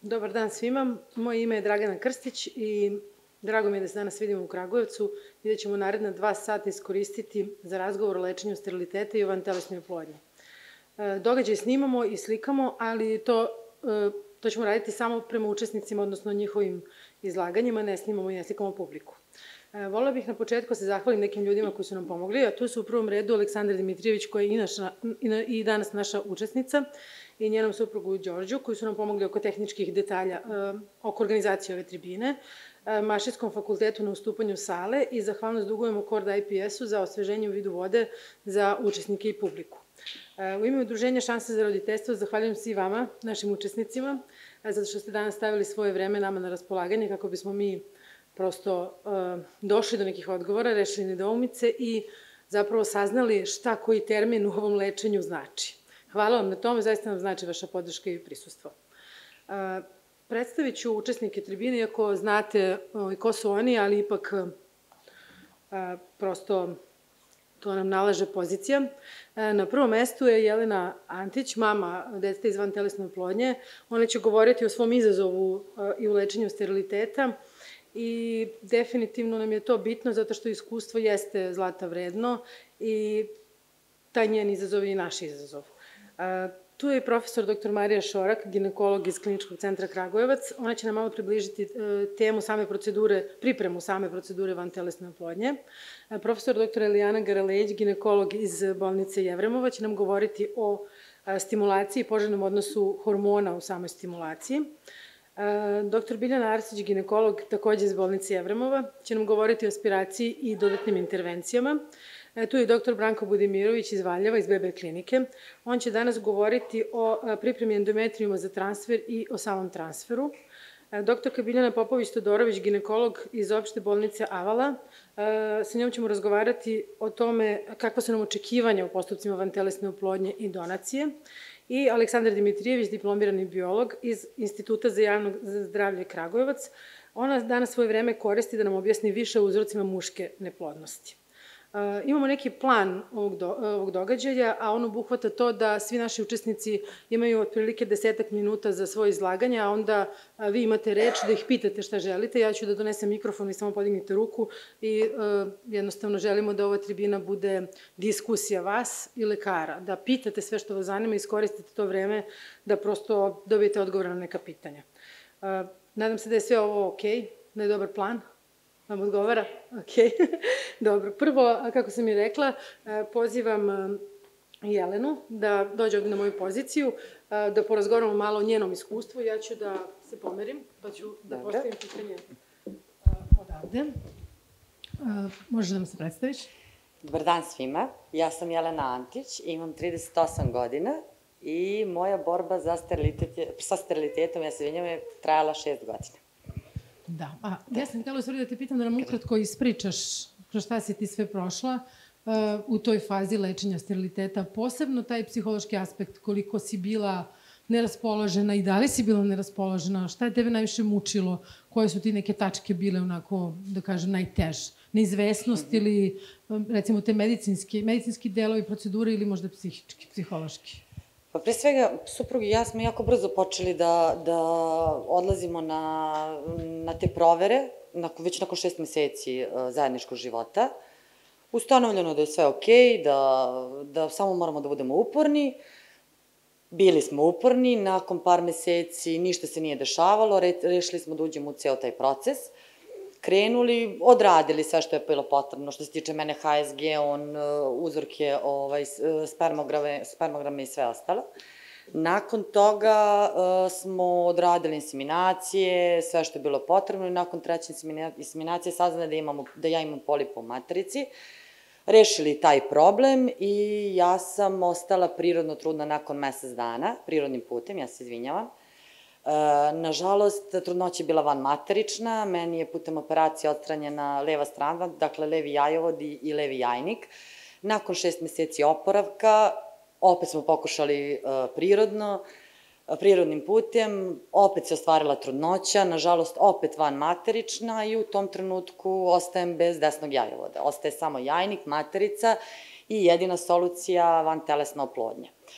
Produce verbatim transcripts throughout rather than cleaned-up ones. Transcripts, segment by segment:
Dobar dan svima. Moje ime je Dragana Krstić i drago mi je da se danas vidimo u Kragujevcu i da ćemo naredna dva sata iskoristiti za razgovor o lečenju steriliteta i o vantelesnoj oplodnji. Događaj snimamo i slikamo, ali to, to ćemo raditi samo prema učesnicima, odnosno njihovim izlaganjima, ne snimamo i ne slikamo publiku. Volela bih na početku da se zahvalim nekim ljudima koji su nam pomogli, a tu su u prvom redu Aleksandra Dimitrijević, koja je i, naša, i danas naša učesnica, i njenom suprugu Đorđu, koji su nam pomogli oko tehničkih detalja, oko organizacije ove tribine, Mašinskom fakultetu na ustupanju sale i zahvalnost dugujemo Kord I P S-u za osveženje u vidu vode za učesnike i publiku. U ime Udruženja Šanse za roditeljstvo zahvaljujem se i vama, našim učesnicima, zato što ste danas stavili svoje vreme nama na raspolaganje kako bismo mi prosto došli do nekih odgovora, rešili nedoumice i zapravo saznali šta koji termin u ovom lečenju znači. Hvala vam na tome, zaista nam znači vaša podrška i prisustvo. Predstavit ću učesnike tribine, iako znate ko su oni, ali ipak prosto to nam nalaže pozicija. Na prvom mestu je Jelena Antić, mama deteta iz vantelesne oplodnje. Ona će govoriti o svom izazovu i u lečenju steriliteta i definitivno nam je to bitno zato što iskustvo jeste zlata vredno i taj njen izazov je i naš izazov. Tu je profesor doktor Marija Šorak, ginekolog iz Kliničkog centra Kragujevac. Ona će nam malo približiti temu same procedure, pripremu same procedure vantelesne oplodnje. Profesor doktor Elijana Garalejić, ginekolog iz bolnice Jevremova, će nam govoriti o stimulaciji i poželjnom odnosu hormona u samoj stimulaciji. Doktor Biljana Arsić, ginekolog takođe iz bolnice Jevremova, će nam govoriti o aspiraciji i dodatnim intervencijama. Tu je doktor Branko Budimirović iz Valjeva, iz B B klinike. On će danas govoriti o pripremi endometrijuma za transfer i o samom transferu. Doktorka Biljana Popović-Todorović, ginekolog iz opšte bolnice Avala. Sa njom ćemo razgovarati o tome kakva su nam očekivanja u postupcima vantelesne oplodnje i donacije. I Aleksandar Dimitrijević, diplomirani biolog iz Instituta za javno zdravlje Kragujevac. Ona danas svoje vreme koristi da nam objasni više o uzrocima muške neplodnosti. Imamo neki plan ovog događaja, a on obuhvata to da svi naši učesnici imaju otprilike desetak minuta za svoje izlaganje, a onda vi imate reč da ih pitate šta želite. Ja ću da donesem mikrofon i samo podignite ruku i jednostavno želimo da ova tribina bude diskusija vas i lekara, da pitate sve što vas zanima i iskoristite to vreme da prosto dobijete odgovor na neka pitanja. Nadam se da je sve ovo okej, da je dobar plan. Vam odgovara? Ok. Dobro. Prvo, kako sam i rekla, pozivam Jelenu da dođe ovde na moju poziciju, da porazgovaramo malo o njenom iskustvu. Ja ću da se pomerim, pa ću da postavim pitanje odavde. Možeš da nam se predstaviš? Dobar dan svima. Ja sam Jelena Antić, imam trideset osam godina i moja borba sa sterilitetom, ja se izvinjavam, je trajala šest godina. Da, a ja sam htjela u stvari da te pitam da nam ukratko ispričaš kroz šta si ti sve prošla u toj fazi lečenja steriliteta, posebno taj psihološki aspekt, koliko si bila neraspoložena i da li si bila neraspoložena, šta je tebe najviše mučilo, koje su ti neke tačke bile onako, da kažem, najteže, neizvesnost ili recimo te medicinski, medicinski delovi procedure ili možda psihički, psihološki? Pa pre svega, suprug i ja smo jako brzo počeli da odlazimo na te provere, već nakon šest meseci zajedničkog života. Ustanovljeno da je sve okej, da samo moramo da budemo uporni. Bili smo uporni, nakon par meseci ništa se nije dešavalo, rešili smo da uđemo u ceo taj proces. Krenuli, odradili sve što je bilo potrebno. Što se tiče mene, H S G, on uzorke, spermograme i sve ostalo. Nakon toga smo odradili inseminacije, sve što je bilo potrebno i nakon treće inseminacije saznali da ja imam polip u materici. Rešili taj problem i ja sam ostala prirodno trudna nakon mesec dana, prirodnim putem, ja se izvinjavam. Nažalost, trudnoća je bila vanmaterična, meni je putem operacije odstranjena leva strana, dakle levi jajovod i levi jajnik. Nakon šest meseci oporavka, opet smo pokušali prirodno, prirodnim putem, opet se ostvarila trudnoća, nažalost opet vanmaterična i u tom trenutku ostajem bez desnog jajovoda. Ostaje samo jajnik, materica i jedina solucija vantelesna oplodnja.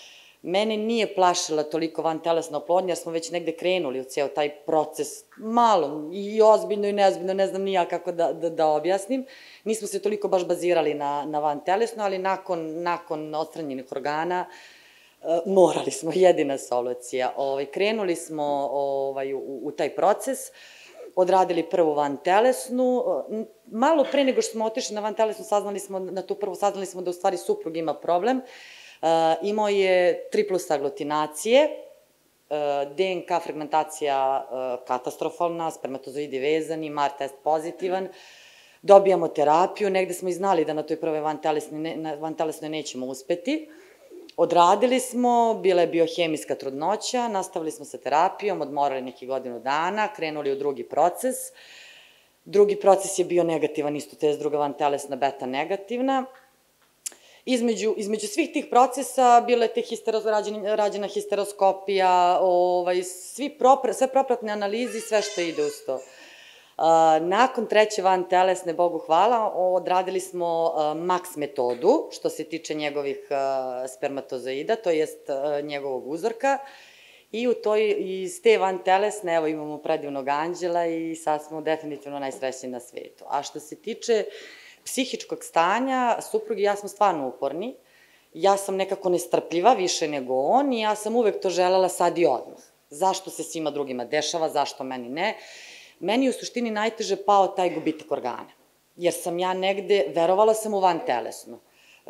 Mene nije plašila toliko vantelesna oplodnja, jer smo već negde krenuli u ceo taj proces, malo, i ozbiljno i neozbiljno, ne znam ni ja kako da, da, da objasnim. Nismo se toliko baš bazirali na, na vantelesno, ali nakon, nakon odstranjenih organa, uh, morali smo, jedina solucija. Ovaj, krenuli smo ovaj, u, u taj proces, odradili prvu vantelesnu. Malo pre nego što smo otišli na vantelesnu, saznali smo, na tu prvu saznali smo da u stvari suprug ima problem. Uh, imao je tri plus aglutinacije, uh, D N K fragmentacija uh, katastrofalna, spermatozoidi vezani, M A R test pozitivan, dobijamo terapiju, negde smo i znali da na toj prvoj vantelesnoj ne, vantelesnoj nećemo uspeti. Odradili smo, bila je biohemijska trudnoća, nastavili smo sa terapijom, odmorali neki godinu dana, krenuli u drugi proces. Drugi proces je bio negativan, isto test, druga vantelesna beta negativna. Između, između svih tih procesa bila je te histeros, rađena, rađena histeroskopija, ovaj, svi propra, sve propratne analize i sve što ide uz to. Uh, nakon treće vantelesne, Bogu hvala, odradili smo uh, MAX metodu, što se tiče njegovih uh, spermatozoida, to jest uh, njegovog uzorka. I u toj, iz te vantelesne, evo imamo predivnog anđela i sad smo definitivno najsrećniji na svetu. A što se tiče psihičkog stanja, suprug i ja smo stvarno uporni. Ja sam nekako nestrpljiva, više nego on, i ja sam uvek to želela sad i odmah. Zašto se svima drugima dešava, zašto meni ne? Meni je u suštini najteže pao taj gubitak organa. Jer sam ja negde, verovala sam u vantelesnu.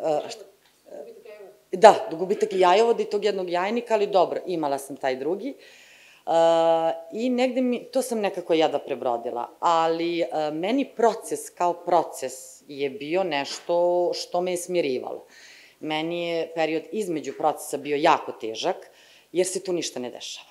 Da, gubitak jajovoda i tog jednog jajnika, ali dobro, imala sam taj drugi. Uh, I negde mi, to sam nekako ja da prebrodila, ali uh, meni proces kao proces je bio nešto što me je smirivalo. Meni je period između procesa bio jako težak, jer se tu ništa ne dešava.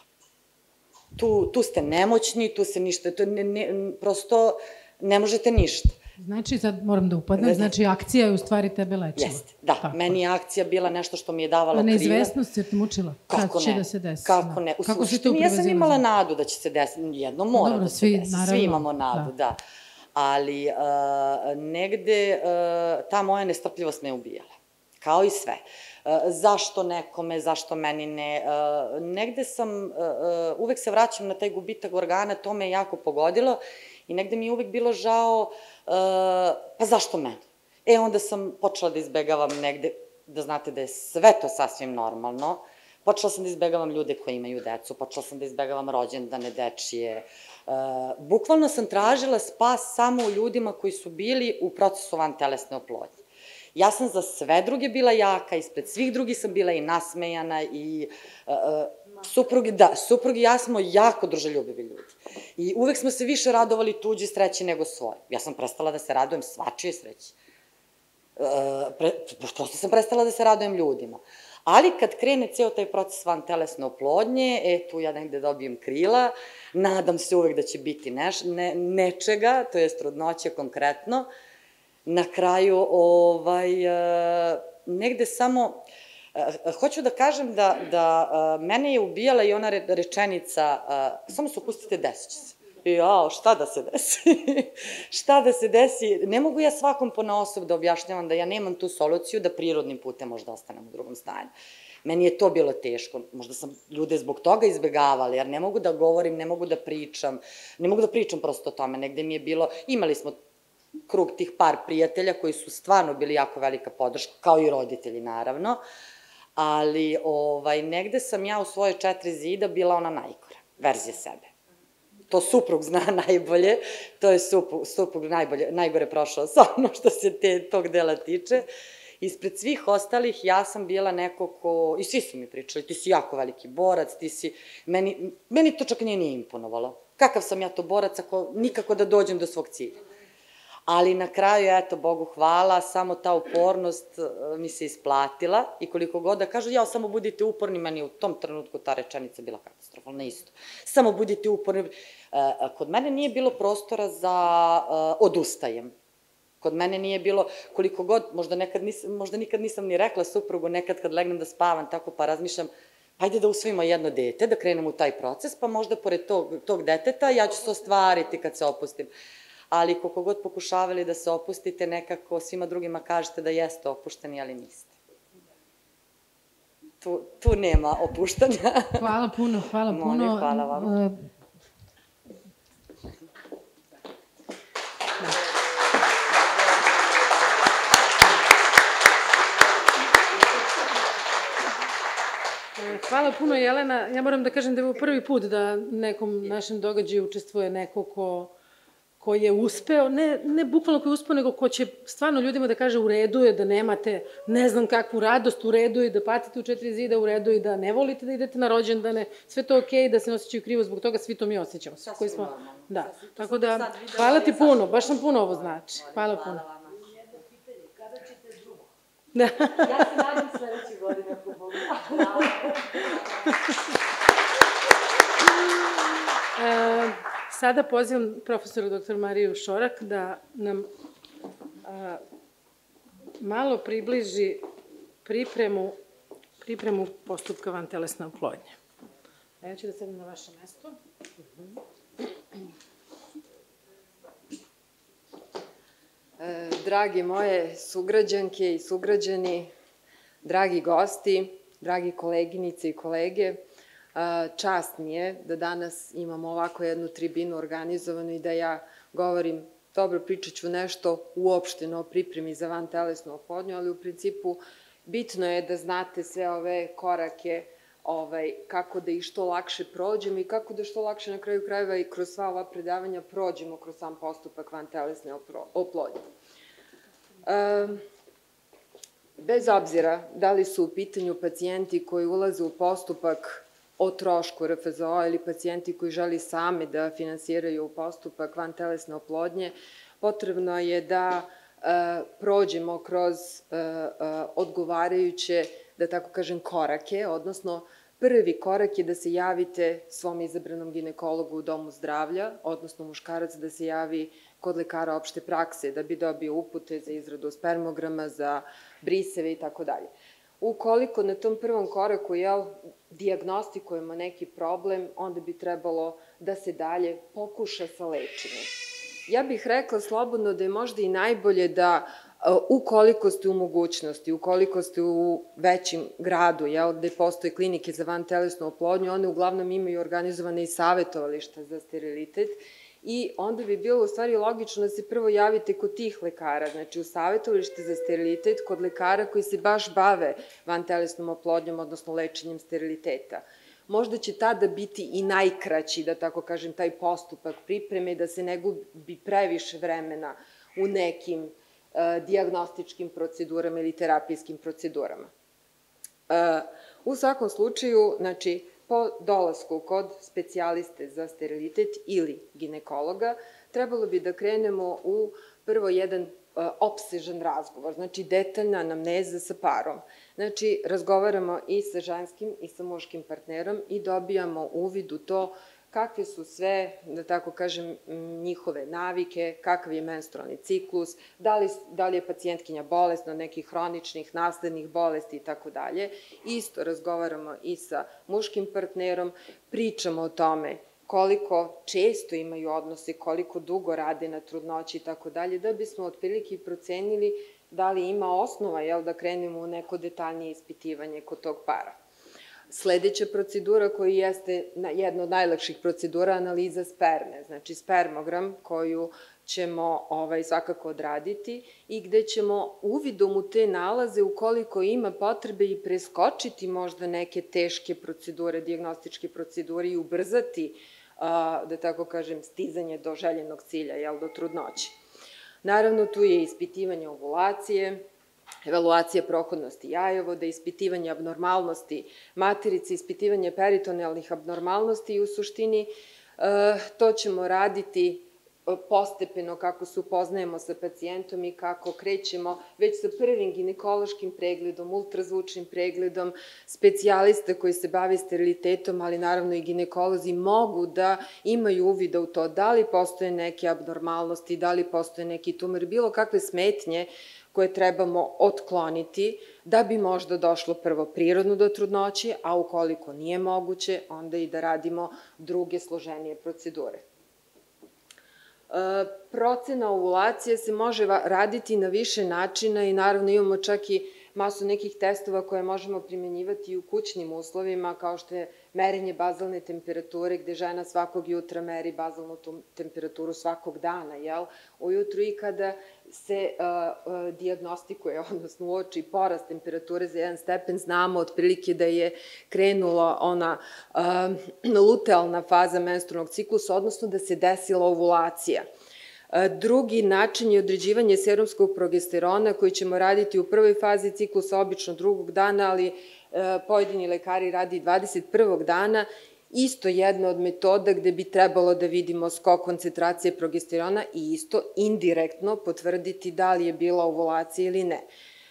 Tu, tu ste nemoćni, tu se ništa, tu ne, ne, prosto ne možete ništa. Znači, sad moram da upadnem, znači akcija je u stvari tebe lečila. Jeste, da. Tako. Meni je akcija bila nešto što mi je davalo krila. A neizvesnost se te mučila? Kako Kad ne? će da se desi? Kako ne? U Kako suštini, ja sam imala nadu da će se desiti. Jedno mora dobro, da se svi, desi. Naravno, svi imamo nadu, da. da. Ali uh, negde uh, ta moja nestrpljivost me ubijala. Kao i sve. Uh, zašto nekome, zašto meni ne? Uh, negde sam, uh, uh, uvek se vraćam na taj gubitak organa, to me je jako pogodilo i negde mi je uvek bilo žao, uh, pa zašto meni? E, onda sam počela da izbegavam negde, da znate da je sve to sasvim normalno. Počela sam da izbegavam ljude koji imaju decu, počela sam da izbegavam rođendane, dečije. Uh, bukvalno sam tražila spas samo u ljudima koji su bili u procesu vantelesne oplodnje. Ja sam za sve druge bila jaka, ispred svih drugih sam bila i nasmejana i uh, suprugi, da, suprugi i ja smo jako druželjubivi ljudi. I uvek smo se više radovali tuđi sreći nego svoje. Ja sam prestala da se radujem svačije sreći. Uh, pre, prosto sam prestala da se radujem ljudima. Ali kad krene ceo taj proces vantelesne oplodnje, e, tu ja negde dobijem krila, nadam se uvek da će biti neš, ne, nečega, to je trudnoća konkretno. Na kraju, ovaj, uh, negde samo, uh, hoću da kažem da, da uh, mene je ubijala i ona rečenica, uh, samo se opustite, desit će se. Jao, šta da se desi? Šta da se desi? Ne mogu ja svakom ponaosob da objašnjavam da ja nemam tu soluciju da prirodnim putem možda ostanem u drugom stanju. Meni je to bilo teško. Možda sam ljude zbog toga izbegavala, jer ne mogu da govorim, ne mogu da pričam, ne mogu da pričam prosto o tome. Negde mi je bilo, imali smo krug tih par prijatelja koji su stvarno bili jako velika podrška, kao i roditelji naravno, ali ovaj, negde sam ja u svoje četiri zida bila ona najgora verzija sebe. To suprug zna najbolje, to je suprug, suprug najbolje, najgore prošao sa ono što se te, tog dela tiče. Ispred svih ostalih ja sam bila neko ko, i svi su mi pričali, ti si jako veliki borac, ti si, meni, meni to čak nije ni imponovalo. Kakav sam ja to borac ako nikako da dođem do svog cilja. Ali na kraju, eto, Bogu hvala, samo ta upornost mi se isplatila i koliko god da kažu, ja, samo budite uporni, meni u tom trenutku ta rečenica bila katastrofalna isto. Samo budite uporni. Kod mene nije bilo prostora za odustajem. Kod mene nije bilo, koliko god, možda, nekad nisam, možda nikad nisam ni rekla suprugu, nekad kad legnem da spavam, tako pa razmišljam, hajde da usvojimo jedno dete, da krenemo u taj proces, pa možda pored tog, tog deteta ja ću se ostvariti kad se opustim. Ali koliko god pokušavali da se opustite, nekako svima drugima kažete da jeste opušteni, ali niste. tu nema opuštanja. Hvala puno, hvala puno. Molim, hvala vam. Hvala puno, Jelena. Ja moram da kažem da je ovo prvi put da nekom našem događaju učestvuje neko ko, ko je uspeo, ne, ne bukvalno ko je uspeo, nego ko će stvarno ljudima da kaže u redu je da nemate ne znam kakvu radost, u redu je da patite u četiri zida, u redu je da ne volite da idete na rođendane, sve to okej, da se ne osjećaju krivo zbog toga, svi to mi osjećamo. Koji smo, da, tako da, hvala ti puno, baš nam puno ovo znači. Hvala puno. Da. Ja se nadim sledeće godine ako Bog da. Sada pozivam profesora doktor Mariju Šorak da nam a, malo približi pripremu, pripremu postupka vantelesne oplodnje. Ja ću da sedem na vaše mesto. Dragi moje sugrađanke i sugrađani, dragi gosti, dragi koleginice i kolege, čast mi je da danas imamo ovako jednu tribinu organizovanu i da ja govorim, dobro, pričat ću nešto uopšteno o pripremi za vantelesnu oplodnju, ali u principu bitno je da znate sve ove korake Ovaj, kako da ih što lakše prođemo i kako da što lakše na kraju krajeva i kroz sva ova predavanja prođemo kroz sam postupak vantelesne oplodnje. E, bez obzira da li su u pitanju pacijenti koji ulaze u postupak o trošku R F Z O ili pacijenti koji želi sami da finansiraju postupak vantelesne oplodnje, potrebno je da e, prođemo kroz e, e, odgovarajuće, da tako kažem, korake, odnosno prvi korak je da se javite svom izabranom ginekologu u domu zdravlja, odnosno muškarac da se javi kod lekara opšte prakse da bi dobio upute za izradu spermograma, za briseve i tako dalje. Ukoliko na tom prvom koraku, jel, dijagnostikujemo neki problem, onda bi trebalo da se dalje pokuša sa lečenjem. Ja bih rekla slobodno da je možda i najbolje da ukoliko ste u mogućnosti, ukoliko ste u većem gradu, jel, gde postoje klinike za vantelesnu oplodnju, one uglavnom imaju organizovane i savetovališta za sterilitet i onda bi bilo u stvari logično da se prvo javite kod tih lekara, znači u savetovalište za sterilitet, kod lekara koji se baš bave vantelesnom oplodnjom, odnosno lečenjem steriliteta. Možda će tada biti i najkraći, da tako kažem, taj postupak pripreme, da se ne gubi previše vremena u nekim dijagnostičkim procedurama ili terapijskim procedurama. U svakom slučaju, znači, po dolasku kod specijaliste za sterilitet ili ginekologa, trebalo bi da krenemo u prvo jedan opsežan razgovor, znači detaljna anamneza sa parom. Znači, razgovaramo i sa ženskim i sa muškim partnerom i dobijamo uvid u to kakve su sve, da tako kažem, njihove navike, kakav je menstrualni ciklus, da li, da li je pacijentkinja bolesna od nekih hroničnih, naslednih bolesti i tako dalje. Isto razgovaramo i sa muškim partnerom, pričamo o tome koliko često imaju odnose, koliko dugo rade na trudnoći i tako dalje, da bismo otprilike procenili da li ima osnova, jel, da krenemo u neko detaljnije ispitivanje kod tog para. Sledeća procedura koja jeste jedna od najlakših procedura, analiza sperme, znači spermogram koju ćemo ovaj, svakako odraditi i gde ćemo uvidom u te nalaze, ukoliko ima potrebe, i preskočiti možda neke teške procedure, dijagnostičke procedure i ubrzati, a, da tako kažem, stizanje do željenog cilja, jel, do trudnoće. Naravno, tu je ispitivanje ovulacije, evaluacija prohodnosti jajovoda, ispitivanje abnormalnosti materice, ispitivanje peritonealnih abnormalnosti i u suštini to ćemo raditi postepeno kako se upoznajemo sa pacijentom i kako krećemo već sa prvim ginekološkim pregledom, ultrazvučnim pregledom. Specijaliste koji se bave sterilitetom, ali naravno i ginekolozi, mogu da imaju uvida u to da li postoje neke abnormalnosti, da li postoje neki tumor, bilo kakve smetnje koje trebamo otkloniti da bi možda došlo prvo prirodno do trudnoće, a ukoliko nije moguće, onda i da radimo druge složenije procedure. Procena ovulacije se može raditi na više načina i naravno imamo čak i masu nekih testova koje možemo primenjivati i u kućnim uslovima, kao što je merenje bazalne temperature, gde žena svakog jutra meri bazalnu temperaturu svakog dana, jel? Ujutru i kada se dijagnostikuje, odnosno uoči porast temperature za jedan stepen, znamo otprilike da je krenula ona lutealna faza menstrualnog ciklusa, odnosno da se desila ovulacija. Drugi način je određivanje serumskog progesterona koji ćemo raditi u prvoj fazi ciklusa, obično drugog dana, ali pojedini lekari radi dvadeset prvog dana. Isto jedna od metoda gde bi trebalo da vidimo skok koncentracije progesterona i isto indirektno potvrditi da li je bila ovulacija ili ne.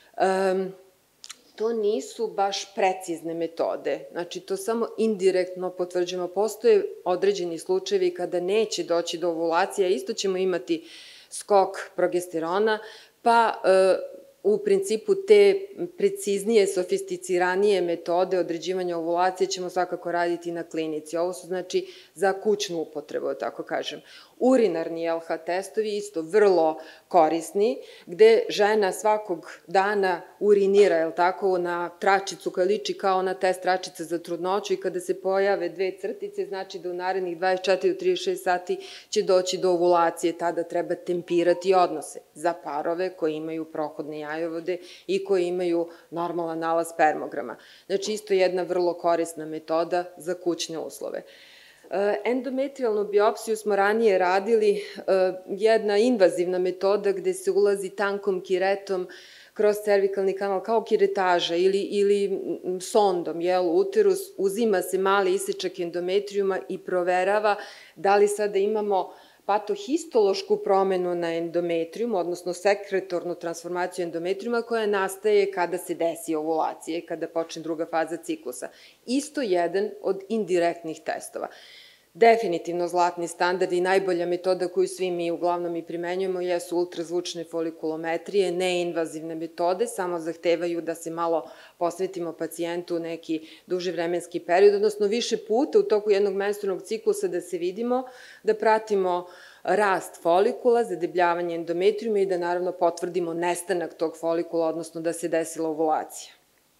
To nisu baš precizne metode, znači to samo indirektno potvrđujemo. Postoje određeni slučajevi kada neće doći do ovulacije, isto ćemo imati skok progesterona, pa u principu te preciznije, sofisticiranije metode određivanja ovulacije ćemo svakako raditi na klinici. Ovo su znači za kućnu upotrebu, tako kažem. Urinarni L H testovi isto vrlo korisni, gde žena svakog dana urinira, jel tako, na tračicu koja liči kao na test tračica za trudnoću i kada se pojave dve crtice, znači da u narednih dvadeset četiri do trideset šest sati će doći do ovulacije, tada treba tempirati odnose za parove koji imaju prohodne jajovode i koji imaju normalan nalaz spermograma. Znači isto jedna vrlo korisna metoda za kućne uslove. Endometrijalnu biopsiju smo ranije radili, jedna invazivna metoda gde se ulazi tankom kiretom kroz cervikalni kanal, kao kiretaža ili sondom, jel, uterus, uzima se mali isečak endometrijuma i proverava da li sada imamo patohistološku promenu na endometrijumu, odnosno sekretornu transformaciju endometrijuma koja nastaje kada se desi ovulacija, kada počne druga faza ciklusa. Isto jedan od indirektnih testova. Definitivno zlatni standard i najbolja metoda koju svi mi uglavnom i primenjujemo jesu ultrazvučne folikulometrije, neinvazivne metode, samo zahtevaju da se malo posvetimo pacijentu neki duži vremenski period, odnosno više puta u toku jednog menstrualnog ciklusa da se vidimo, da pratimo rast folikula, zadebljavanje endometrijuma i da naravno potvrdimo nestanak tog folikula, odnosno da se desila ovulacija.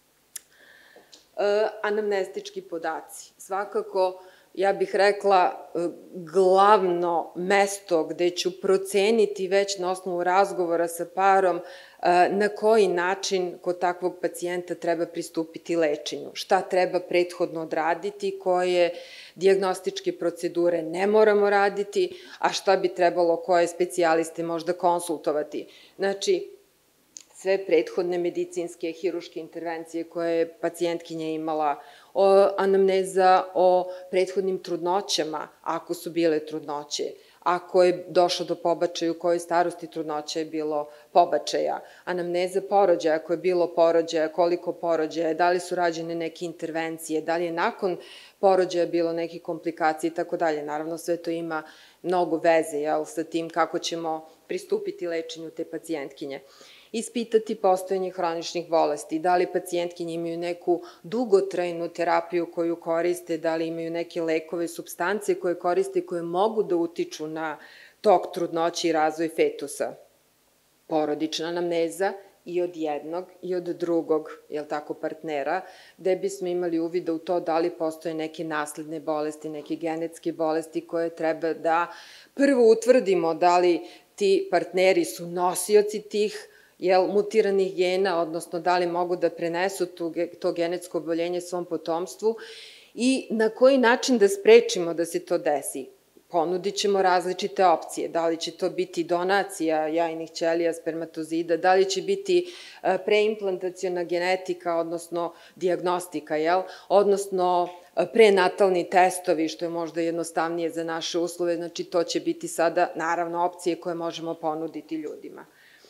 Anamnestički podaci. Svakako, ja bih rekla, glavno mesto gde ću proceniti već na osnovu razgovora sa parom na koji način kod takvog pacijenta treba pristupiti lečenju, šta treba prethodno odraditi, koje dijagnostičke procedure ne moramo raditi, a šta bi trebalo koje specijaliste možda konsultovati. Znači, sve prethodne medicinske, hiruške intervencije koje je pacijentkinja imala, anamneza o prethodnim trudnoćama, ako su bile trudnoće, ako je došlo do pobačaja, u kojoj starosti trudnoća je bilo pobačaja, anamneza porođaja, ako je bilo porođaja, koliko porođaja, da li su rađene neke intervencije, da li je nakon porođaja bilo neke komplikacije i tako dalje. Naravno, sve to ima mnogo veze sa tim kako ćemo pristupiti lečenju te pacijentkinje. Ispitati postojanje hroničnih bolesti, da li pacijentkinje imaju neku dugotrajnu terapiju koju koriste, da li imaju neke lekove, supstance koje koriste, koje mogu da utiču na tok trudnoće i razvoj fetusa. Porodična anamneza i od jednog i od drugog, jel tako, partnera, gde bismo imali uvida u to da li postoje neke nasledne bolesti, neke genetske bolesti koje treba da prvo utvrdimo da li ti partneri su nosioci tih mutiranih gena, odnosno da li mogu da prenesu to genetsko oboljenje svom potomstvu i na koji način da sprečimo da se to desi. Ponudit ćemo različite opcije, da li će to biti donacija jajnih ćelija, spermatozida, da li će biti preimplantaciona genetika, odnosno dijagnostika, odnosno prenatalni testovi, što je možda jednostavnije za naše uslove, znači to će biti sada, naravno, opcije koje možemo ponuditi ljudima.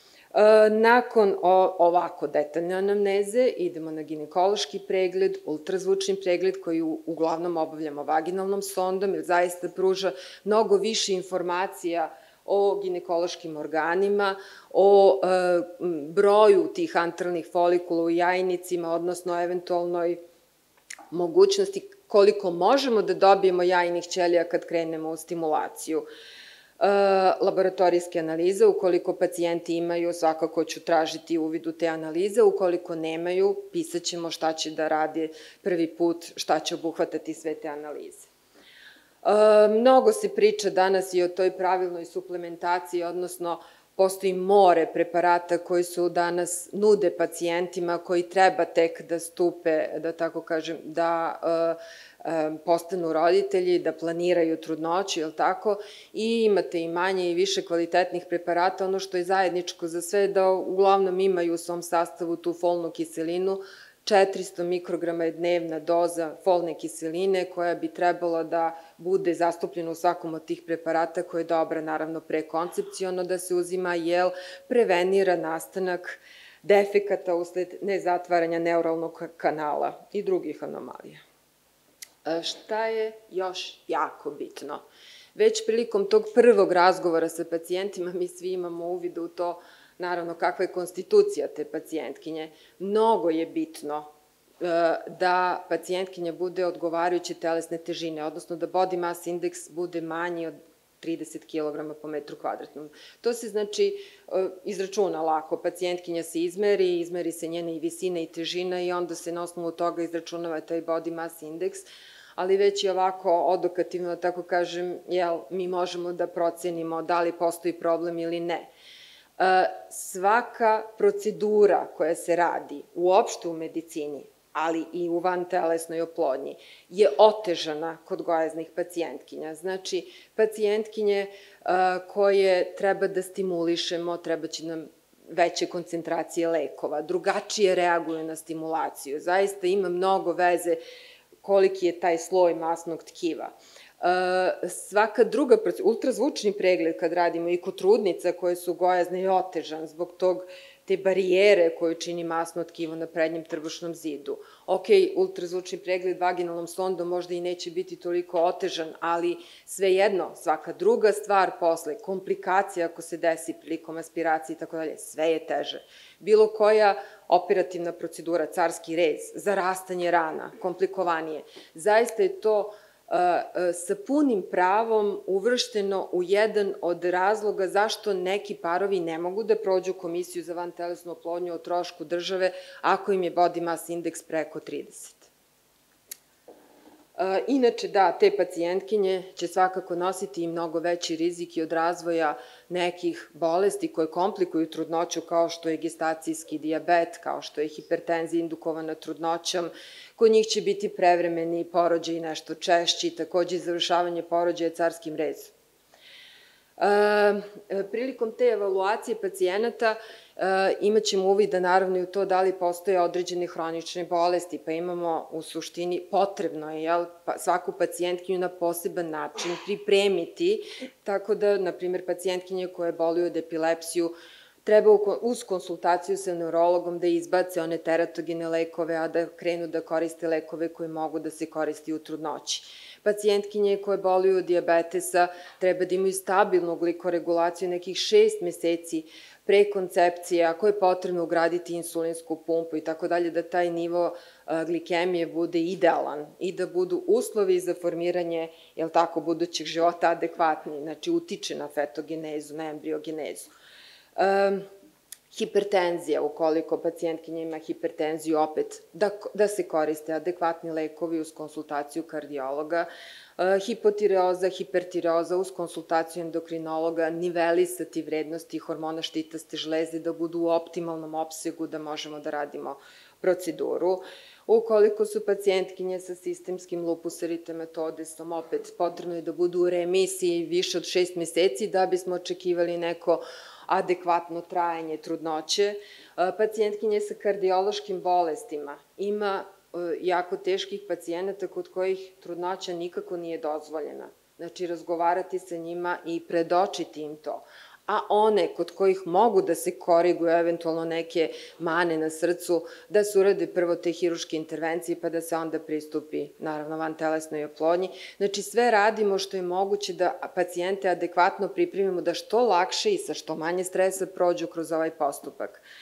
Nakon ovako detaljne anamneze idemo na ginekološki pregled, ultrazvučni pregled koji uglavnom obavljamo vaginalnom sondom, jer zaista pruža mnogo više informacija o ginekološkim organima, o broju tih antralnih folikula u jajnicima, odnosno eventualnoj mogućnosti koliko možemo da dobijemo jajnih ćelija kad krenemo u stimulaciju. laboratorijske analize, ukoliko pacijenti imaju, svakako ću tražiti uvid u te analize, ukoliko nemaju, pisat ćemo šta će da radi prvi put, šta će obuhvatati sve te analize. Mnogo se priča danas i o toj pravilnoj suplementaciji, odnosno postoji more preparata koji su danas nude pacijentima koji treba tek da stupe, da tako kažem, da postanu roditelji, da planiraju trudnoću, jel tako? I imate i manje i više kvalitetnih preparata. Ono što je zajedničko za sve da uglavnom imaju u svom sastavu tu folnu kiselinu. četiristo mikrograma je dnevna doza folne kiseline koja bi trebalo da bude zastupljena u svakom od tih preparata koja je dobra, naravno, prekoncepciono da se uzima, jer prevenira nastanak defekata usled nezatvaranja neuralnog kanala i drugih anomalija. Šta je još jako bitno? Već prilikom tog prvog razgovora sa pacijentima mi svi imamo uvid u to, naravno, kakva je konstitucija te pacijentkinje. Mnogo je bitno da pacijentkinja bude odgovarajuće telesne težine, odnosno da body mass index bude manji od trideset kilograma po metru kvadratnom. To se, znači, izračuna lako. Pacijentkinja se izmeri, izmeri se njena i visina i težina i onda se na osnovu toga izračunava taj body mass index, ali već i ovako odokativno, tako kažem, jel, mi možemo da procenimo da li postoji problem ili ne. Svaka procedura koja se radi uopšte u medicini, ali i u vantelesnoj oplodnji, je otežana kod gojaznih pacijentkinja. Znači, pacijentkinje koje treba da stimulišemo, treba će nam veće koncentracije lekova, drugačije reaguju na stimulaciju. Zaista ima mnogo veze koliki je taj sloj masnog tkiva. Svaka druga, ultrazvučni pregled kad radimo i kod trudnica koje su gojazne je otežan zbog tog te barijere koju čini masno tkivo na prednjem trbušnom zidu. Ok, ultrazvučni pregled vaginalnom sondom možda i neće biti toliko otežan, ali svejedno, svaka druga stvar posle, komplikacija ako se desi prilikom aspiracije i tako dalje, sve je teže. Bilo koja operativna procedura, carski rez, zarastanje rana, komplikovanije, zaista je to sa punim pravom uvršteno u jedan od razloga zašto neki parovi ne mogu da prođu komisiju za vantelesnu oplodnju o trošku države ako im je body mass index preko trideset. Inače, da, te pacijentkinje će svakako nositi i mnogo veći rizik i od razvoja nekih bolesti koje komplikuju trudnoću, kao što je gestacijski dijabet, kao što je hipertenzija indukovana trudnoćom. Kod njih će biti prevremeni porođaj nešto češći, takođe završavanje porođaja carskim rezom. Prilikom te evaluacije pacijenata imaćemo uvida naravno i u to da li postoje određene hronične bolesti, pa imamo u suštini potrebno je svaku pacijentkinju na poseban način pripremiti, tako da, na primjer, pacijentkinje koje boluju od epilepsiju treba uz konsultaciju sa neurologom da izbace one teratogene lekove, a da krenu da koriste lekove koje mogu da se koristi u trudnoći. Pacijentkinje koje boluju od dijabetesa treba da imaju stabilnu glikoregulaciju nekih šest meseci pre koncepcije, ako je potrebno ugraditi insulinsku pumpu i tako dalje, da taj nivo glikemije bude idealan i da budu uslovi za formiranje, jel tako, budućeg života adekvatni, znači utiče na fetogenezu, na embriogenezu. Hipertenzija, ukoliko pacijentkinja ima hipertenziju, opet da se koriste adekvatni lekovi uz konsultaciju kardiologa, hipotireoza, hipertireoza uz konsultaciju endokrinologa, nivelisati vrednosti hormona štitaste žlezde da budu u optimalnom opsegu da možemo da radimo proceduru. Ukoliko su pacijentkinje sa sistemskim lupus eritematodesom, opet potrebno je da budu u remisiji više od šest meseci da bismo očekivali neko adekvatno trajanje trudnoće. Pacijentkinje sa kardiološkim bolestima, ima jako teških pacijenata kod kojih trudnoća nikako nije dozvoljena. Znači, razgovarati sa njima i predočiti im to. A one kod kojih mogu da se koriguju eventualno neke mane na srcu, da se urade prvo te hiruške intervencije pa da se onda pristupi, naravno, vantelesnoj oplodnji. Znači, sve radimo što je moguće da pacijente adekvatno pripremimo da što lakše i sa što manje stresa prođu kroz ovaj postupak.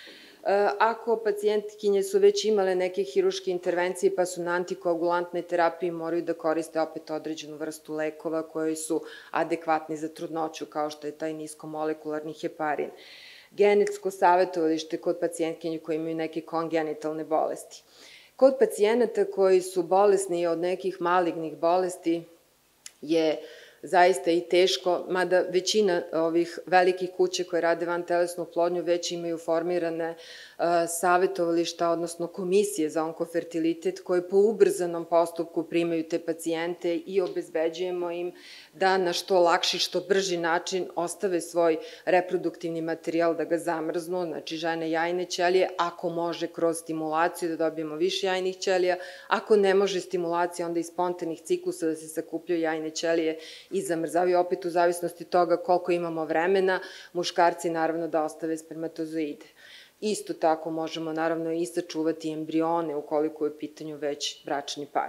Ako pacijentkinje su već imale neke hiruške intervencije pa su na antikoagulantnoj terapiji, moraju da koriste opet određenu vrstu lekova koji su adekvatni za trudnoću, kao što je taj niskomolekularni heparin. Genetsko savjetovalište kod pacijentkinje koji imaju neke kongenitalne bolesti. Kod pacijenata koji su bolesni od nekih malignih bolesti je zaista i teško, mada većina ovih velikih kuća koje rade vantelesnu oplodnju već imaju formirane savjetovališta, odnosno komisije za onkofertilitet koje po ubrzanom postupku primaju te pacijente i obezbeđujemo im da na što lakši, što brži način ostave svoj reproduktivni materijal, da ga zamrznu, znači žene jajne ćelije, ako može kroz stimulaciju da dobijemo više jajnih ćelija, ako ne može stimulacija, onda iz spontanih ciklusa da se sakupljaju jajne ćelije i zamrzavaju, opet u zavisnosti toga koliko imamo vremena, muškarci naravno da ostave spermatozoide. Isto tako možemo naravno i sačuvati embrione ukoliko je u pitanju već bračni par.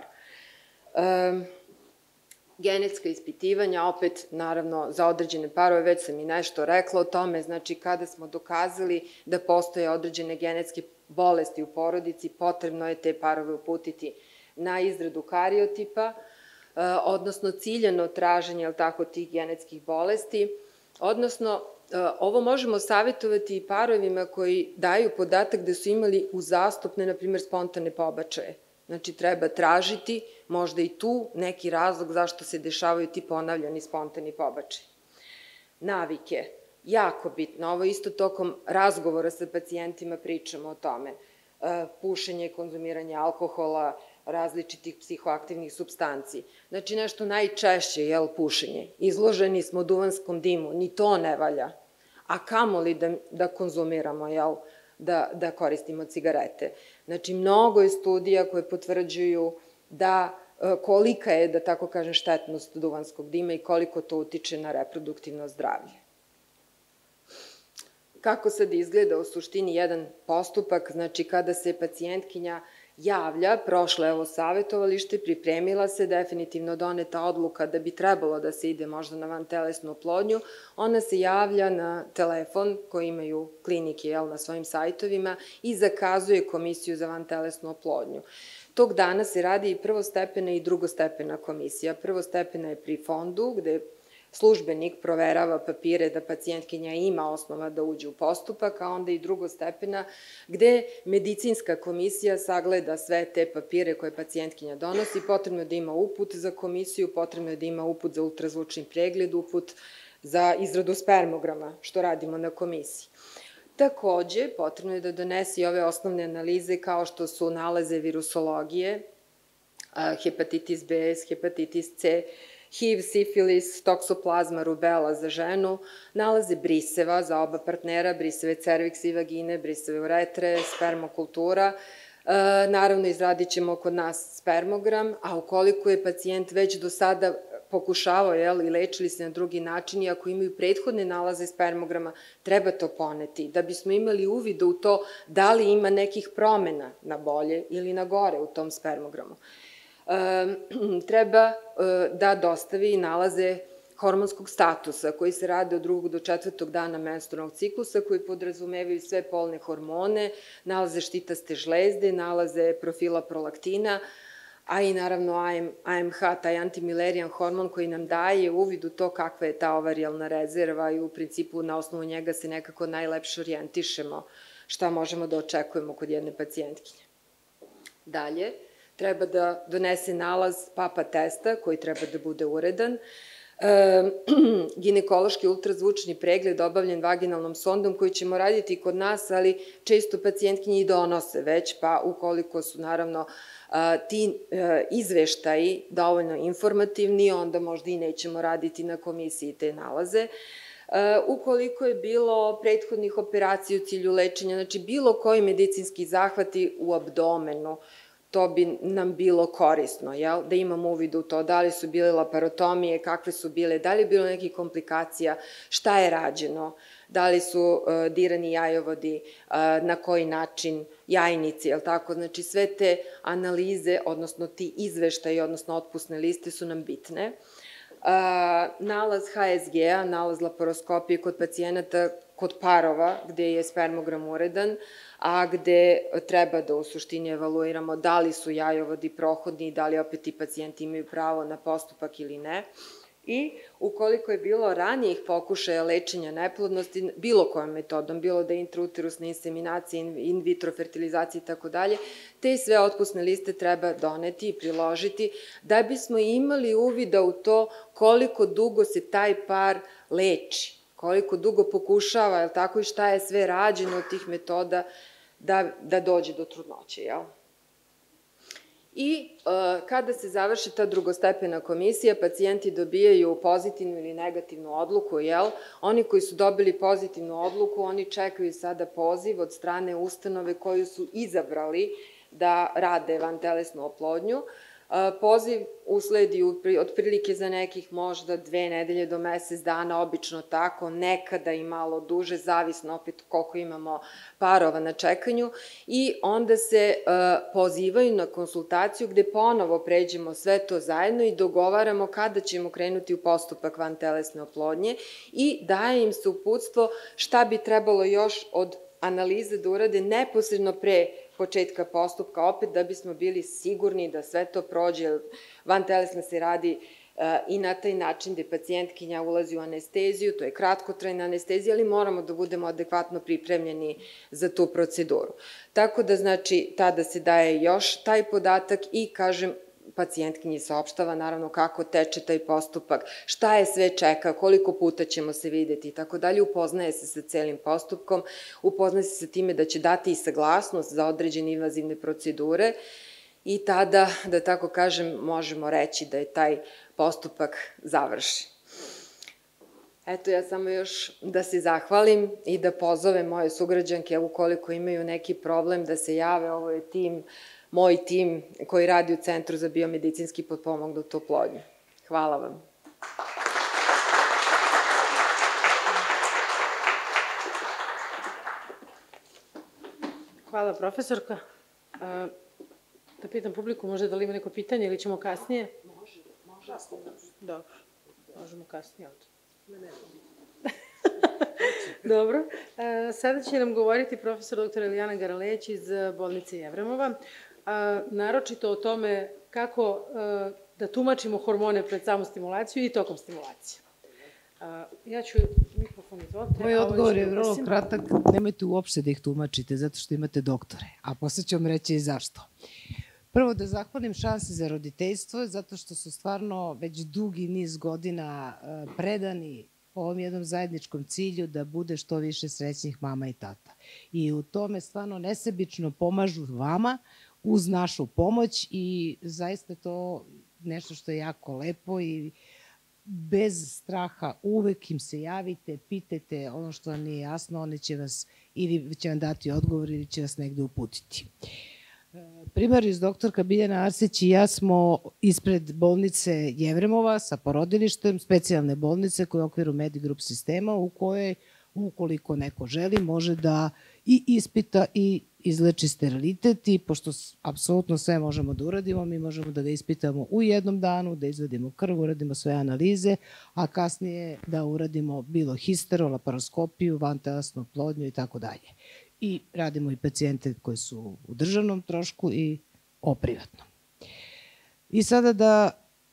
Genetska ispitivanja, opet naravno za određene parove, već sam i nešto rekla o tome, znači kada smo dokazali da postoje određene genetske bolesti u porodici, potrebno je te parove uputiti na izradu kariotipa, odnosno ciljano traženje tih genetskih bolesti, odnosno ovo možemo savjetovati i parovima koji daju podatak da su imali uzastopne, na primjer, spontane pobačaje. Znači, treba tražiti možda i tu neki razlog zašto se dešavaju ti ponavljani spontani pobačaji. Navike, jako bitno, ovo isto tokom razgovora sa pacijentima pričamo o tome. Pušenje, konzumiranje alkohola, različitih psihoaktivnih supstanci. Znači, nešto najčešće je pušenje. Izloženi smo duvanskom dimu, ni to ne valja. A kamoli da konzumiramo, da koristimo cigarete. Znači, mnogo je studija koje potvrđuju da kolika je, da tako kažem, štetnost duvanskog dima i koliko to utiče na reproduktivno zdravlje. Kako sad izgleda u suštini jedan postupak, znači kada se pacijentkinja javlja, prošla je ovo savjetovalište, pripremila se, definitivno doneta odluka da bi trebalo da se ide možda na vantelesnu oplodnju, ona se javlja na telefon koji imaju klinike na svojim sajtovima i zakazuje komisiju za vantelesnu oplodnju. Tog dana se radi i prvostepena i drugostepena komisija. Prvostepena je pri fondu, gde službenik proverava papire da pacijentkinja ima osnova da uđe u postupak, a onda i drugostepena gde medicinska komisija sagleda sve te papire koje pacijentkinja donosi. Potrebno je da ima uput za komisiju, potrebno je da ima uput za ultrazvučni pregled, uput za izradu spermograma, što radimo na komisiji. Takođe, potrebno je da donese i ove osnovne analize kao što su nalaze virusologije, hepatitis B, hepatitis C, H I V, sifilis, toksoplazma, rubela za ženu, nalaze briseva za oba partnera, briseve cerviks i vagine, briseve uretre, spermokultura. Naravno, izradit ćemo kod nas spermogram, a ukoliko je pacijent već do sada pokušavao i lečili se na drugi način i ako imaju prethodne nalaze spermograma, treba to poneti, da bismo imali uvid u to da li ima nekih promena na bolje ili na gore u tom spermogramu. Treba da dostavi i nalaze hormonskog statusa koji se rade od drugog do četvrtog dana menstrualnog ciklusa, koji podrazumevaju sve polne hormone, nalaze štitaste žlezde, nalaze profila prolaktina, a i naravno A M H, taj antimilerijan hormon koji nam daje uvid u to kakva je ta ovarijalna rezerva i u principu na osnovu njega se nekako najlepše orijentišemo šta možemo da očekujemo kod jedne pacijentkinje. Dalje, treba da donese nalaz papa testa koji treba da bude uredan, ginekološki ultrazvučni pregled obavljen vaginalnom sondom koji ćemo raditi kod nas, ali često pacijentkinji i donose već, pa ukoliko su naravno ti izveštaji dovoljno informativni, onda možda i nećemo raditi na komisiji te nalaze. Ukoliko je bilo prethodnih operacija u cilju lečenja, znači bilo koji medicinski zahvati u abdomenu, to bi nam bilo korisno, da imamo uvid u to, da li su bile laparotomije, kakve su bile, da li je bilo nekih komplikacija, šta je rađeno, da li su dirani jajovodi, na koji način, jajnici, jel tako? Znači sve te analize, odnosno ti izveštaji, odnosno otpusne liste su nam bitne. Nalaz H S G-a, nalaz laparoskopije kod pacijenata kod parova gde je spermogram uredan, a gde treba da u suštini evaluiramo da li su jajovodi prohodni i da li opet ti pacijenti imaju pravo na postupak ili ne. I ukoliko je bilo ranijih pokušaja lečenja neplodnosti, bilo kojom metodom, bilo da je intrauterusna inseminacija, in vitro fertilizacija i tako dalje, te sve otpusne liste treba doneti i priložiti da bismo imali uvida u to koliko dugo se taj par leči, koliko dugo pokušava, jel tako, i šta je sve rađeno od tih metoda da, da dođe do trudnoće, jel? I uh, kada se završi ta drugostepena komisija, pacijenti dobijaju pozitivnu ili negativnu odluku, jel? Oni koji su dobili pozitivnu odluku, oni čekaju sada poziv od strane ustanove koju su izabrali da rade vantelesnu oplodnju. Poziv usledi otprilike za nekih možda dve nedelje do mesec dana, obično tako, nekada i malo duže, zavisno opet koliko imamo parova na čekanju, i onda se pozivaju na konsultaciju gde ponovo pređemo sve to zajedno i dogovaramo kada ćemo krenuti u postupak vantelesne oplodnje i daje im se uputstvo šta bi trebalo još od analize da urade neposredno pre početka postupka, opet da bismo bili sigurni da sve to prođe. Vantelesna se radi i na taj način gde pacijentkinja ulazi u anesteziju, to je kratkotrajna anestezija, ali moramo da budemo adekvatno pripremljeni za tu proceduru. Tako da, znači, tada se daje još taj podatak i, kažem, pacijentkinji saopštava naravno kako teče taj postupak, šta je sve čeka, koliko puta ćemo se videti i tako dalje, upoznaje se sa celim postupkom, upoznaje se sa time da će dati i saglasnost za određene invazivne procedure i tada, da tako kažem, možemo reći da je taj postupak završen. Eto, ja samo još da se zahvalim i da pozovem moje sugrađanke, ukoliko imaju neki problem, da se jave. Ovo je tim, moj tim koji radi u Centru za biomedicinski potpomognutu oplodnju. Hvala vam. Hvala, profesorka. Da pitam publiku, možda da li ima neko pitanje ili ćemo kasnije? Može, može. Dobro, možemo kasnije ovdje. Dobro. Sada će nam govoriti profesor doktor Elijana Garaleć iz bolnice Jevremova, naročito o tome kako da tumačimo hormone pred samu stimulaciju i tokom stimulacije. Ja ću mikrofon izvolite. Moj odgovor je vrlo kratak. Nemojte uopšte da ih tumačite, zato što imate doktore. A posle ću vam reći i zašto. Prvo da zahvalim Šansi za roditeljstvo, zato što su stvarno već dugi niz godina predani ovom jednom zajedničkom cilju da bude što više srećnih mama i tata. I u tome stvarno nesebično pomažu vama uz našu pomoć i zaista to nešto što je jako lepo i bez straha uvek im se javite, pitajte ono što vam nije jasno, oni će vas ili će vam dati odgovor ili će vas negde uputiti. Primarius doktorka Biljana Arsić i ja smo ispred bolnice Jevremova sa porodilištem, specijalne bolnice koje je u okviru Medigrup sistema u kojoj, ukoliko neko želi, može da i ispita i izleči sterilitet i pošto apsolutno sve možemo da uradimo, mi možemo da ga ispitamo u jednom danu, da izvadimo krv, uradimo sve analize, a kasnije da uradimo bilo histero, laparoskopiju, vantelesnu oplodnju i tako dalje. I radimo i pacijente koji su u državnom trošku i o privatnom. I sada da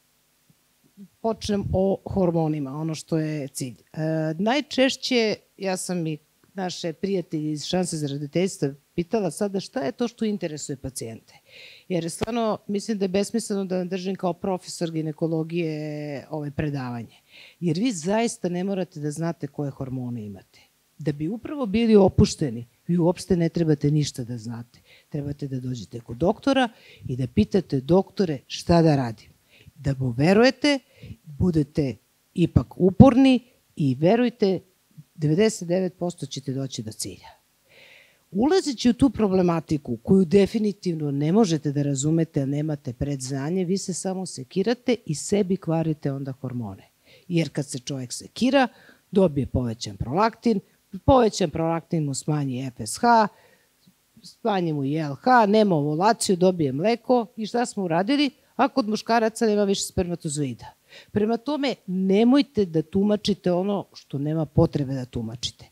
počnem o hormonima, ono što je cilj. E, najčešće, ja sam i naše prijatelji iz Šanse za roditeljstvo pitala sada šta je to što interesuje pacijente. Jer stvarno mislim da je besmisleno da vam držim kao profesor ginekologije ove predavanje. Jer vi zaista ne morate da znate koje hormone imate. Da bi upravo bili opušteni, vi uopšte ne trebate ništa da znate. Trebate da dođete kod doktora i da pitate doktore šta da radim. Da mu verujete, budete ipak uporni i verujte, devedeset devet posto ćete doći do cilja. Ulazeći u tu problematiku koju definitivno ne možete da razumete, a nemate predznanje, vi se samo sekirate i sebi kvarite onda hormone. Jer kad se čovjek sekira, dobije povećan prolaktin, povećan prolaktin mu smanji F S H, smanji mu i L H, nema ovulaciju, dobije mleko i šta smo uradili? A kod muškaraca nema više spermatozoida. Prema tome, nemojte da tumačite ono što nema potrebe da tumačite.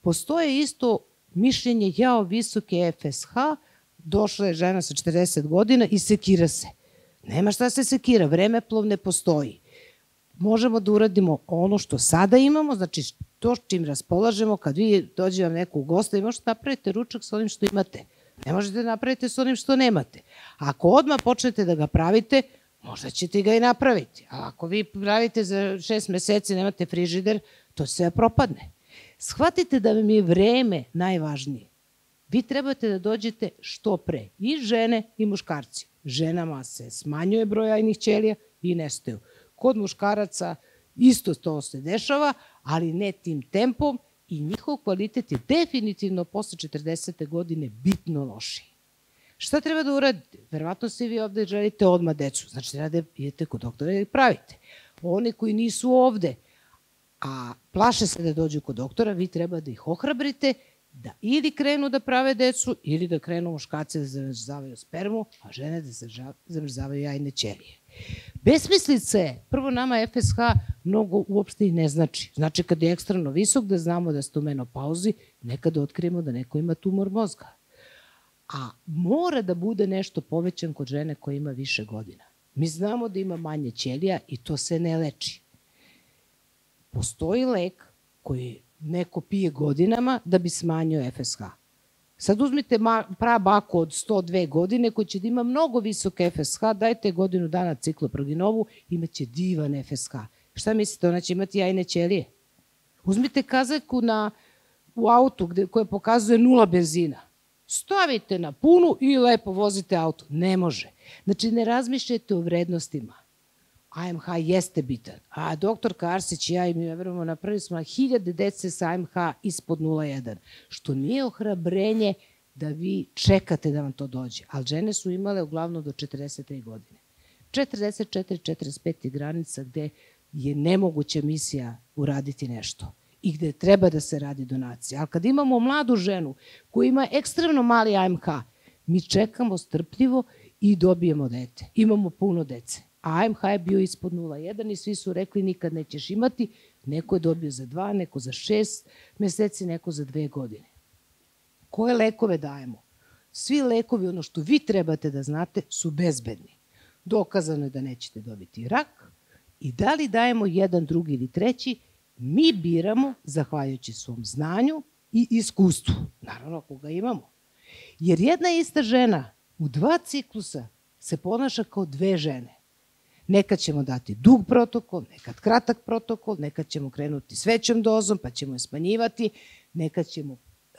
Postoje isto mišljenje, jao, visoki F S H, došla je žena sa četrdeset godina i sekira se. Nema šta se sekira, vremeplov ne postoji. Možemo da uradimo ono što sada imamo, znači to čim raspolažemo, kad vi dođe vam neko u gosta i možete napraviti ručak sa onim što imate. Ne možete napraviti sa onim što nemate. Ako odmah počnete da ga pravite, možda ćete ga i napraviti. A ako vi pravite za šest meseci, nemate frižider, to sve propadne. Shvatite da vam je vreme najvažnije. Vi trebate da dođete što pre. I žene i muškarci. Ženama se smanjuje broj jajnih ćelija i nestaju. Kod muškaraca isto to se dešava, ali ne tim tempom i njihov kvalitet je definitivno posle četrdesete godine bitno lošiji. Šta treba da uradite? Verovatno se vi ovde želite odmah decu, znači treba da idete kod doktora i pravite. Oni koji nisu ovde, a plaše se da dođu kod doktora, vi treba da ih ohrabrite da ili krenu da prave decu, ili da krenu muškarce da zamrzavaju spermu, a žene da zamrzavaju jajne ćelije. Besmislica je, prvo nama F S H mnogo uopšte i ne znači. Znači kad je ekstremno visok da znamo da ste u menopauzi, nekada otkrijemo da neko ima tumor mozga. A mora da bude nešto povećan kod žene koja ima više godina. Mi znamo da ima manje ćelija i to se ne leči. Postoji lek koji neko pije godinama da bi smanjio F S H. Sad uzmite prabaku od sto dve godine koji će da ima mnogo visok F S H, dajte godinu dana cikloproginovu, imaće divan F S H. Šta mislite, ona će imati jajne ćelije? Uzmite kazetku na, u autu gde, koja pokazuje nula benzina. Stavite na punu i lepo vozite auto. Ne može. Znači, ne razmišljajte o vrednostima. A M H jeste bitan. A doktorka Arsić i ja i mi verujemo napravili smo hiljade dece sa A M H ispod nula zarez jedan, što nije ohrabrenje da vi čekate da vam to dođe. Ali žene su imale uglavnom do četrdeset tri godine. četrdeset četiri četrdeset pet je granica gde je nemoguća misija uraditi nešto i gde treba da se radi donacija. Ali kad imamo mladu ženu koja ima ekstremno mali A M H, mi čekamo strpljivo i dobijemo dete. Imamo puno dece. A A M H je bio ispod nula zarez jedan i svi su rekli nikad nećeš imati. Neko je dobio za dva, neko za šest meseci, neko za dve godine. Koje lekove dajemo? Svi lekovi, ono što vi trebate da znate, su bezbedni. Dokazano je da nećete dobiti rak i da li dajemo jedan, drugi ili treći, mi biramo zahvaljujući svom znanju i iskustvu. Naravno, ako ga imamo. Jer jedna ista žena u dva ciklusa se ponaša kao dve žene. Nekad ćemo dati dug protokol, nekad kratak protokol, nekad ćemo krenuti s većom dozom, pa ćemo je smanjivati, nekad ćemo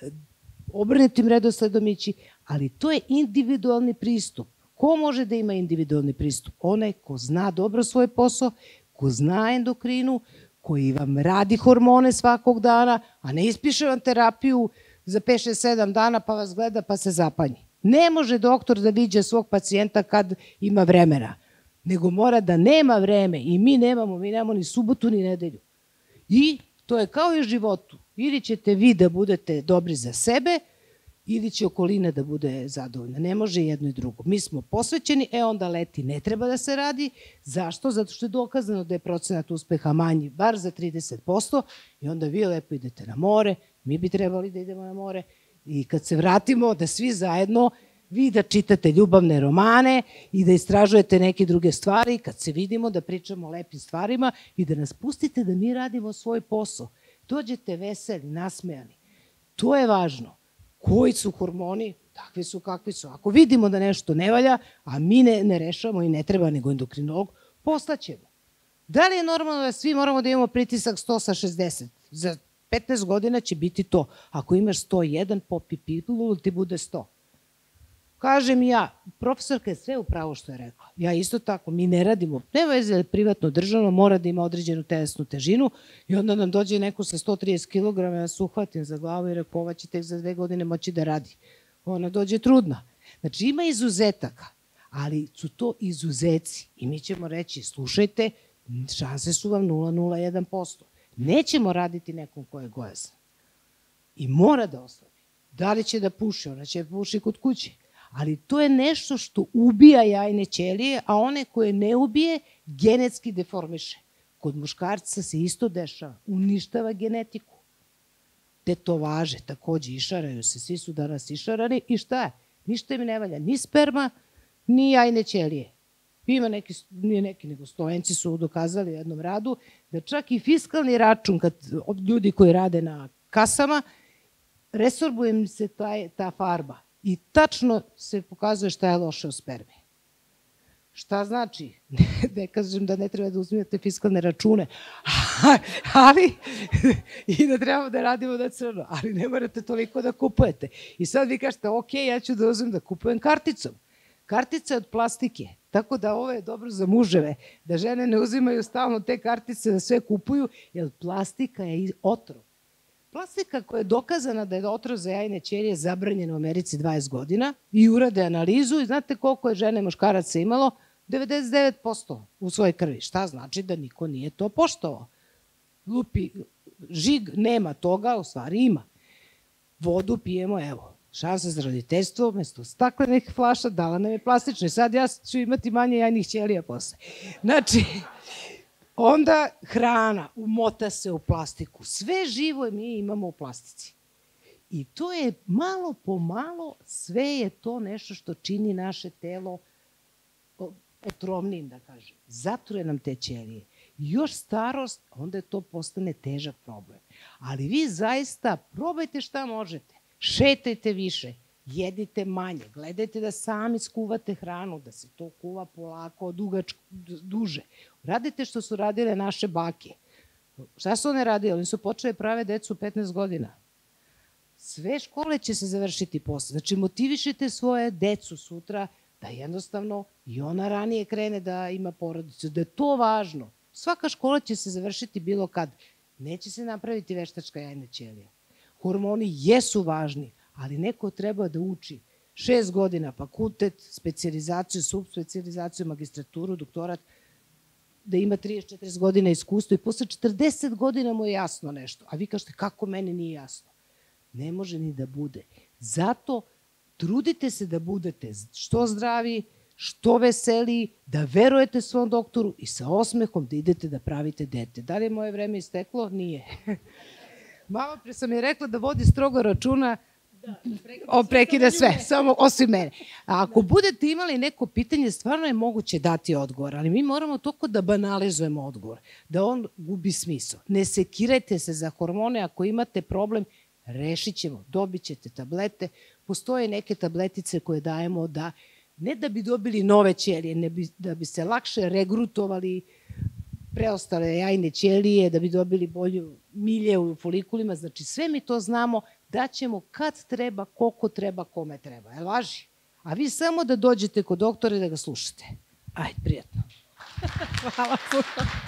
obrnutim redosledom ići, ali to je individualni pristup. Ko može da ima individualni pristup? Onaj ko zna dobro svoj posao, ko zna endokrinu, koji vam radi hormone svakog dana, a ne ispiše vam terapiju za pet šest sedam dana pa vas gleda pa se zapanji. Ne može doktor da viđa svog pacijenta kad ima vremena, nego mora da nema vreme i mi nemamo, mi nemamo ni subotu ni nedelju. I to je kao i u životu. Ili ćete vi da budete dobri za sebe, ili će okolina da bude zadovoljna. Ne može jedno i drugo. Mi smo posvećeni, e onda leti ne treba da se radi. Zašto? Zato što je dokazano da je procenat uspeha manji, bar za trideset posto, i onda vi lepo idete na more, mi bi trebali da idemo na more, i kad se vratimo da svi zajedno, vi da čitate ljubavne romane i da istražujete neke druge stvari, kad se vidimo da pričamo o lepim stvarima i da nas pustite da mi radimo svoj posao. Dođete veseli, nasmejani. To je važno. Koji su hormoni, takvi su kakvi su. Ako vidimo da nešto ne valja, a mi ne, ne rešamo i ne treba nego endokrinolog, poslaćemo. Da li je normalno da svi moramo da imamo pritisak sto sa šezdeset? Za petnaest godina će biti to. Ako imaš sto jedan, popi pilulu, ti bude sto. Kažem ja, profesorka je sve upravo što je rekla. Ja isto tako, mi ne radimo, ne veze privatno državno, mora da ima određenu telesnu težinu i onda nam dođe neko sa sto trideset kilograma, ja se uhvatim za glavu i rekao, ova će tek za dve godine moći da radi. Ona dođe trudna. Znači ima izuzetaka, ali su to izuzeci i mi ćemo reći, slušajte, šanse su vam nula zarez nula jedan posto. Nećemo raditi nekom ko je gojazan. I mora da oslabi. Da li će da puši? Ona će puši kod kuće. Ali to je nešto što ubija jajne ćelije, a one koje ne ubije, genetski deformiše. Kod muškarca se isto dešava, uništava genetiku. tetovaže, takođe išaraju se, svi su danas išarani i šta je? Ništa im ne valja, ni sperma, ni jajne ćelije. Ima neki, nije neki, nego Slovenci su dokazali u jednom radu da čak i fiskalni račun, kad ljudi koji rade na kasama, resorbuje im se taj, ta farba i tačno se pokazuje šta je loše u spermi. Šta znači? Ne kažem da ne treba da uzmijete fiskalne račune, ali i da trebamo da radimo na crno, ali ne morate toliko da kupujete. I sad vi kažete, ok, ja ću da uzmem da kupujem karticom. Kartica je od plastike, tako da ovo je dobro za muževe, da žene ne uzimaju stalno te kartice da sve kupuju, jer plastika je otrov. Plastika koja je dokazana da je otrov za jajne ćelije zabranjena u Americi dvadeset godina i urade analizu i znate koliko je žene i muškaraca imalo? devedeset devet posto u svojoj krvi. Šta znači da niko nije to poštovao? Lupi, žig nema toga, u stvari ima. Vodu pijemo, evo, šansa za roditeljstvo, umesto staklenih flaša, dala nam je plastično. Sad ja ću imati manje jajnih ćelija posle. Znači, onda hrana umota se u plastiku. Sve živo mi imamo u plastici. I to je malo po malo, sve je to nešto što čini naše telo otrovnim, da kažem. Zatruje nam te ćelije. Još starost, onda to postane težak problem. Ali vi zaista probajte šta možete. Šetajte više, jedite manje, gledajte da sami skuvate hranu, da se to kuva polako, dugačko, duže. Radite što su radile naše bake. Šta su one radile? Oni su počeli prave decu petnaest godina. Sve škole će se završiti posle. Znači, motivišite svoje decu sutra da jednostavno i ona ranije krene da ima porodicu, da je to važno. Svaka škola će se završiti bilo kad. Neće se napraviti veštačka jajna ćelija. Hormoni jesu važni, ali neko treba da uči šest godina fakultet, specijalizaciju, subspecijalizaciju, magistraturu, doktorat, da ima trideset četrdeset godina iskustva i posle četrdeset godina mu je jasno nešto. A vi kažete, kako meni nije jasno? Ne može ni da bude. Zato trudite se da budete što zdraviji, što veseliji, da verujete svom doktoru i sa osmehom da idete da pravite dete. Da li je moje vreme isteklo? Nije. Malo pre sam je rekla da vodi strogo računa, prekida sve, samo osim mene. A ako budete imali neko pitanje, stvarno je moguće dati odgovor, ali mi moramo toliko da banalizujemo odgovor, da on gubi smisao. Ne sekirajte se za hormone, ako imate problem, rešit ćemo, dobit ćete tablete. Postoje neke tabletice koje dajemo da, ne da bi dobili nove ćelije, ne bi, da bi se lakše regrutovali preostale jajne ćelije, da bi dobili bolju milje u folikulima. Znači, sve mi to znamo, da ćemo kad treba, koliko treba, kome treba. Je važi? A vi samo da dođete kod doktora i da ga slušate. Ajde, prijatno. Hvala puno.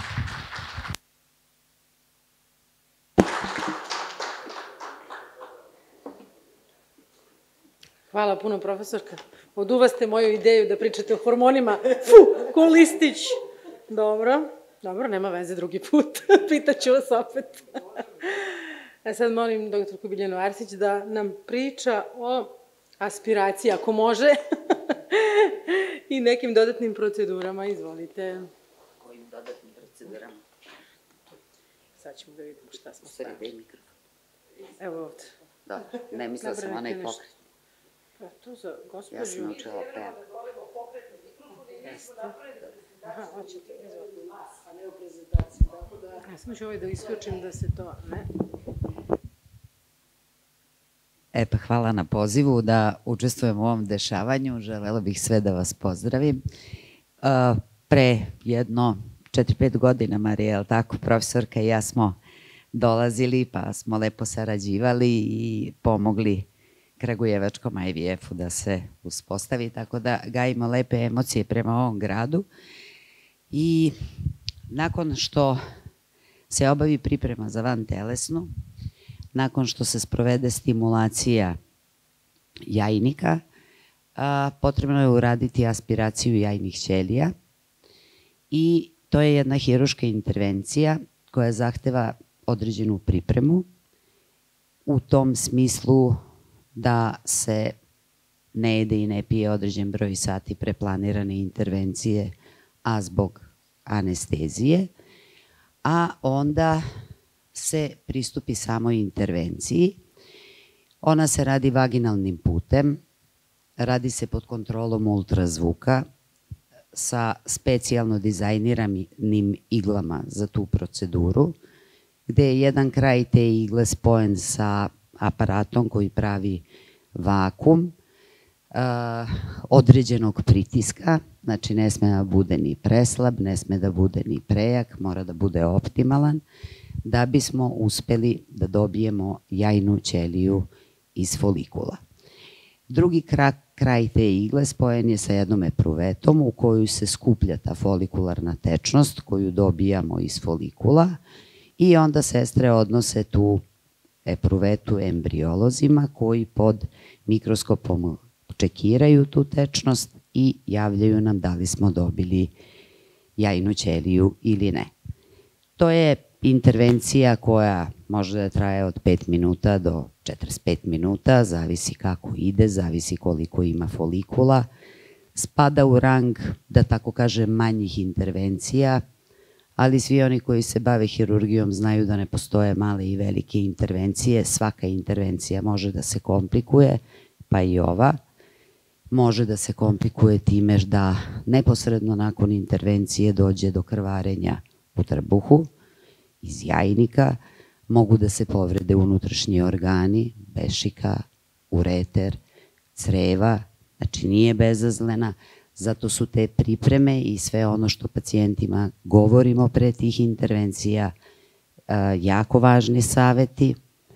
Hvala puno, profesorka. Oduvaste moju ideju da pričate o hormonima. Fu, ko listić. Dobro, dobro, nema veze drugi put. Pitaću vas opet. A sad molim doktorku Biljanu Arsić da nam priča o aspiraciji, ako može, i nekim dodatnim procedurama. Izvolite. Kojim dodatnim procedurama? Sad ćemo da vidimo šta smo stavili. Sredi mikrofon. Evo ovde. Dobro, ne mislila sam onaj pokret. Pa to za gospođu... Ja sam naučila pevam. Jeste. Aha, hoćete, izvolite. A ne u prezentaciji, tako da... Ja sam ću ovaj da isključim da se to, ne? E pa hvala na pozivu da učestvujem u ovom dešavanju. Želela bih sve da vas pozdravim. Pre jedno četiri pet godina, Marija, je li tako, profesorka i ja smo dolazili pa smo lepo sarađivali i pomogli Kragujevačkom I V F-u da se uspostavi, tako da gajimo lepe emocije prema ovom gradu. I nakon što se obavi priprema za vantelesnu, nakon što se sprovede stimulacija jajnika, potrebno je uraditi aspiraciju jajnih ćelija i to je jedna hiruška intervencija koja zahteva određenu pripremu u tom smislu da se ne jede i ne pije određen broj sati preplanirane intervencije, a zbog anestezije, a onda se pristupi samoj intervenciji. Ona se radi vaginalnim putem, radi se pod kontrolom ultrazvuka sa specijalno dizajniranim iglama za tu proceduru, gde je jedan kraj te igle spojen sa aparatom koji pravi vakum određenog pritiska, znači ne sme da bude ni preslab, ne sme da bude ni prejak, mora da bude optimalan, da bismo uspeli da dobijemo jajnu ćeliju iz folikula. Drugi kraj te igle spojen je sa jednom epruvetom u koju se skuplja ta folikularna tečnost koju dobijamo iz folikula i onda sestre odnose tu epruvetu embriolozima koji pod mikroskopom čekiraju tu tečnost i javljaju nam da li smo dobili jajnu ćeliju ili ne. To je intervencija koja može da traje od pet minuta do četrdeset pet minuta, zavisi kako ide, zavisi koliko ima folikula. Spada u rang, da tako kažem, manjih intervencija, ali svi oni koji se bave hirurgijom znaju da ne postoje male i velike intervencije. Svaka intervencija može da se komplikuje, pa i ova. Može da se komplikuje time da neposredno nakon intervencije dođe do krvarenja u trbuhu, iz jajnika, mogu da se povrede unutrašnji organi, bešika, ureter, creva, znači nije bezazlena, zato su te pripreme i sve ono što pacijentima govorimo pre tih intervencija jako važni saveti.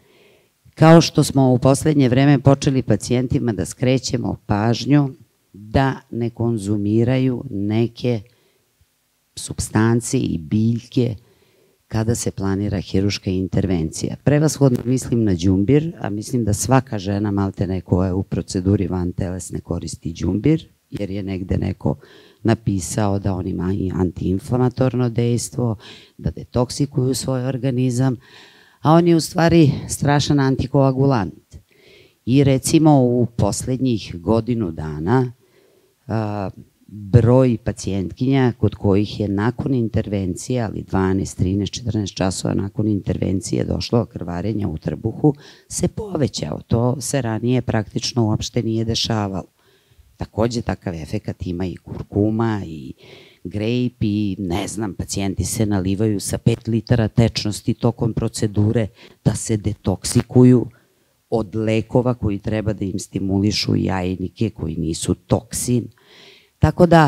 Kao što smo u poslednje vreme počeli pacijentima da skrećemo pažnju da ne konzumiraju neke supstanci i biljke kada se planira hiruška intervencija. Prevashodno mislim na đumbir, a mislim da svaka žena maltene koja je u proceduri vantelesne koristi đumbir, jer je negde neko napisao da on ima i antiinflamatorno dejstvo, da detoksikuju svoj organizam, a on je u stvari strašan antikoagulant. I recimo u poslednjih godinu dana broj pacijentkinja kod kojih je nakon intervencije, ali dvanaest, trinaest, četrnaest časova nakon intervencije došlo krvarenja u trbuhu, se povećao. To se ranije praktično uopšte nije dešavalo. Takođe, takav efekat ima i kurkuma i grejp i ne znam, pacijenti se nalivaju sa pet litara tečnosti tokom procedure da se detoksikuju od lekova koji treba da im stimulišu jajnike, koji nisu toksin. Tako da,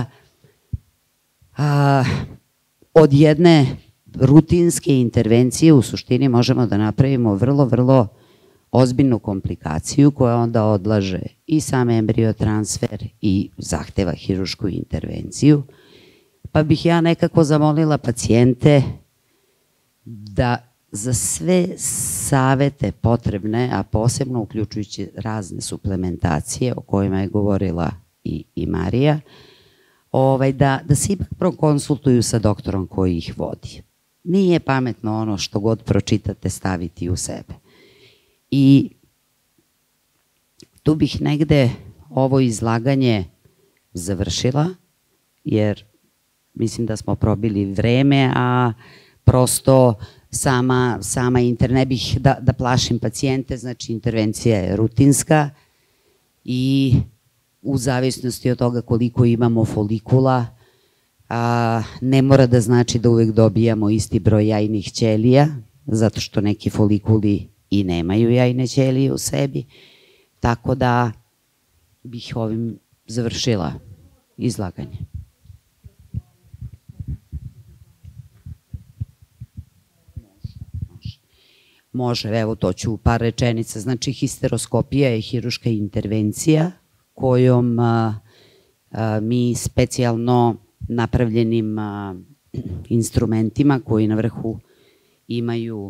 od jedne rutinske intervencije u suštini možemo da napravimo vrlo, vrlo ozbiljnu komplikaciju koja onda odlaže i sam embriotransfer i zahteva hirušku intervenciju. Pa bih ja nekako zamolila pacijente da za sve savete potrebne, a posebno uključujući razne suplementacije o kojima je govorila i Marija, da se ipak prokonsultuju sa doktorom koji ih vodi. Nije pametno ono što god pročitate staviti u sebe. I tu bih negde ovo izlaganje završila, jer mislim da smo probili vreme, a prosto sama, sama ne bih da, da plašim pacijente, znači intervencija je rutinska i u zavisnosti od toga koliko imamo folikula, a, ne mora da znači da uvek dobijamo isti broj jajnih ćelija, zato što neki folikuli i nemaju jajne ćelije u sebi, tako da bih ovim završila izlaganje. Može, evo to ću u par rečenica. Znači, histeroskopija je hiruška intervencija kojom mi specijalno napravljenim instrumentima koji na vrhu imaju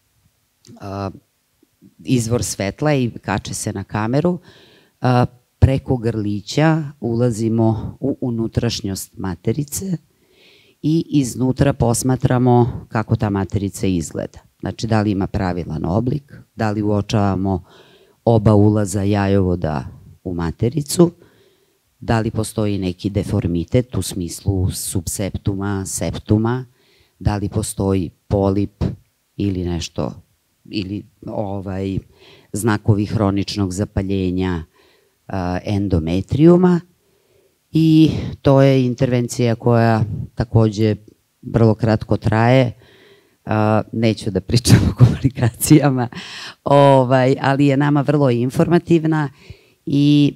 izvor svetla i kače se na kameru, preko grlića ulazimo u unutrašnjost materice i iznutra posmatramo kako ta materica izgleda. Znači, da li ima pravilan oblik, da li uočavamo oba ulaza jajovoda u matericu, da li postoji neki deformitet u smislu subseptuma, septuma, da li postoji polip ili nešto, ili ovaj, znakovi hroničnog zapaljenja a, endometrijuma, i to je intervencija koja takođe vrlo kratko traje. A, neću da pričam o komplikacijama, ovaj, ali je nama vrlo informativna i,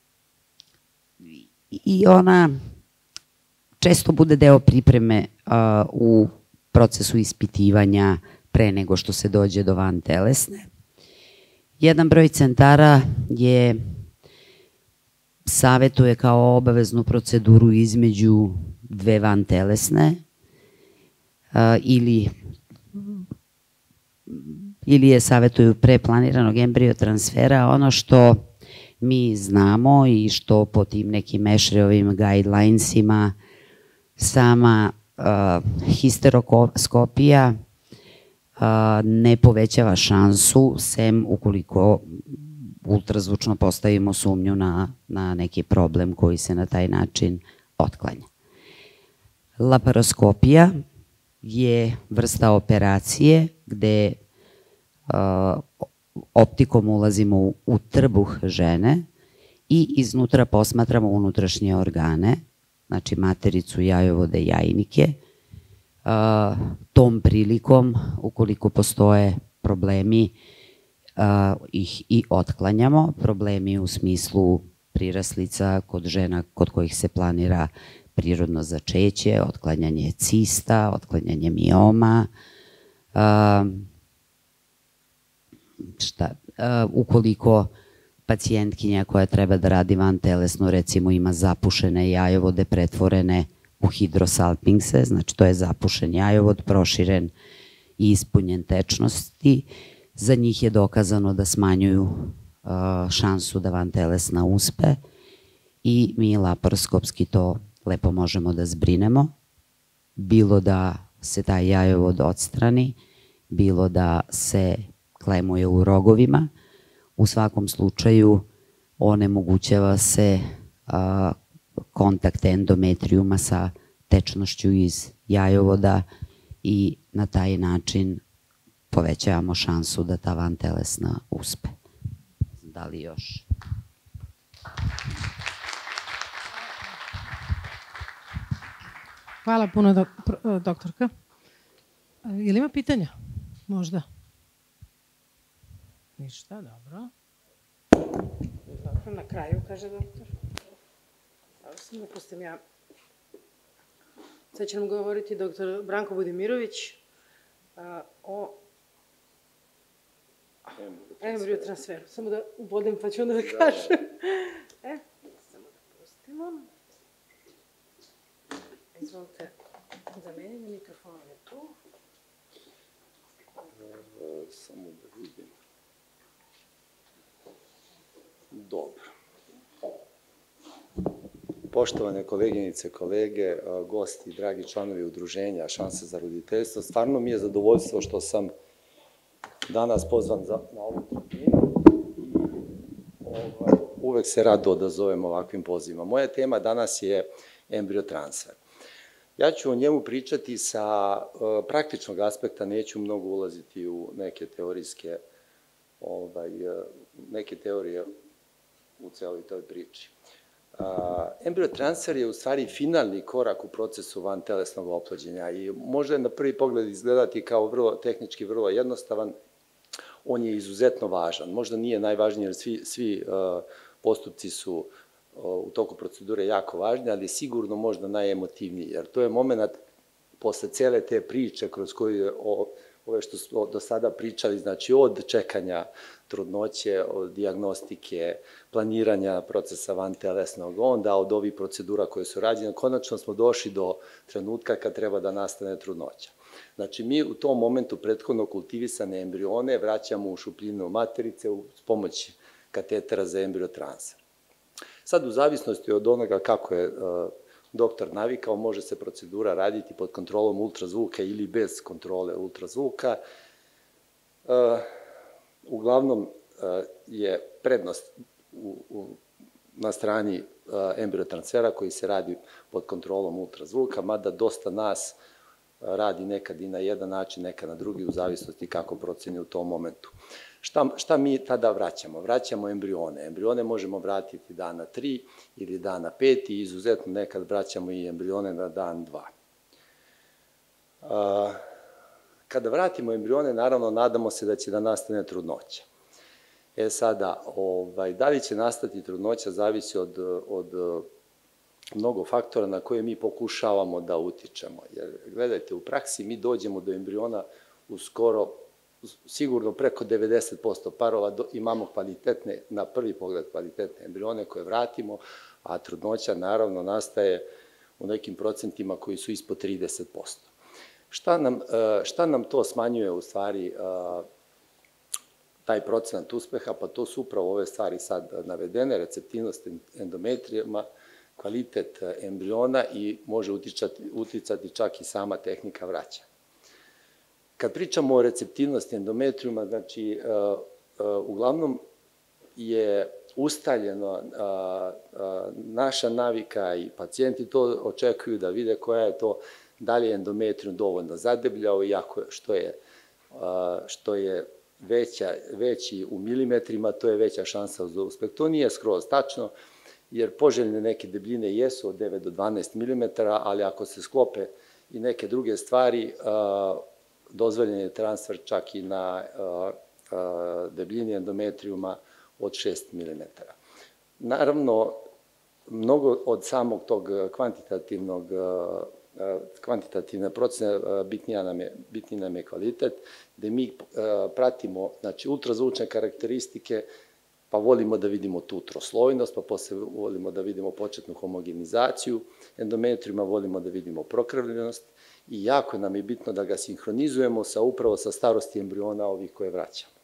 i ona često bude deo pripreme a, u procesu ispitivanja pre nego što se dođe do vantelesne. Jedan broj centara je savetuje kao obaveznu proceduru između dve vantelesne a, ili ili je savetuju pre planiranog embriotransfera. Ono što mi znamo i što po tim nekim Ešreovim guidelinesima sama uh, histeroskopija uh, ne povećava šansu, sem ukoliko ultrazvučno postavimo sumnju na, na neki problem koji se na taj način otklanja. Laparoskopija je vrsta operacije gde uh, optikom ulazimo u, u trbuh žene i iznutra posmatramo unutrašnje organe, znači matericu, jajovode, jajnike. Uh, tom prilikom, ukoliko postoje problemi, uh, ih i otklanjamo. Problemi u smislu priraslica kod žena kod kojih se planira prirodno začeće, otklanjanje cista, otklanjanje mioma, uh, šta, uh, ukoliko pacijentkinja koja treba da radi vantelesno, recimo ima zapušene jajovode pretvorene u hidrosalpingse, znači to je zapušen jajovod, proširen i ispunjen tečnosti, za njih je dokazano da smanjuju uh, šansu da vantelesna uspe i mi laparoskopski to lepo možemo da zbrinemo, bilo da se taj jajovod odstrani, bilo da se klemuje u rogovima. U svakom slučaju onemogućava se a, kontakt endometrijuma sa tečnošću iz jajovoda i na taj način povećavamo šansu da ta vantelesna uspe. Da li još? Hvala puno, dok, doktorka. Je li ima pitanja? Možda. Ništa, dobro. Dobro, na kraju, kaže doktor. Evo sam da pustim ja. Sad će nam govoriti doktor Branko Budimirović a, o embriotransferu. Samo da ubodem pa ću onda da kažem. E, samo da pustimo. Izvolite, zamenimo mikrofon je tu. Samo da vidim. Dobro. Poštovane koleginice, kolege, gosti, dragi članovi udruženja Šansa za roditeljstvo, stvarno mi je zadovoljstvo što sam danas pozvan za, na ovu tribinu i ovaj, uvek se rado odazovem ovakvim pozivima. Moja tema danas je embriotransfer. Ja ću o njemu pričati sa uh, praktičnog aspekta, neću mnogo ulaziti u neke teorijske, ovaj, uh, neke teorije u celoj toj priči. Uh, embriotransfer je u stvari finalni korak u procesu vantelesnog oplođenja i može na prvi pogled izgledati kao vrlo tehnički vrlo jednostavan, on je izuzetno važan. Možda nije najvažniji jer svi, svi uh, postupci su u toku procedure jako važni, ali sigurno možda najemotivniji, jer to je moment posle cele te priče kroz koju je o, ove što smo do sada pričali, znači od čekanja trudnoće, od dijagnostike, planiranja procesa vantelesnog, onda od ovih procedura koje su rađene, konačno smo došli do trenutka kad treba da nastane trudnoća. Znači, mi u tom momentu prethodno kultivisane embrione vraćamo u šupljinu materice uz pomoć katetera za embriotransfer. Sad, u zavisnosti od onoga kako je uh, doktor navikao, može se procedura raditi pod kontrolom ultrazvuka ili bez kontrole ultrazvuka. Uh, uglavnom uh, je prednost u, u, na strani uh, embriotransfera koji se radi pod kontrolom ultrazvuka, mada dosta nas radi nekad i na jedan način, nekad na drugi, u zavisnosti kako proceni u tom momentu. Šta, šta mi tada vraćamo? Vraćamo embrione. Embrione možemo vratiti dana tri ili dana pet i izuzetno nekad vraćamo i embrione na dan dva. Kada vratimo embrione, naravno, nadamo se da će da nastane trudnoća. E sada, ovaj, da li će nastati trudnoća zavisi od, od mnogo faktora na koje mi pokušavamo da utičemo. Jer, gledajte, u praksi mi dođemo do embriona u skoro, sigurno preko devedeset posto parova do, imamo kvalitetne, na prvi pogled kvalitetne embrione koje vratimo, a trudnoća naravno nastaje u nekim procentima koji su ispod trideset posto. Šta nam, šta nam to smanjuje u stvari taj procenat uspeha? Pa to su upravo ove stvari sad navedene, receptivnost endometrijama, kvalitet embriona i može uticati, uticati čak i sama tehnika vraćanja. Kad pričamo o receptivnosti endometrijuma, znači, uglavnom je ustaljeno, naša navika i pacijenti to očekuju da vide koja je to, da li je endometrijum dovoljno zadebljao, iako što je, što je veća, veći u milimetrima, to je veća šansa za uspeh. To nije skroz tačno, jer poželjne neke debljine jesu od devet do dvanaest milimetara, ali ako se sklope i neke druge stvari, dozvoljen je transfer čak i na debljini endometrijuma od šest milimetara. Naravno, mnogo od samog tog kvantitativnog kvantitativne procene, bitnija nam je, bitniji nam je kvalitet, gde mi pratimo, znači, ultrazvučne karakteristike, pa volimo da vidimo tu troslojnost, pa posle volimo da vidimo početnu homogenizaciju endometrijuma, volimo da vidimo prokrvljenost i jako nam je bitno da ga sinhronizujemo sa upravo sa starosti embriona ovih koje vraćamo.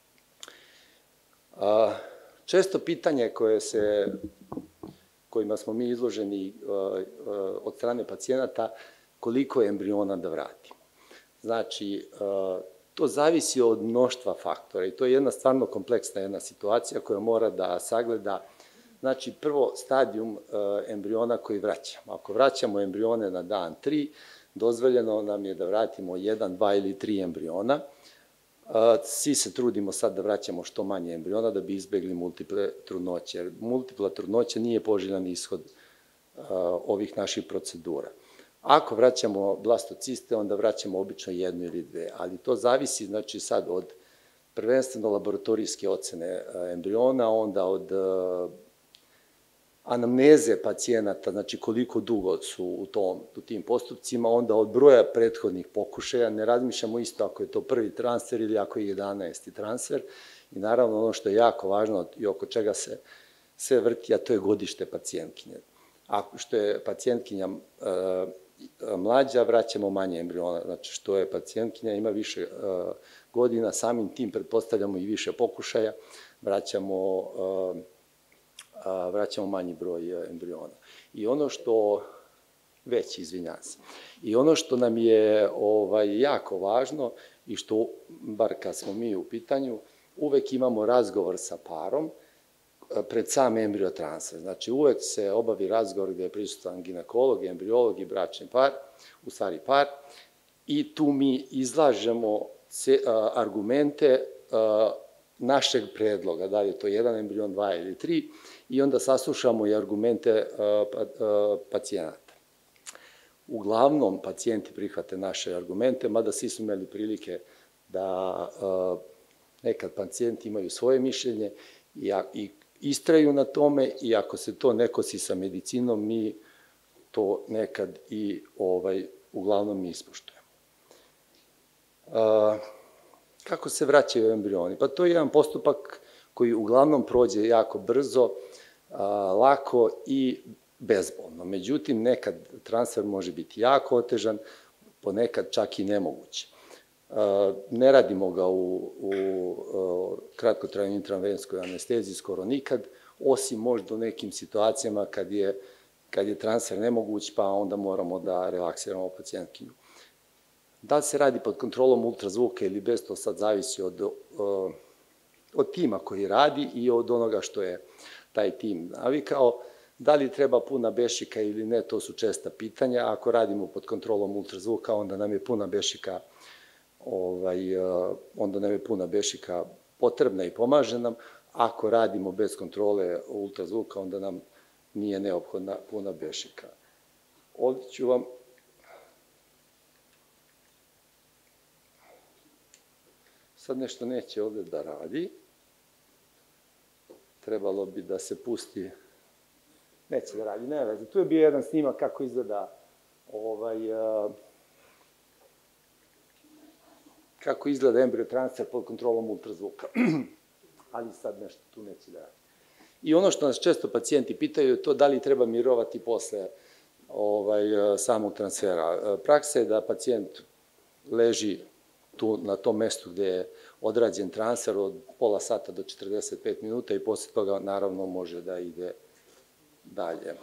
Često pitanje koje se, kojima smo mi izloženi od strane pacijenata, koliko je embriona da vratimo. Znači, to zavisi od mnoštva faktora i to je jedna stvarno kompleksna jedna situacija koja mora da sagleda, znači, prvo stadijum embriona koji vraćamo. Ako vraćamo embrione na dan tri, dozvoljeno nam je da vratimo jedan, dva ili tri embriona. Svi se trudimo sad da vraćamo što manje embriona da bi izbegli multiple trudnoće, jer multipla trudnoća nije poželjan ishod ovih naših procedura. Ako vraćamo blastociste, onda vraćamo obično jednu ili dve, ali to zavisi, znači, sad od prvenstveno laboratorijske ocene embriona, onda od anamneze pacijenata, znači koliko dugo su u, tom, u tim postupcima, onda od broja prethodnih pokušaja, ne razmišljamo isto ako je to prvi transfer ili ako je jedanaesti transfer, i naravno ono što je jako važno i oko čega se sve vrti, a to je godište pacijentkinje. Ako što je pacijentkinja mlađa, vraćamo manje embriona, znači što je pacijentkinja ima više godina, samim tim pretpostavljamo i više pokušaja, vraćamo vraćamo manji broj embriona. I ono što, već, izvinjam se, i ono što nam je ovaj, jako važno i što, bar kad smo mi u pitanju, uvek imamo razgovor sa parom pred sam embriotransfer. Znači, uvek se obavi razgovor gde je prisutan ginekolog, embriolog i bračni par, u stvari par, i tu mi izlažemo argumente našeg predloga, da li je to jedan embrion, dva ili tri, i onda saslušamo i argumente pacijenata. Uglavnom, pacijenti prihvate naše argumente, mada svi su imali prilike da nekad pacijenti imaju svoje mišljenje i istraju na tome, i ako se to ne kosi sa medicinom, mi to nekad i uglavnom ispoštujemo. Kako se vraćaju embrioni? Pa to je jedan postupak koji uglavnom prođe jako brzo, lako i bezbolno. Međutim, nekad transfer može biti jako otežan, ponekad čak i nemoguće. Ne radimo ga u kratkotrajnoj intravenskoj anesteziji skoro nikad, osim možda u nekim situacijama kad je transfer nemoguć, pa onda moramo da relaksiramo pacijentkinju. Da li se radi pod kontrolom ultrazvuka ili bez, to sad zavisi od tima koji radi i od onoga što je taj tim navikao. Da li treba puna bešika ili ne, to su česta pitanja. Ako radimo pod kontrolom ultrazvuka, onda nam je puna bešika, ovaj, onda nam je puna bešika potrebna i pomaže nam. Ako radimo bez kontrole ultrazvuka, onda nam nije neophodna puna bešika. Ovdje ću vam sad nešto neće ovdje da radi. Trebalo bi da se pusti. Neće da radi, ne veze. Tu je bio jedan snimak kako izgleda ovaj, kako izgleda embriotransfer pod kontrolom ultrazvuka. Ali sad nešto tu neće da radi. I ono što nas često pacijenti pitaju je to da li treba mirovati posle ovaj, samog transfera. Praksa je da pacijent leži tu na tom mestu gde je odrađen transfer od pola sata do četrdeset pet minuta i posle toga naravno može da ide dalje.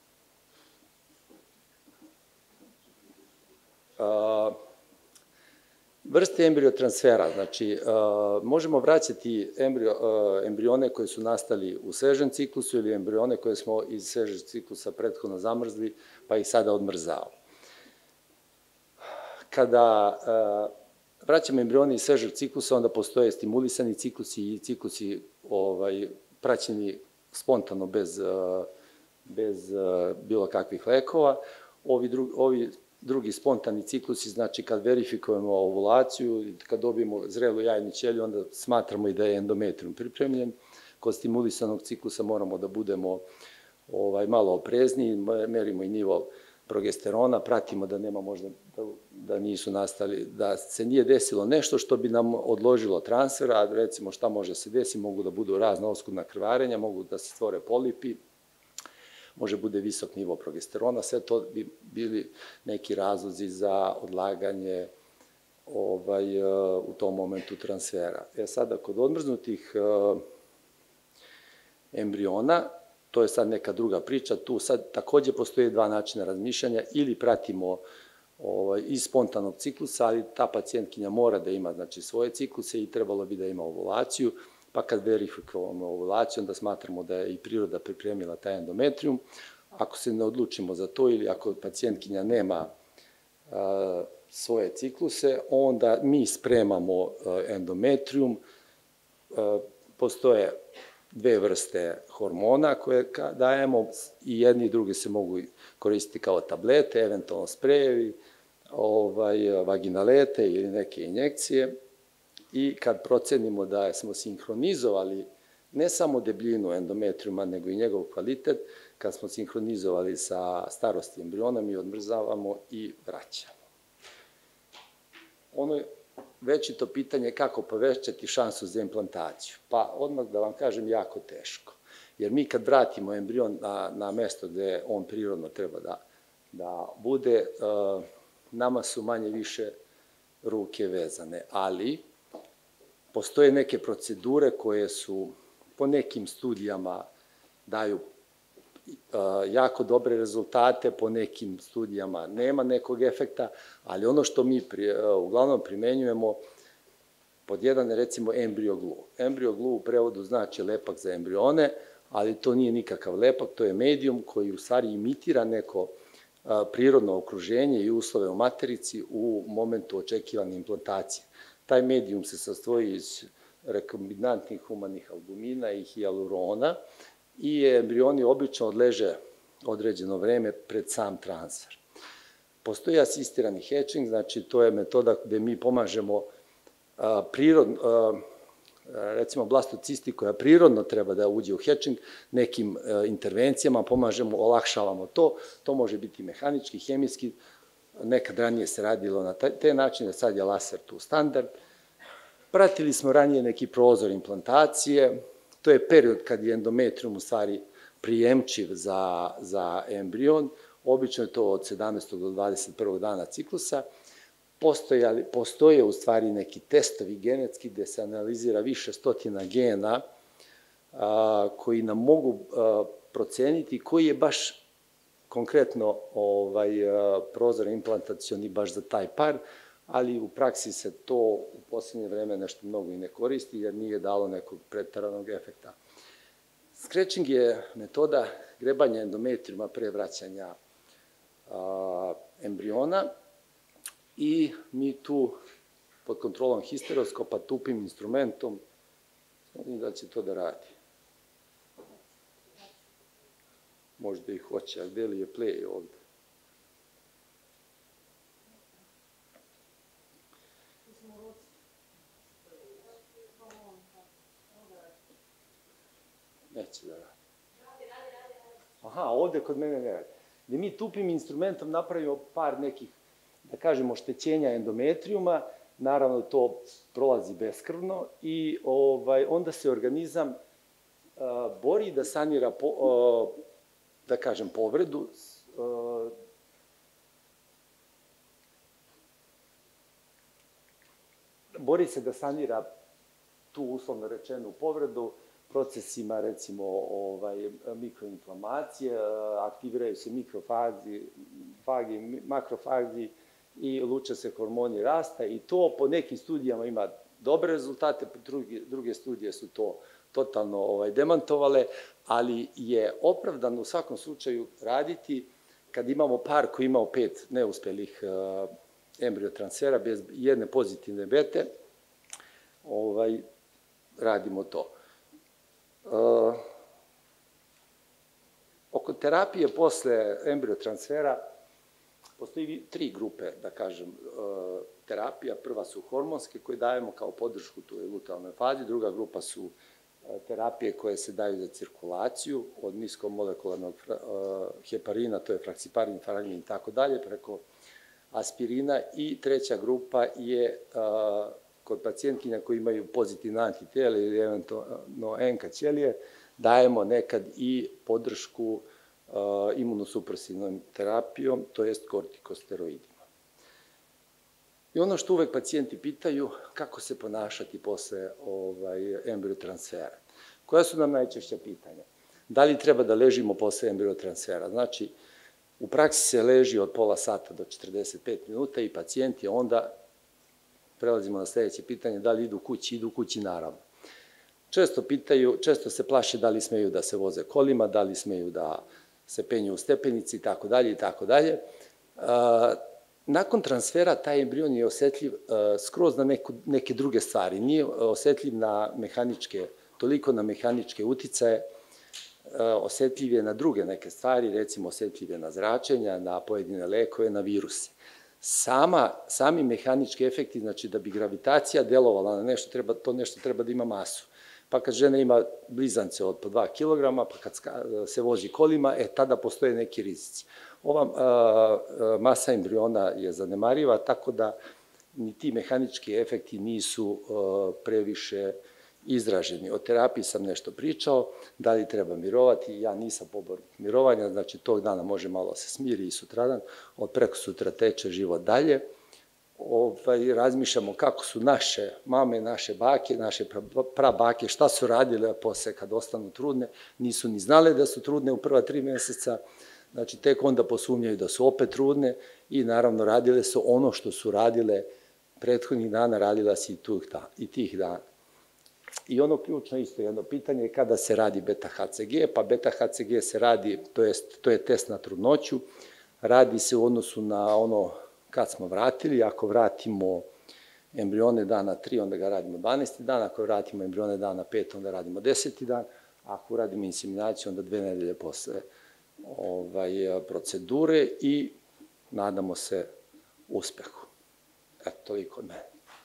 Uh, vrste embriotransfera, znači uh, možemo vraćati embrio, uh, embrione koje su nastali u svežem ciklusu ili embrione koje smo iz svežeg ciklusa prethodno zamrzli pa ih sada odmrzavamo. Kada uh, vraćamo embrione iz svežeg ciklusa, onda postoje stimulisani ciklusi i ciklusi ovaj, praćeni spontano bez, bez bilo kakvih lekova. Ovi, dru, ovi drugi spontani ciklusi, znači kad verifikujemo ovulaciju, kad dobijemo zrelu jajnu ćeliju, onda smatramo i da je endometrium pripremljen. Kod stimulisanog ciklusa moramo da budemo ovaj, malo oprezniji, merimo i nivo progesterona, pratimo da nema možda, da, da nisu nastali, da se nije desilo nešto što bi nam odložilo transfer, a recimo šta može se desiti, mogu da budu razna oskudna krvarenja, mogu da se stvore polipi, može bude visok nivo progesterona, sve to bi bili neki razlozi za odlaganje ovaj, u tom momentu transfera. E sada, kod odmrznutih uh, embriona, to je sad neka druga priča, tu sad takođe postoje dva načina razmišljanja, ili pratimo ovaj, iz spontanog ciklusa, ali ta pacijentkinja mora da ima znači, svoje cikluse i trebalo bi da ima ovulaciju, pa kad verifikujemo ovulaciju, onda smatramo da je i priroda pripremila taj endometrium. Ako se ne odlučimo za to ili ako pacijentkinja nema a, svoje cikluse, onda mi spremamo a, endometrium, a, postoje dve vrste hormona koje dajemo i jedni i drugi se mogu koristiti kao tablete, eventualno sprejevi, ovaj, vaginalete ili neke injekcije. I kad procenimo da smo sinhronizovali ne samo debljinu endometrijuma, nego i njegov kvalitet, kad smo sinhronizovali sa starosti embriona, mi odmrzavamo i vraćamo. Ono je večito pitanje kako povećati šansu za implantaciju. Pa odmah da vam kažem, jako teško. Jer mi kad vratimo embrion na, na mesto gde on prirodno treba da, da bude, uh, nama su manje više ruke vezane. Ali postoje neke procedure koje su po nekim studijama daju uh, jako dobre rezultate, po nekim studijama nema nekog efekta, ali ono što mi pri, uh, uglavnom primenjujemo, pod jedan je recimo embryo glue. Embryo glue u prevodu znači lepak za embrione, ali to nije nikakav lepak, to je medijum koji u stvari imitira neko uh, prirodno okruženje i uslove u materici u momentu očekivane implantacije. Taj medijum se sastoji iz rekombinantnih humanih albumina i hijalurona i embrioni obično odleže određeno vreme pred sam transfer. Postoji asistirani hatching, znači to je metoda gde mi pomažemo a, prirodno, a, recimo blastocisti koja prirodno treba da uđe u hatching, nekim a, intervencijama pomažemo, olakšavamo to, to može biti mehanički, hemijski, nekad ranije se radilo na te načine, sad je laser tu standard. Pratili smo ranije neki prozor implantacije, to je period kad je endometrium u stvari prijemčiv za, za embrion, obično je to od sedamnaestog do dvadeset prvog dana ciklusa. Postoje, postoje u stvari neki testovi genetski gde se analizira više stotina gena a, koji nam mogu a, proceniti koji je baš konkretno ovaj, a, prozor implantacioni baš za taj par, ali u praksi se to u poslednje vreme nešto mnogo i ne koristi, jer nije dalo nekog preteranog efekta. Scratching je metoda grebanja endometrijuma pre vraćanja embriona i mi tu pod kontrolom histeroskopa tupim instrumentom, vidim da će to da radi. Možda i hoće, a gde li je play ovde? Neće da radi. Aha, ovde kod mene ne radi. Gde mi tupim instrumentom napravimo par nekih, da kažemo, oštećenja endometrijuma, naravno to prolazi beskrvno i onda se organizam bori da sanira, da kažem, povredu, bori se da sanira tu uslovno rečenu povredu procesima, recimo, mikroinflamacije, aktiviraju se mikrofagi, makrofagi i luče se hormoni rasta i to po nekim studijama ima dobre rezultate, druge studije su to totalno demantovale, ali je opravdano u svakom slučaju raditi kad imamo par koji imao pet neuspelih embriotransfera bez jedne pozitivne bete, radimo to. Oko terapije posle embriotransfera postoji tri grupe, da kažem, terapija. Prva su hormonske koje dajemo kao podršku tu lutealnoj fazi, druga grupa su terapije koje se daju za cirkulaciju, od niskomolekularnog heparina, to je fraksiparin, faragin i tako dalje, preko aspirina, i treća grupa je kod pacijentkinja koji imaju pozitivne antitijela ili eventualno en ka ćelije, dajemo nekad i podršku imunosupresivnom terapijom, to jest kortikosteroidima. I ono što uvek pacijenti pitaju, kako se ponašati posle embriotransfera. Koja su nam najčešća pitanja? Da li treba da ležimo posle embriotransfera? Znači, u praksi se leži od pola sata do četrdeset pet minuta i pacijenti onda, prelazimo na sledeće pitanje, da li idu kući? Idu kući, naravno. Često pitaju, često se plaše da li smeju da se voze kolima, da li smeju da se penju u stepenici i tako dalje i tako dalje. Nakon transfera taj embrion je osetljiv skroz na neke druge stvari. Nije osetljiv na mehaničke, toliko na mehaničke uticaje, osetljiv je na druge neke stvari, recimo osetljiv je na zračenja, na pojedine lekove, na viruse. Sami mehanički efekti, znači da bi gravitacija delovala na nešto, to nešto treba da ima masu. Pa kad žena ima blizance od po dva kilograma, pa kad se vozi kolima, e, tada postoje neki rizici. Ova masa embriona je zanemariva, tako da ni ti mehanički efekti nisu previše izraženi. O terapiji sam nešto pričao, da li treba mirovati, ja nisam pobornik mirovanja, znači tog dana može malo se smiri i sutradan, od preko sutra teče život dalje. Razmišljamo kako su naše mame, naše bake, naše prabake, šta su radile posle kad ostanu trudne, nisu ni znale da su trudne u prva tri meseca, znači tek onda posumnjaju da su opet trudne i naravno radile su ono što su radile prethodnih dana, radila si i tih dana. I ono ključno isto jedno pitanje je kada se radi beta ha ce ge, pa beta ha ce ge se radi, to je test na trudnoću, radi se u odnosu na ono kad smo vratili, ako vratimo embrione dana tri, onda ga radimo dvanaesti dan, ako vratimo embrione dana pet, onda radimo deseti dan, ako uradimo inseminaciju, onda dve nedelje posle procedure i nadamo se uspehu. Eto, toliko od mene.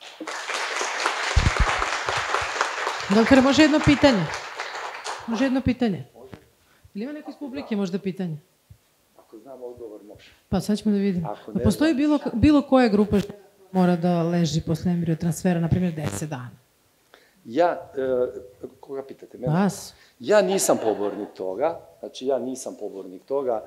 Doktore, može jedno pitanje? Može jedno pitanje? Ili ima neko iz publike možda pitanje? Ako znam odgovor, može. Pa sad ćemo da vidimo. Postoji bilo koja grupa mora da leži posle embriotransfera, na primjer deset dana? Ja, koga pitate? Vas. Ja nisam pobornik toga, znači ja nisam pobornik toga,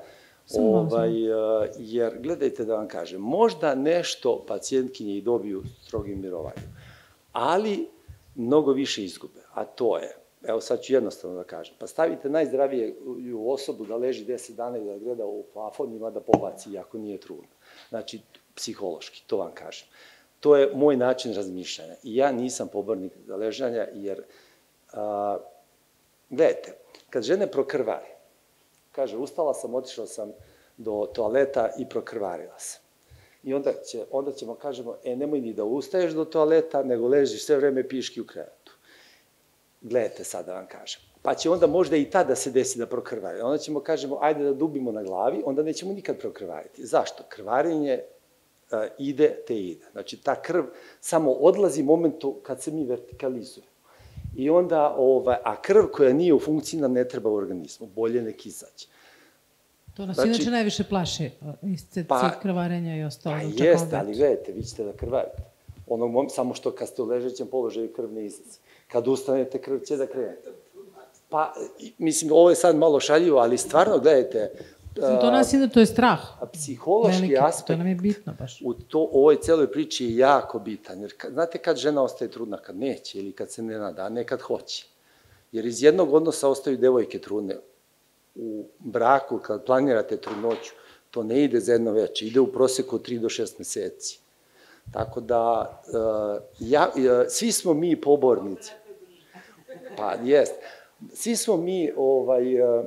jer gledajte da vam kažem, možda nešto pacijentkinje i dobiju strogim mirovanjem, ali mnogo više izgube, a to je, evo sad ću jednostavno da kažem, pa stavite najzdraviju osobu da leži deset dana i da gleda u plafon, ima da pobaci, iako nije trudno. Znači, psihološki, to vam kažem. To je moj način razmišljanja i ja nisam pobornik za ležanja, jer gledajte, kad žene prokrvari, kaže, ustala sam, otišla sam do toaleta i prokrvarila sam. I onda, će, onda ćemo kažemo, e, nemoj ni da ustaješ do toaleta, nego ležiš sve vreme piški u krevetu. Gledajte sad da vam kažem. Pa će onda možda i tada se desi da prokrvari. Onda ćemo kažemo, ajde da dubimo na glavi, onda nećemo nikad prokrvariti. Zašto? Krvarenje uh, ide te ide. Znači, ta krv samo odlazi momentu kad se mi vertikalizujemo. I onda, ovaj, a krv koja nije u funkciji nam ne treba u organizmu, bolje nek izađe. To nas znači, inače najviše plaše, isced pa, krvarenja i ostalo. Pa jeste, ali gledajte, vi ćete da krvarite. Ono, samo što kad ste u ležećem položaju krv ne izlazi. Kad ustanete, krv će da krene. Pa, mislim, ovo je sad malo šaljivo, ali stvarno, gledajte... To nas ide, to je strah. Psihološki veliki, aspekt... To nam je bitno baš. U to, ovoj celoj priči je jako bitan. Jer, znate kad žena ostaje trudna? Kad neće ili kad se ne nada, a ne kad hoće. Jer iz jednog odnosa ostaju devojke trudne. U braku, kad planirate trudnoću, to ne ide za jedno veče, ide u proseku od tri do šest meseci. Tako da, uh, ja, uh, svi smo mi pobornici. Pa, jest. Svi smo mi, ovaj, uh,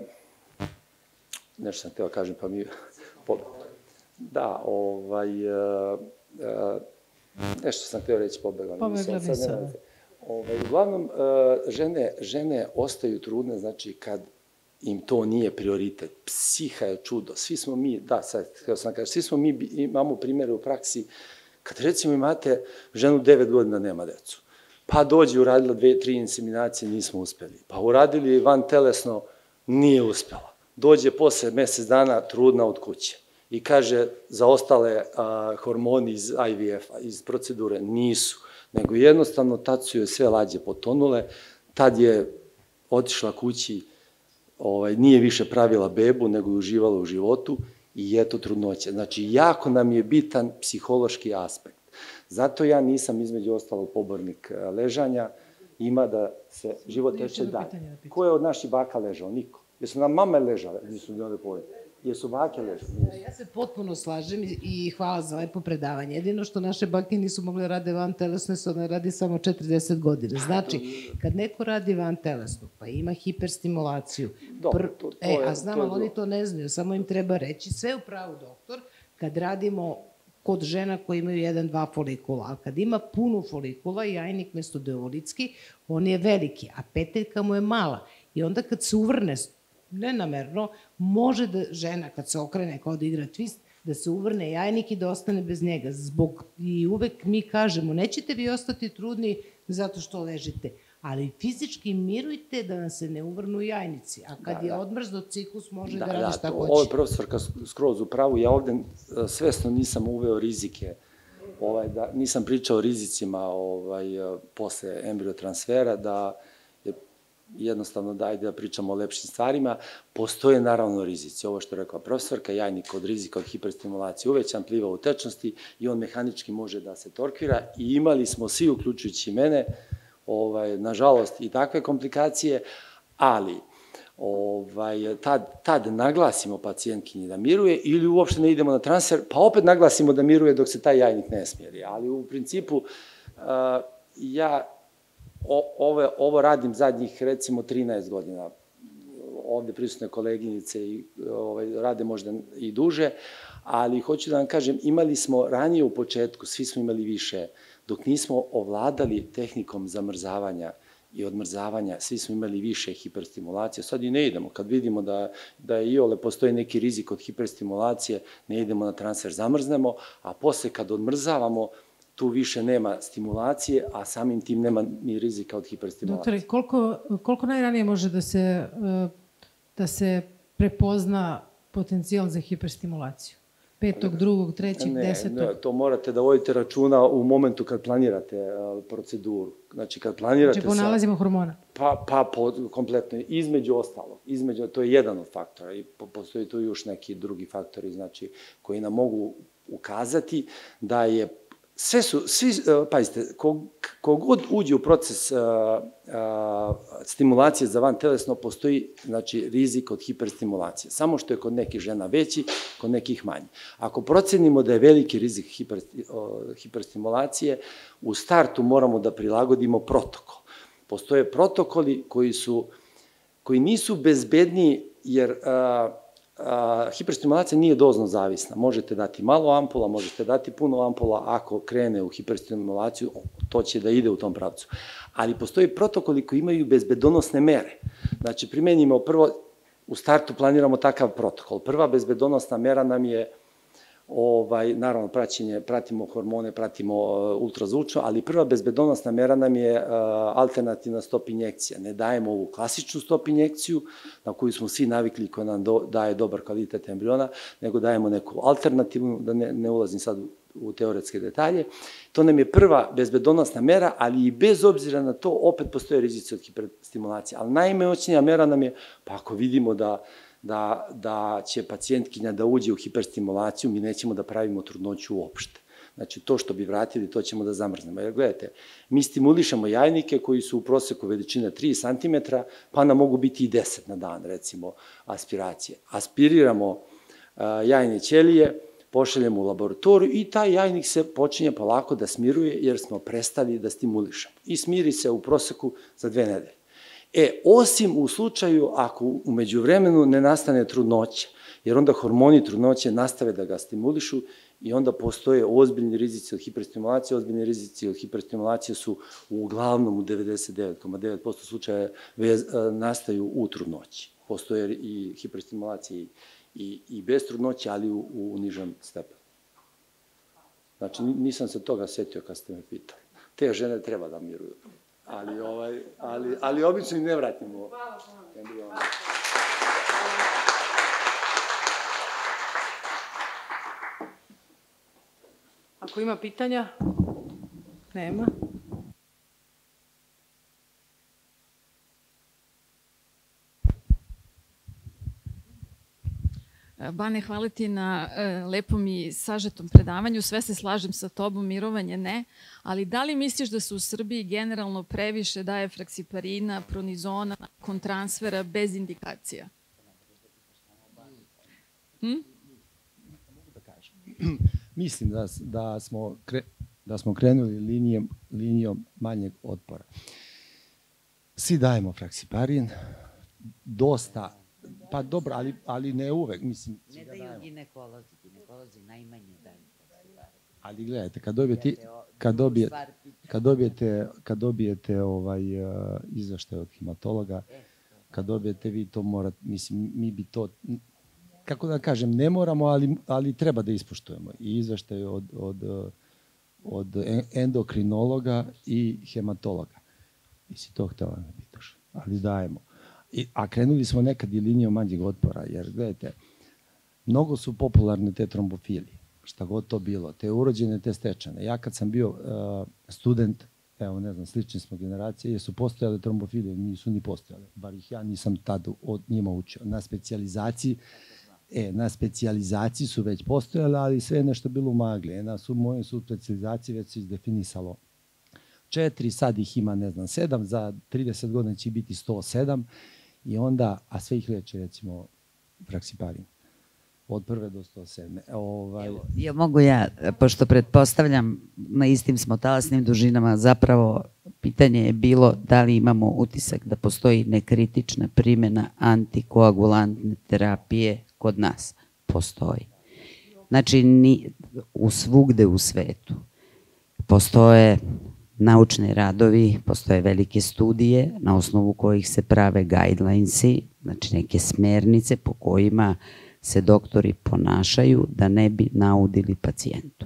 nešto sam teo kažem, pa mi... Da, ovaj, uh, uh, nešto sam teo reći, pobegla. Pobegla mi se. Ovaj, uglavnom, uh, žene, žene ostaju trudne, znači, kad im to nije prioritet. Psiha je čudo. Svi smo mi, da, sad, kao sam kažem, svi smo mi, imamo primere u praksi, kad recimo imate ženu devet godina nema decu, pa dođe uradila dve, tri inseminacije, nismo uspeli, pa uradili van telesno, nije uspela. Dođe posle mesec dana trudna od kuće i kaže za ostale a, hormoni iz I V F-a, iz procedure, nisu, nego jednostavno tad su joj sve lađe potonule, tad je otišla kući, ovaj, nije više pravila bebu, nego je uživala u životu i eto trudnoće. Znači, jako nam je bitan psihološki aspekt. Zato ja nisam između ostalog pobornik ležanja, ima da se život teče dalje. Ko je od naših baka ležao? Niko. Jesu nam mame ležale? Nisu njode povede. Jesu bake ležale? Ja se potpuno slažem i hvala za lepo predavanje. Jedino što naše bake nisu mogle rade van telesno, su one radi samo četrdeset godina. Znači, kad neko radi van telesno, pa ima hiperstimulaciju, pr... e, a znam, ali oni to ne znaju, samo im treba reći, sve u pravu doktor, kad radimo kod žena koji imaju jedan, dva folikula, a kad ima puno folikula, jajnik mesto deolitski, on je veliki, a peteljka mu je mala. I onda kad se uvrne, nenamerno, može da žena, kad se okrene kao da igra twist, da se uvrne jajnik i da ostane bez njega. Zbog, i uvek mi kažemo, nećete vi ostati trudni zato što ležite, ali fizički mirujte da vam se ne uvrnu jajnici. A kad da, je da. odmrznut ciklus, može da, da radi šta da, hoće. Ovo je profesorka skroz u pravu. Ja ovde svesno nisam uveo rizike. Ovaj, da, nisam pričao o rizicima ovaj, posle embriotransfera, da je jednostavno da ajde da pričamo o lepšim stvarima. Postoje naravno rizici. Ovo što je rekla profesorka, jajnik od rizika od hiperstimulacije uvećan, pliva u tečnosti i on mehanički može da se torkvira i imali smo svi, uključujući mene, ovaj, nažalost i takve komplikacije, ali ovaj, tad, tad naglasimo pacijentkinji da miruje ili uopšte ne idemo na transfer, pa opet naglasimo da miruje dok se taj jajnik ne smjeri. Ali u principu uh, ja o, ove, ovo radim zadnjih recimo trinaest godina. Ovde prisutne koleginice i, ovaj, rade možda i duže, ali hoću da vam kažem, imali smo ranije u početku, svi smo imali više, dok nismo ovladali tehnikom zamrzavanja i odmrzavanja, svi smo imali više hiperstimulacije. Sad i ne idemo. Kad vidimo da, da je iole postoji neki rizik od hiperstimulacije, ne idemo na transfer, zamrznemo, a posle kad odmrzavamo, tu više nema stimulacije, a samim tim nema ni rizika od hiperstimulacije. Doktore, koliko, koliko najranije može da se, da se prepozna potencijal za hiperstimulaciju? Petog, drugog, trećeg, desetog? Ne, to morate da vodite računa u momentu kad planirate uh, proceduru. Znači, kad planirate... Znači, po nalazima hormona? Pa, pa po, kompletno, između ostalog. Između, to je jedan od faktora i po, postoji tu još neki drugi faktori, znači, koji nam mogu ukazati da je sve su, svi, pazite, kogod uđe u proces uh, uh, stimulacije za van telesno, postoji, znači, rizik od hiperstimulacije. Samo što je kod nekih žena veći, kod nekih manji. Ako procenimo da je veliki rizik hiper, uh, hiperstimulacije, u startu moramo da prilagodimo protokol. Postoje protokoli koji su koji nisu bezbedniji, jer a, a, hiperstimulacija nije dozno zavisna. Možete dati malo ampula, možete dati puno ampula, ako krene u hiperstimulaciju, to će da ide u tom pravcu. Ali postoji protokoli koji imaju bezbedonosne mere. Znači, primenimo prvo, u startu planiramo takav protokol. Prva bezbedonosna mera nam je, ovaj, naravno, praćenje, pratimo hormone, pratimo uh, ultrazvučno, ali prva bezbedonosna mera nam je uh, alternativna stop injekcija. Ne dajemo ovu klasičnu stop injekciju, na koju smo svi navikli, koja nam do, daje dobar kvalitet embriona, nego dajemo neku alternativnu, da ne, ne ulazim sad u, u teoretske detalje. To nam je prva bezbedonosna mera, ali i bez obzira na to, opet postoje rizici od hiperstimulacije. Ali najmoćnija mera nam je, pa ako vidimo da Da, da će pacijentkinja da uđe u hiperstimulaciju, mi nećemo da pravimo trudnoću uopšte. Znači, to što bi vratili, to ćemo da zamrznemo. Jer gledajte, mi stimulišemo jajnike koji su u proseku veličine tri centimetra, pa nam mogu biti i deset na dan, recimo, aspiracije. Aspiriramo a, jajne ćelije, pošaljemo u laboratoriju i taj jajnik se počinje polako da smiruje jer smo prestali da stimulišemo. I smiri se u proseku za dve nedelje. E, osim u slučaju ako umeđu vremenu ne nastane trudnoća, jer onda hormoni trudnoće nastave da ga stimulišu i onda postoje ozbiljni rizici od hiperstimulacije. Ozbiljni rizici od hiperstimulacije su uglavnom u devedeset devet zarez devet posto slučaja nastaju u trudnoći. Postoje i hiperstimulacije i, i bez trudnoće, ali u, u nižem stepenu. Znači, nisam se toga setio kad ste me pitali. Te žene treba da miruju. Ali, ovaj, ali, ali obično im ne vratimo. Hvala, hvala. Ako ima pitanja? Nema. Bane, hvala ti na e, lepom i sažetom predavanju. Sve se slažem sa tobom, mirovanje ne. Ali da li misliš da se u Srbiji generalno previše daje fraksiparina, pronizona, nakon transfera bez indikacija? Hm? Mislim da, da, smo kre, da smo krenuli linijom, linijom manjeg otpora. Svi dajemo fraksiparin, dosta. Pa dobro, ali, ali ne uvek, mislim... Ne daju ginekolozi, ginekolozi najmanje daju. Ali gledajte, kad dobijete, kad dobijete, kad dobijete, kad dobijete ovaj, uh, izveštaj od hematologa, kad dobijete vi to morate, mislim, mi bi to, kako da kažem, ne moramo, ali, ali treba da ispoštujemo. I izveštaj od, od, od endokrinologa i hematologa. Nisi to htjela da me pitaš, ali dajemo. I, a krenuli smo nekad i linijom manjeg otpora, jer gledajte, mnogo su popularne te trombofilije, šta god to bilo, te urođene, te stečene. Ja kad sam bio uh, student, evo ne znam, slične smo generacije, jesu postojale trombofilije, nisu ni postojale, bar ih ja nisam tad od njima učio. Na specijalizaciji, e, na specijalizaciji su već postojale, ali sve je nešto bilo u magli. E, na su, moje su specijalizaciji već se izdefinisalo četiri, sad ih ima, ne znam, sedam, za trideset godina će biti sto sedam i onda, a sve ih leče, recimo, fraksiparin. Od prve do sto sedme. Ovaj... Evo, ja mogu ja, pošto pretpostavljam, na istim smo talasnim dužinama, zapravo pitanje je bilo da li imamo utisak da postoji nekritična primjena antikoagulantne terapije kod nas. Postoji. Znači, ni, u svugde u svetu postoje naučni radovi, postoje velike studije na osnovu kojih se prave guidelinesi, znači neke smernice po kojima se doktori ponašaju da ne bi naudili pacijentu.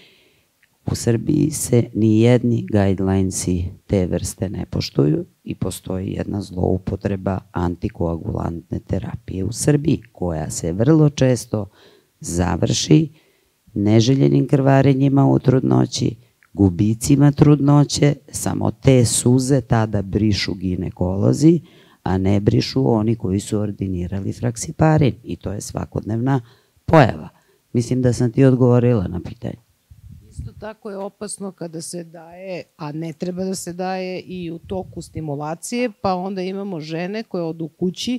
U Srbiji se ni jedni guidelinesi te vrste ne poštuju i postoji jedna zloupotreba antikoagulantne terapije u Srbiji, koja se vrlo često završi neželjenim krvarenjima u trudnoći, gubicima trudnoće, samo te suze tada brišu ginekolozi, a ne brišu oni koji su ordinirali fraksiparin. I to je svakodnevna pojava. Mislim da sam ti odgovorila na pitanje. Isto tako je opasno kada se daje, a ne treba da se daje i u toku stimulacije, pa onda imamo žene koje odu kući,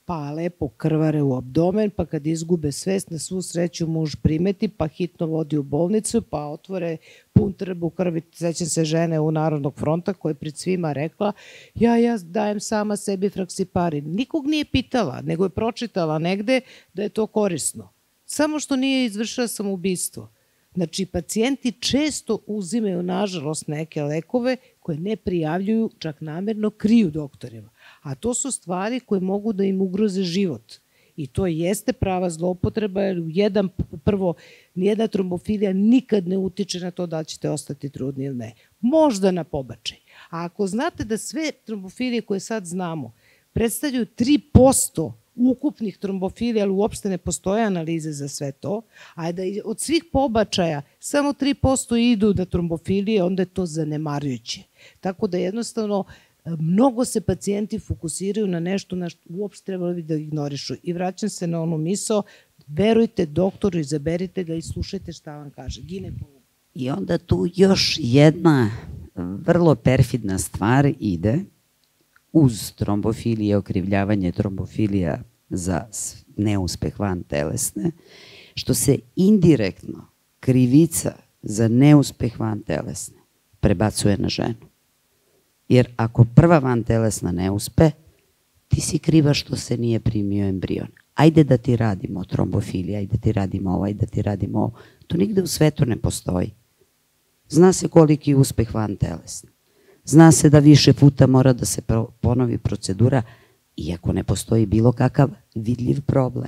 pa lepo krvare u abdomen, pa kad izgube svest, na svu sreću muž primeti, pa hitno vodi u bolnicu, pa otvore pun trbu krvi. Sećam se žene u Narodnog fronta koja je pred svima rekla, ja, ja dajem sama sebi fraksiparin. Nikog nije pitala, nego je pročitala negde da je to korisno. Samo što nije izvršila samoubistvo. Znači, pacijenti često uzimaju, nažalost, neke lekove koje ne prijavljuju, čak namerno kriju doktorima. A to su stvari koje mogu da im ugroze život. I to jeste prava zloupotreba, jer jedan, prvo, nijedna trombofilija nikad ne utiče na to da ćete ostati trudni ili ne. Možda na pobačaj. A ako znate da sve trombofilije koje sad znamo predstavljaju tri posto ukupnih trombofilija, ali uopšte ne postoje analize za sve to, a da od svih pobačaja samo tri posto idu da trombofilije, onda je to zanemarujuće. Tako da jednostavno mnogo se pacijenti fokusiraju na nešto na što uopšte trebalo bi da ignorišu. I vraćam se na onu misao, verujte doktoru, izaberite ga i slušajte šta vam kaže. Ginekolog. I onda tu još jedna vrlo perfidna stvar ide uz trombofilije, okrivljavanje trombofilija za neuspeh vantelesne, što se indirektno krivica za neuspeh vantelesne prebacuje na ženu. Jer ako prva vantelesna ne uspe, ti si kriva što se nije primio embrion. Ajde da ti radimo trombofilija, ajde da ti radimo ovo, ajde da ti radimo ovo. To nigde u svetu ne postoji. Zna se koliki je uspeh vantelesne. Zna se da više puta mora da se ponovi procedura, iako ne postoji bilo kakav vidljiv problem.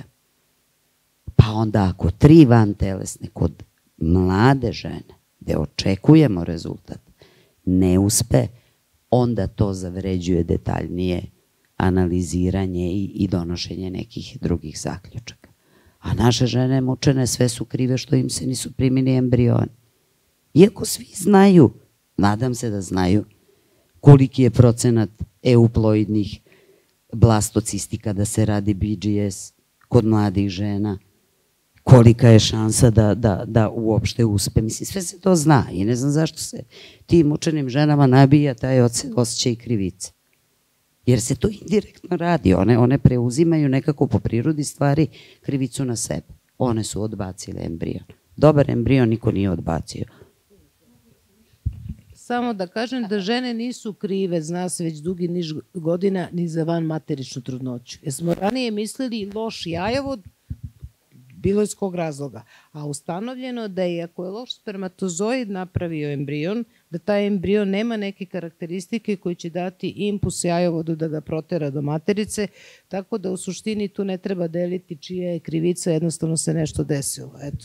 Pa onda ako tri vantelesne kod mlade žene, gde očekujemo rezultat, ne uspe, onda to zavređuje detaljnije analiziranje i, i donošenje nekih drugih zaključaka. A naše žene mučene sve su krive što im se nisu primili embrioni. Iako svi znaju, nadam se da znaju, koliki je procenat euploidnih blastocisti kada se radi B G S kod mladih žena, kolika je šansa da, da, da uopšte uspe. Mislim, sve se to zna i ne znam zašto se tim mučenim ženama nabija taj osjećaj krivice. Jer se to indirektno radi. One, one preuzimaju nekako po prirodi stvari krivicu na sebe. One su odbacile embrion. Dobar embrion niko nije odbacio. Samo da kažem da žene nisu krive, zna se već dugi niz godina, ni za van materičnu trudnoću. Jer smo ranije mislili loš jajovod, bilo iz kog razloga. A ustanovljeno da je ako je loš spermatozoid napravio embrion, da taj embrion nema neke karakteristike koji će dati impuls jajovodu da ga protera do materice, tako da u suštini tu ne treba deliti čija je krivica, jednostavno se nešto desilo. Eto.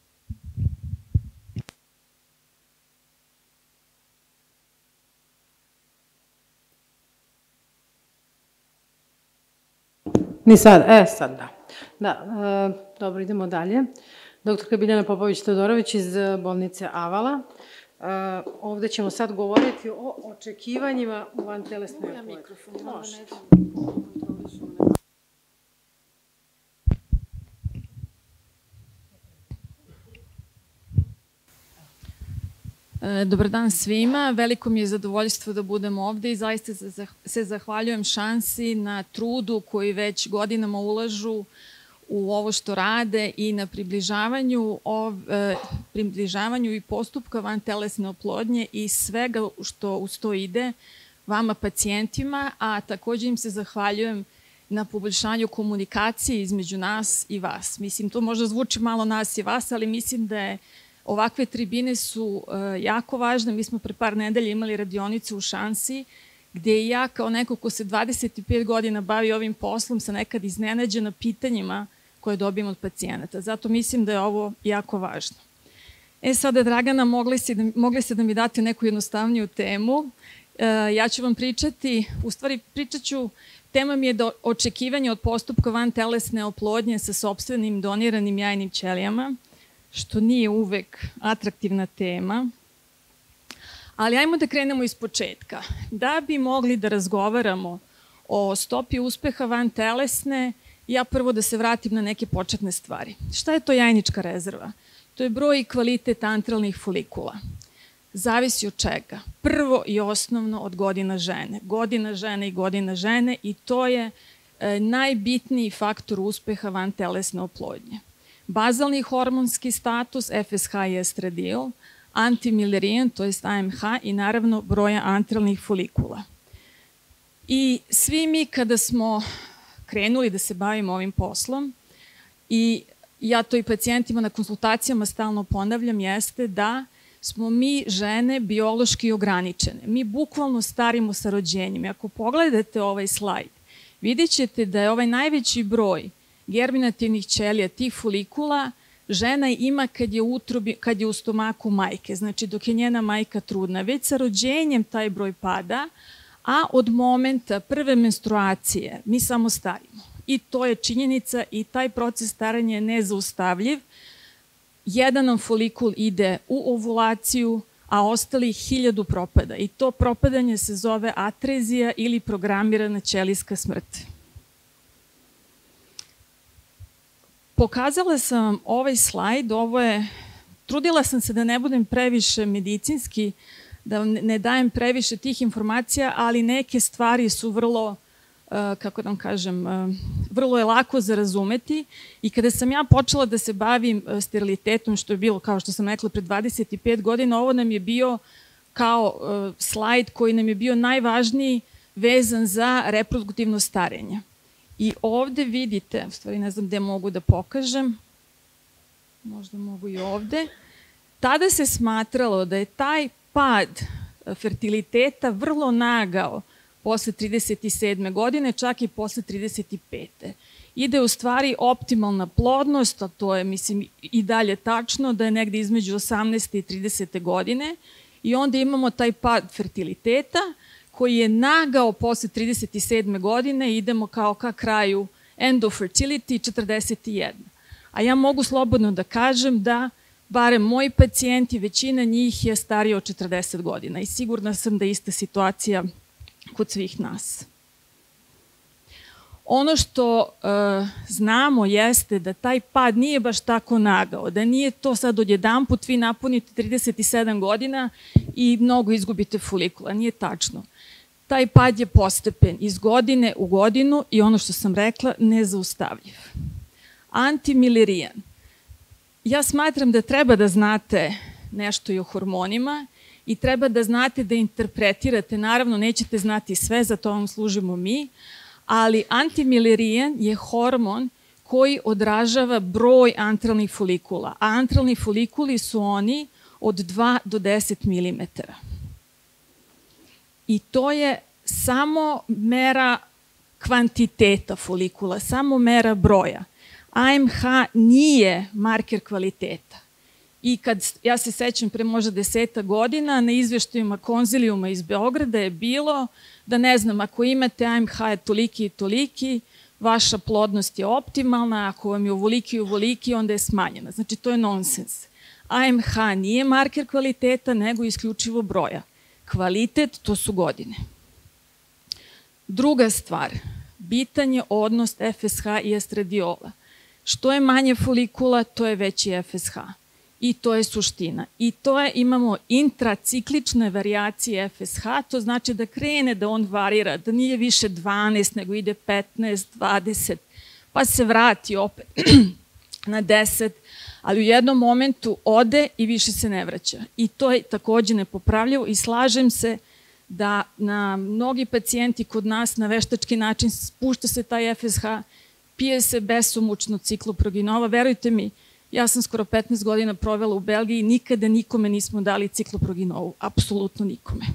Ni sad, e sad da. Da, e, dobro, idemo dalje. Doktorka Biljana Popović-Todorović iz bolnice Avala. E, ovde ćemo sad govoriti o očekivanjima u vantelesnoj oplodnji. Može. Dobar dan svima, veliko mi je zadovoljstvo da budem ovde i zaista se zahvaljujem šansi na trudu koji već godinama ulažu u ovo što rade i na približavanju, ov, približavanju i postupka vantelesne oplodnje i svega što uz to ide vama pacijentima, a takođe im se zahvaljujem na poboljšanju komunikacije između nas i vas. Mislim, to možda zvuči malo nas i vas, ali mislim da je ovakve tribine su jako važne. Mi smo pre par nedelja imali radionicu u Šansi, gde i ja kao neko ko se dvadeset pet godina bavi ovim poslom sam nekad iznenađena pitanjima koje dobijem od pacijenata. Zato mislim da je ovo jako važno. E sada, Dragana, mogli ste da, mogli ste da mi date neku jednostavniju temu. Ja ću vam pričati, u stvari pričat ću, tema mi je do očekivanja od postupka vantelesne oplodnje sa sopstvenim doniranim jajnim ćelijama, što nije uvek atraktivna tema. Ali ajmo da krenemo iz početka. Da bi mogli da razgovaramo o stopi uspeha vantelesne, ja prvo da se vratim na neke početne stvari. Šta je to jajnička rezerva? To je broj i kvalitet antralnih folikula. Zavisi od čega? Prvo i osnovno od godina žene. Godina žene i godina žene i to je najbitniji faktor uspeha vantelesne oplodnje. Bazalni hormonski status, F S H i estradiol, antimilerijan, to je A M H i naravno broja antralnih folikula. I svi mi kada smo krenuli da se bavimo ovim poslom, i ja to i pacijentima na konsultacijama stalno ponavljam, jeste da smo mi žene biološki ograničene. Mi bukvalno starimo sa rođenjem. I ako pogledate ovaj slajd, vidjet ćete da je ovaj najveći broj germinativnih ćelija, tih folikula, žena ima kad je, utrobi, kad je u stomaku majke, znači dok je njena majka trudna. Već sa rođenjem taj broj pada, a od momenta prve menstruacije mi samo starimo. I to je činjenica i taj proces staranja je nezaustavljiv. Jedan nam folikul ide u ovulaciju, a ostali hiljadu propada. I to propadanje se zove atrezija ili programirana ćelijska smrt. Pokazala sam vam ovaj slajd, ovo je, trudila sam se da ne budem previše medicinski, da ne dajem previše tih informacija, ali neke stvari su vrlo, kako da vam kažem, vrlo je lako za razumeti. I kada sam ja počela da se bavim sterilitetom, što je bilo, kao što sam rekla, pre dvadeset pet godina, ovo nam je bio kao slajd koji nam je bio najvažniji vezan za reproduktivno starenje. I ovde vidite, u stvari ne znam gde mogu da pokažem, možda mogu i ovde, tada se smatralo da je taj pad fertiliteta vrlo nagao posle trideset sedme godine, čak i posle trideset pete Ide u stvari optimalna plodnost, a to je, mislim, i dalje tačno, da je negde između osamnaeste i tridesete godine i onda imamo taj pad fertiliteta koji je nagao posle trideset sedme godine i idemo kao ka kraju end of fertility četrdeset jedna. A ja mogu slobodno da kažem da barem moji pacijenti, većina njih je starija od četrdeset godina i sigurna sam da je ista situacija kod svih nas. Ono što uh, znamo jeste da taj pad nije baš tako nagao, da nije to sad odjedanput vi napunite trideset sedam godina i mnogo izgubite folikula. Nije tačno. Taj pad je postepen iz godine u godinu i ono što sam rekla, nezaustavljiv. Antimilerijan. Ja smatram da treba da znate nešto i o hormonima i treba da znate da interpretirate. Naravno, nećete znati sve, za to vam služimo mi, ali antimilerijan je hormon koji odražava broj antralnih folikula, a antralni folikuli su oni od dva do deset milimetara. I to je samo mera kvantiteta folikula, samo mera broja. A M H nije marker kvaliteta. I kad, ja se sećam pre možda deseta godina, na izveštajima konzilijuma iz Beograda je bilo da ne znam, ako imate A M H je toliki i toliki, vaša plodnost je optimalna, ako vam je ovoliki i ovoliki, onda je smanjena. Znači, to je nonsens. A M H nije marker kvaliteta, nego isključivo broja. Kvalitet, to su godine. Druga stvar, bitan je odnos F S H i estradiola. Što je manje folikula, to je veći F S H. I to je suština. I to je, imamo intraciklične varijacije F S H, to znači da krene da on varira, da nije više dvanaest, nego ide petnaest, dvadeset, pa se vrati opet na deset, ali u jednom momentu ode i više se ne vraća. I to je takođe nepopravljivo i slažem se da na mnogi pacijenti kod nas na veštački način spušta se taj F S H, pije se besomučno cikloproginova. Verujte mi, ja sam skoro petnaest godina provela u Belgiji i nikada nikome nismo dali cikloproginovu, apsolutno nikome.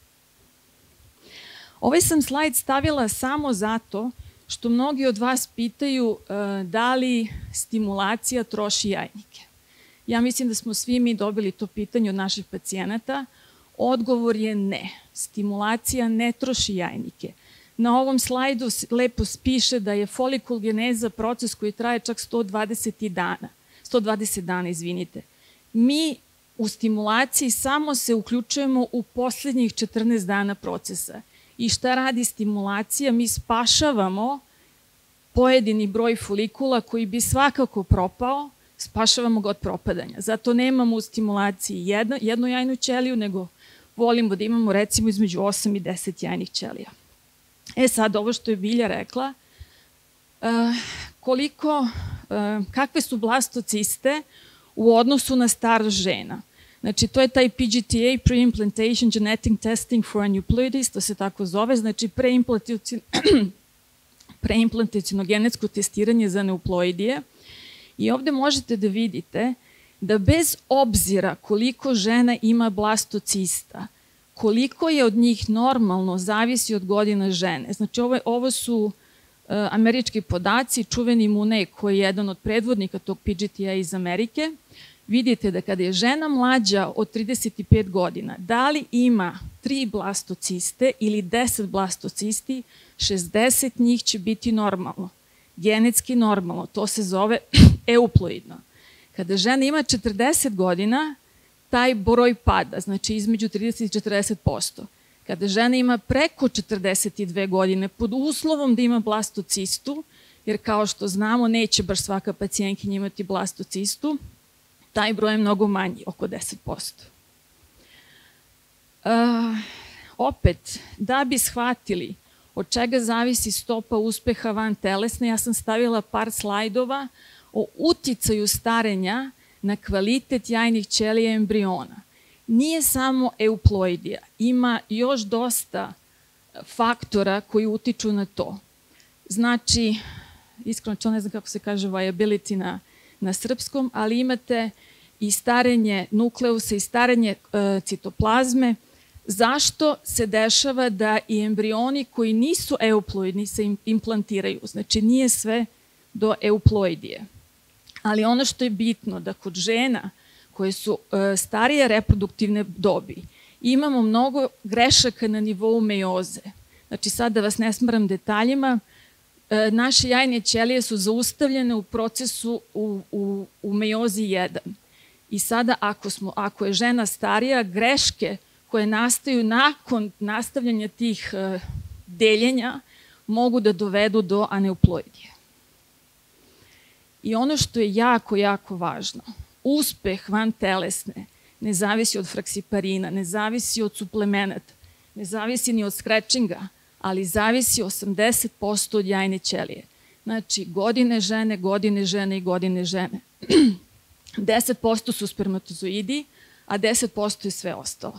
Ovaj sam slajd stavila samo zato što mnogi od vas pitaju uh, da li stimulacija troši jajnike. Ja mislim da smo svi mi dobili to pitanje od naših pacijenata. Odgovor je ne. Stimulacija ne troši jajnike. Na ovom slajdu lepo piše da je folikulgeneza proces koji traje čak sto dvadeset dana. sto dvadeset dana, izvinite. Mi u stimulaciji samo se uključujemo u poslednjih četrnaest dana procesa. I šta radi stimulacija? Mi spašavamo pojedini broj folikula koji bi svakako propao, spašavamo ga od propadanja. Zato nemamo u stimulaciji jedno, jednu jajnu ćeliju, nego volimo da imamo recimo između osam i deset jajnih ćelija. E sad, ovo što je Bilja rekla, koliko, kakve su blastociste u odnosu na starost žena. Znači, to je taj P G T A, Pre-Implantation Genetic Testing for Aneuploidies, to se tako zove, znači preimplantaciono genetsko testiranje za aneuploidije. I ovde možete da vidite da bez obzira koliko žena ima blastocista, koliko je od njih normalno, zavisi od godina žene. Znači, ovo, ovo su uh, američki podaci, čuveni Monet, koji je jedan od predvodnika tog P G T A iz Amerike. Vidite da kada je žena mlađa od trideset pet godina, da li ima tri blastociste ili deset blastocisti, šezdeset njih će biti normalno, genetski normalno, to se zove euploidno. Kada žena ima četrdeset godina, taj broj pada, znači između trideset i četrdeset posto. Kada žena ima preko četrdeset dve godine, pod uslovom da ima blastocistu, jer kao što znamo, neće baš svaka pacijentkinja imati blastocistu, taj broj je mnogo manji, oko deset posto. Uh, opet, da bi shvatili od čega zavisi stopa uspeha vantelesne, ja sam stavila par slajdova o uticaju starenja na kvalitet jajnih ćelija embriona. Nije samo euploidija, ima još dosta faktora koji utiču na to. Znači, iskreno ne znam kako se kaže viability na, na srpskom, ali imate i starenje nukleusa i starenje e, citoplazme. Zašto se dešava da i embrioni koji nisu euploidni se implantiraju? Znači, nije sve do euploidije. Ali ono što je bitno da kod žena koje su e, starije reproduktivne dobi imamo mnogo grešaka na nivou mejoze. Znači, sad da vas ne smaram detaljima, e, naše jajne ćelije su zaustavljene u procesu u, u, u mejozi jedan. I sada ako, smo, ako je žena starija, greške koje nastaju nakon nastavljanja tih e, deljenja mogu da dovedu do aneuploidije. I ono što je jako, jako važno, uspeh vantelesne ne zavisi od fraksiparina, ne zavisi od suplemenata, ne zavisi ni od skrečinga, ali zavisi osamdeset posto od jajne ćelije. Znači, godine žene, godine žene i godine žene. deset posto su spermatozoidi, a deset posto je sve ostalo.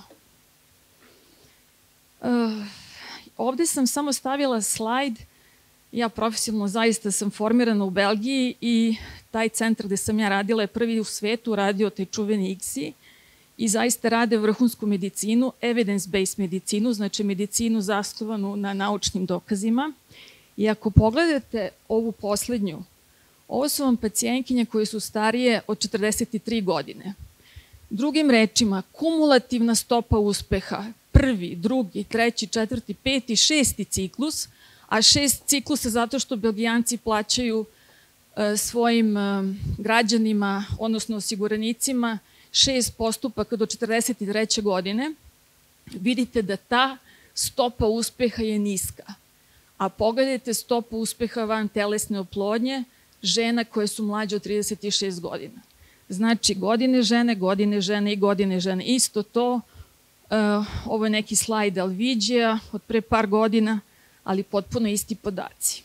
Uh, ovde sam samo stavila slajd. Ja profesionalno zaista sam formirana u Belgiji i taj centar gde sam ja radila je prvi u svetu radio taj čuveni I K S I i zaista rade vrhunsku medicinu, evidence-based medicinu, znači medicinu zasnovanu na naučnim dokazima. I ako pogledate ovu poslednju, ovo su vam pacijentkinje koje su starije od četrdeset tri godine. Drugim rečima, kumulativna stopa uspeha, prvi, drugi, treći, četvrti, peti, šesti ciklus, a šest ciklusa zato što Belgijanci plaćaju e, svojim e, građanima, odnosno osiguranicima, šest postupaka do četrdeset treće godine, vidite da ta stopa uspeha je niska. A pogledajte stopu uspeha van telesne oplodnje žena koje su mlađe od trideset šest godina. Znači, godine žene, godine žene i godine žene. Isto to, uh, ovo je neki slajd Alviđija od pre par godina, ali potpuno isti podaci.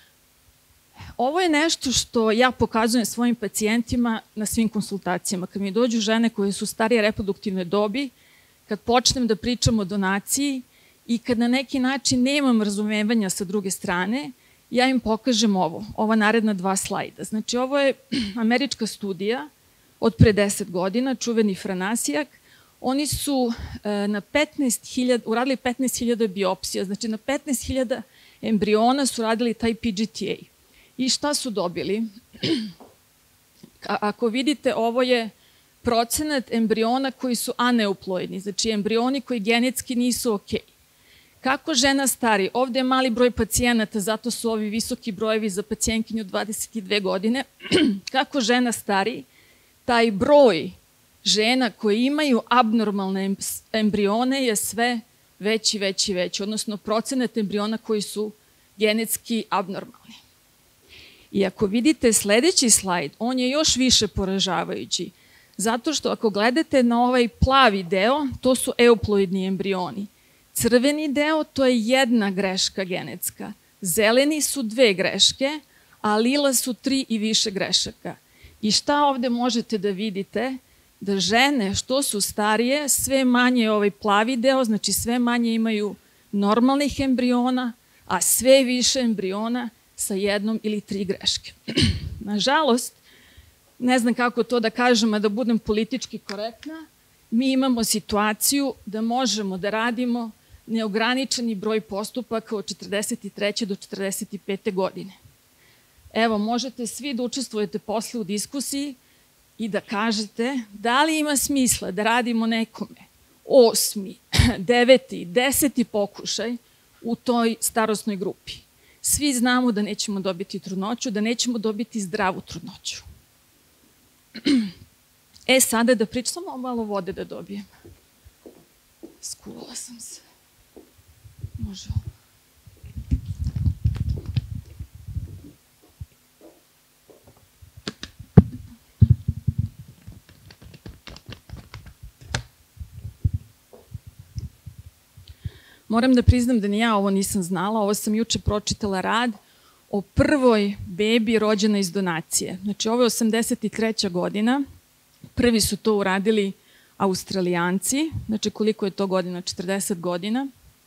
Ovo je nešto što ja pokazujem svojim pacijentima na svim konsultacijama. Kad mi dođu žene koje su starije reproduktivne dobi, kad počnem da pričam o donaciji i kad na neki način nemam razumevanja sa druge strane, ja im pokažem ovo, ova naredna dva slajda. Znači, ovo je američka studija od pre deset godina, čuveni Franasijak. Oni su e, na petnaest hiljada, uradili petnaest hiljada biopsija, znači na petnaest hiljada embriona su radili taj P G T A. I šta su dobili? A, ako vidite, ovo je procenat embriona koji su aneuploidni, znači embrioni koji genetski nisu okej. Kako žena stari? Ovde je mali broj pacijenata, zato su ovi visoki brojevi za pacijentkinju dvadeset dve godine. Kako žena stari? Taj broj žena koje imaju abnormalne embrione je sve veći, veći, veći, odnosno procenat embriona koji su genetski abnormalni. I ako vidite sledeći slajd, on je još više poražavajući, zato što ako gledate na ovaj plavi deo, to su euploidni embrioni. Crveni deo, to je jedna greška genetska. Zeleni su dve greške, a lila su tri i više grešaka. I šta ovde možete da vidite? Da žene što su starije, sve manje ovaj plavi deo, znači sve manje imaju normalnih embriona, a sve više embriona sa jednom ili tri greške. Nažalost, ne znam kako to da kažem, a da budem politički korektna, mi imamo situaciju da možemo da radimo neograničeni broj postupaka od četrdeset treće do četrdeset pete godine. Evo, možete svi da učestvujete posle u diskusiji i da kažete da li ima smisla da radimo nekome osmi, deveti, deseti pokušaj u toj starosnoj grupi. Svi znamo da nećemo dobiti trudnoću, da nećemo dobiti zdravu trudnoću. E, sada da pričam, samo malo vode da dobijem. Skuvala sam se. Može ovo. Moram da priznam da ni ja ovo nisam znala, ovo sam juče pročitala rad o prvoj bebi rođena iz donacije. Znači, ovo je osamdeset treća godina, prvi su to uradili Australijanci, znači koliko je to godina, četrdeset godina.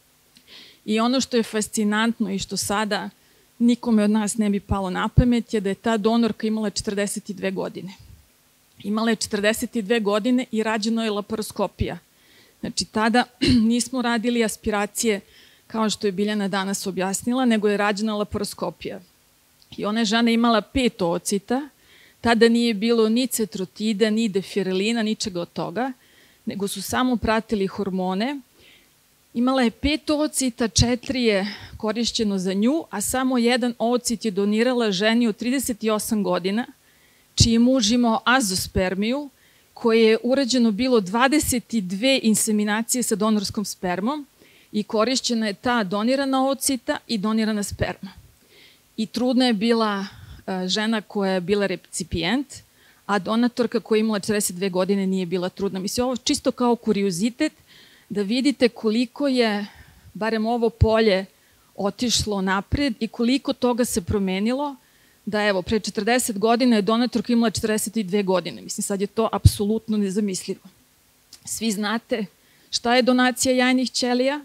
I ono što je fascinantno i što sada nikome od nas ne bi palo na pamet je da je ta donorka imala četrdeset dve godine. Imala je četrdeset dve godine i rađeno je laparoskopija. Znači, tada nismo radili aspiracije, kao što je Biljana danas objasnila, nego je rađena laparoskopija. I ona je žena imala pet oocita, tada nije bilo ni cetrotida, ni defirelina, ničega od toga, nego su samo pratili hormone. Imala je pet oocita, četiri je korišćeno za nju, a samo jedan oocit je donirala ženi od trideset osam godina, čiji je muž imao azospermiju, koje je urađeno bilo dvadeset dve inseminacije sa donorskom spermom i korišćena je ta donirana oocita i donirana sperma. I trudna je bila žena koja je bila recipijent, a donatorka koja je imala četrdeset dve godine nije bila trudna. Mislim, ovo čisto kao kuriozitet da vidite koliko je, barem ovo polje, otišlo napred i koliko toga se promenilo, da evo, pre četrdeset godina je donatorka imala četrdeset dve godine. Mislim, sad je to apsolutno nezamislivo. Svi znate šta je donacija jajnih ćelija.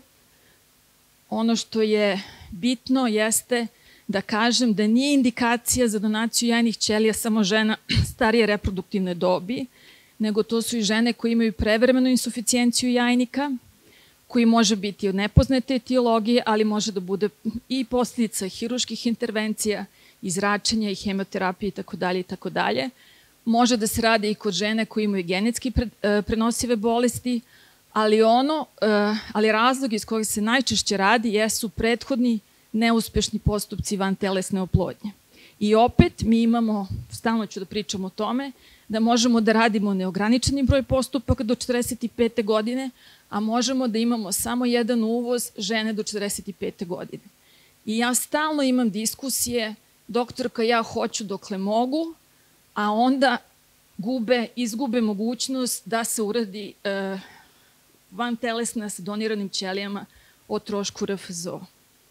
Ono što je bitno jeste da kažem da nije indikacija za donaciju jajnih ćelija samo žena starije reproduktivne dobi, nego to su i žene koje imaju prevremenu insuficijenciju jajnika, koji može biti od nepoznate etiologije, ali može da bude i posljedica hiruških intervencija, i zračenja i hemoterapije i tako dalje i tako dalje. Može da se radi i kod žene koji imaju genetski prenosive bolesti, ali ono, ali razlog iz kojeg se najčešće radi jesu prethodni neuspešni postupci vantelesne oplodnje. I opet mi imamo, stalno ću da pričam o tome, da možemo da radimo neograničeni broj postupaka do četrdeset pete godine, a možemo da imamo samo jedan uvoz žene do četrdeset pete godine. I ja stalno imam diskusije, doktorka, ja hoću dokle mogu, a onda gube, izgube mogućnost da se uradi e, vantelesna sa doniranim ćelijama o trošku R F Z O.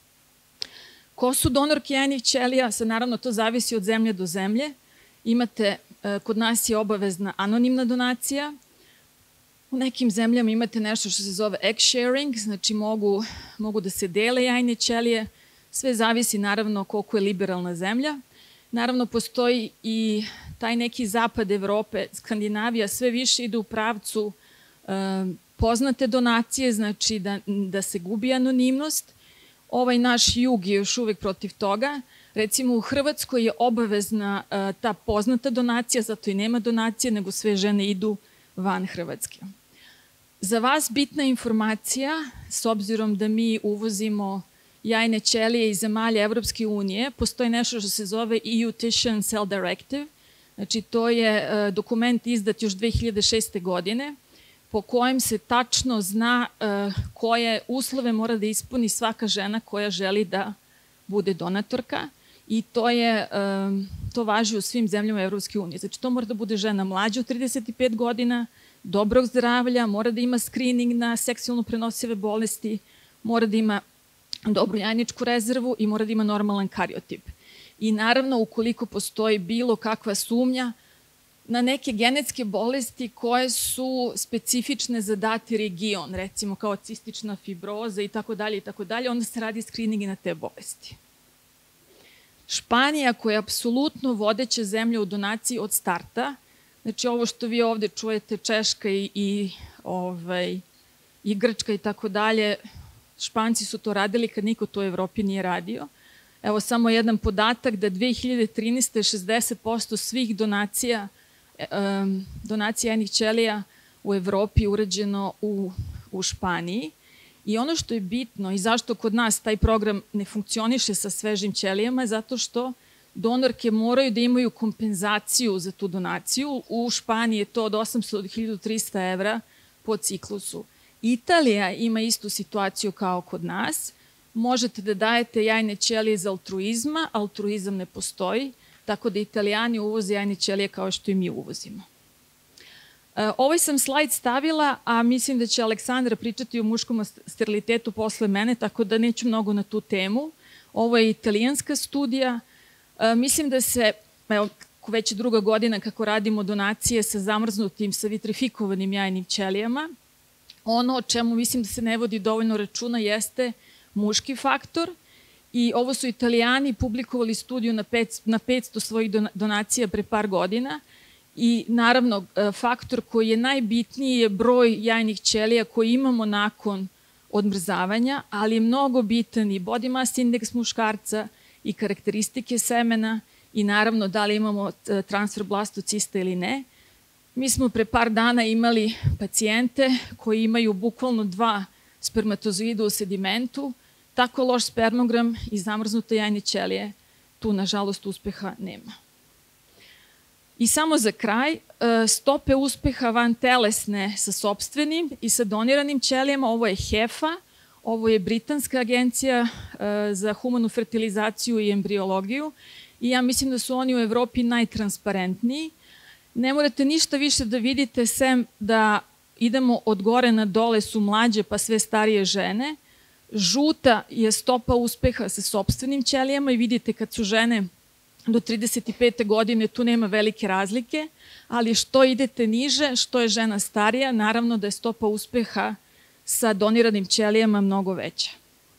Ko su donorke jajnih ćelija? Sad naravno to zavisi od zemlje do zemlje. Imate, e, kod nas je obavezna anonimna donacija. U nekim zemljama imate nešto što se zove egg sharing, znači mogu, mogu da se dele jajne ćelije. Sve zavisi naravno koliko je liberalna zemlja. Naravno postoji i taj neki zapad Evrope, Skandinavija sve više ide u pravcu e, poznate donacije, znači da, da se gubi anonimnost. Ovaj naš jug je još uvek protiv toga. Recimo u Hrvatskoj je obavezna e, ta poznata donacija, zato i nema donacije, nego sve žene idu van Hrvatske. Za vas bitna informacija, s obzirom da mi uvozimo jajne ćelije iz zemalja Evropske unije, postoji nešto što se zove E U Tissue and Cell Directive. Znači, to je uh, dokument izdat još dve hiljade šeste. godine, po kojem se tačno zna uh, koje uslove mora da ispuni svaka žena koja želi da bude donatorka. I to, je, um, to važi u svim zemljama Evropske unije. Znači, to mora da bude žena mlađa od trideset pet godina, dobrog zdravlja, mora da ima screening na seksualno prenosive bolesti, mora da ima dobru jajničku rezervu i mora da ima normalan kariotip. i naravno ukoliko postoji bilo kakva sumnja na neke genetske bolesti koje su specifične za dati region, recimo kao cistična fibroza i tako dalje i tako dalje, onda se radi screening i na te bolesti. Španija, koja je apsolutno vodeća zemlja u donaciji od starta, znači ovo što vi ovde čujete, Češka i, i, ovaj, i Grčka i tako dalje, Španci su to radili kad niko to u Evropi nije radio. Evo samo jedan podatak da dve hiljade trinaeste. šezdeset posto svih donacija um, donacija jajnih ćelija u Evropi urađeno u, u Španiji. I ono što je bitno i zašto kod nas taj program ne funkcioniše sa svežim ćelijama je zato što donorke moraju da imaju kompenzaciju za tu donaciju. U Španiji je to od osamsto do hiljadu trista evra po ciklusu. Italija ima istu situaciju kao kod nas. Možete da dajete jajne ćelije iz altruizma, altruizam ne postoji, tako da Italijani uvoze jajne ćelije kao što i mi uvozimo. Ovaj sam slajd stavila, a mislim da će Aleksandra pričati o muškom sterilitetu posle mene, tako da neću mnogo na tu temu. Ovo je italijanska studija. Mislim da se, evo, već druga godina kako radimo donacije sa zamrznutim, sa vitrifikovanim jajnim ćelijama. Ono o čemu mislim da se ne vodi dovoljno računa jeste muški faktor. I ovo su Italijani publikovali studiju na, pet, na petsto svojih donacija pre par godina. I naravno, faktor koji je najbitniji je broj jajnih ćelija koji imamo nakon odmrzavanja, ali je mnogo bitan i body mass indeks muškarca i karakteristike semena i naravno da li imamo transfer blastocista ili ne. Mi smo pre par dana imali pacijente koji imaju bukvalno dva spermatozoida u sedimentu, tako loš spermogram i zamrznute jajne ćelije, tu nažalost uspeha nema. I samo za kraj, stope uspeha vantelesne sa sopstvenim i sa doniranim ćelijama, ovo je HEFA, ovo je Britanska agencija za humanu fertilizaciju i embriologiju i ja mislim da su oni u Evropi najtransparentniji. Ne morate ništa više da vidite, sem da idemo od gore na dole, su mlađe pa sve starije žene. Žuta je stopa uspeha sa sopstvenim ćelijama i vidite kad su žene do trideset pete godine tu nema velike razlike, ali što idete niže, što je žena starija, naravno da je stopa uspeha sa doniranim ćelijama mnogo veća.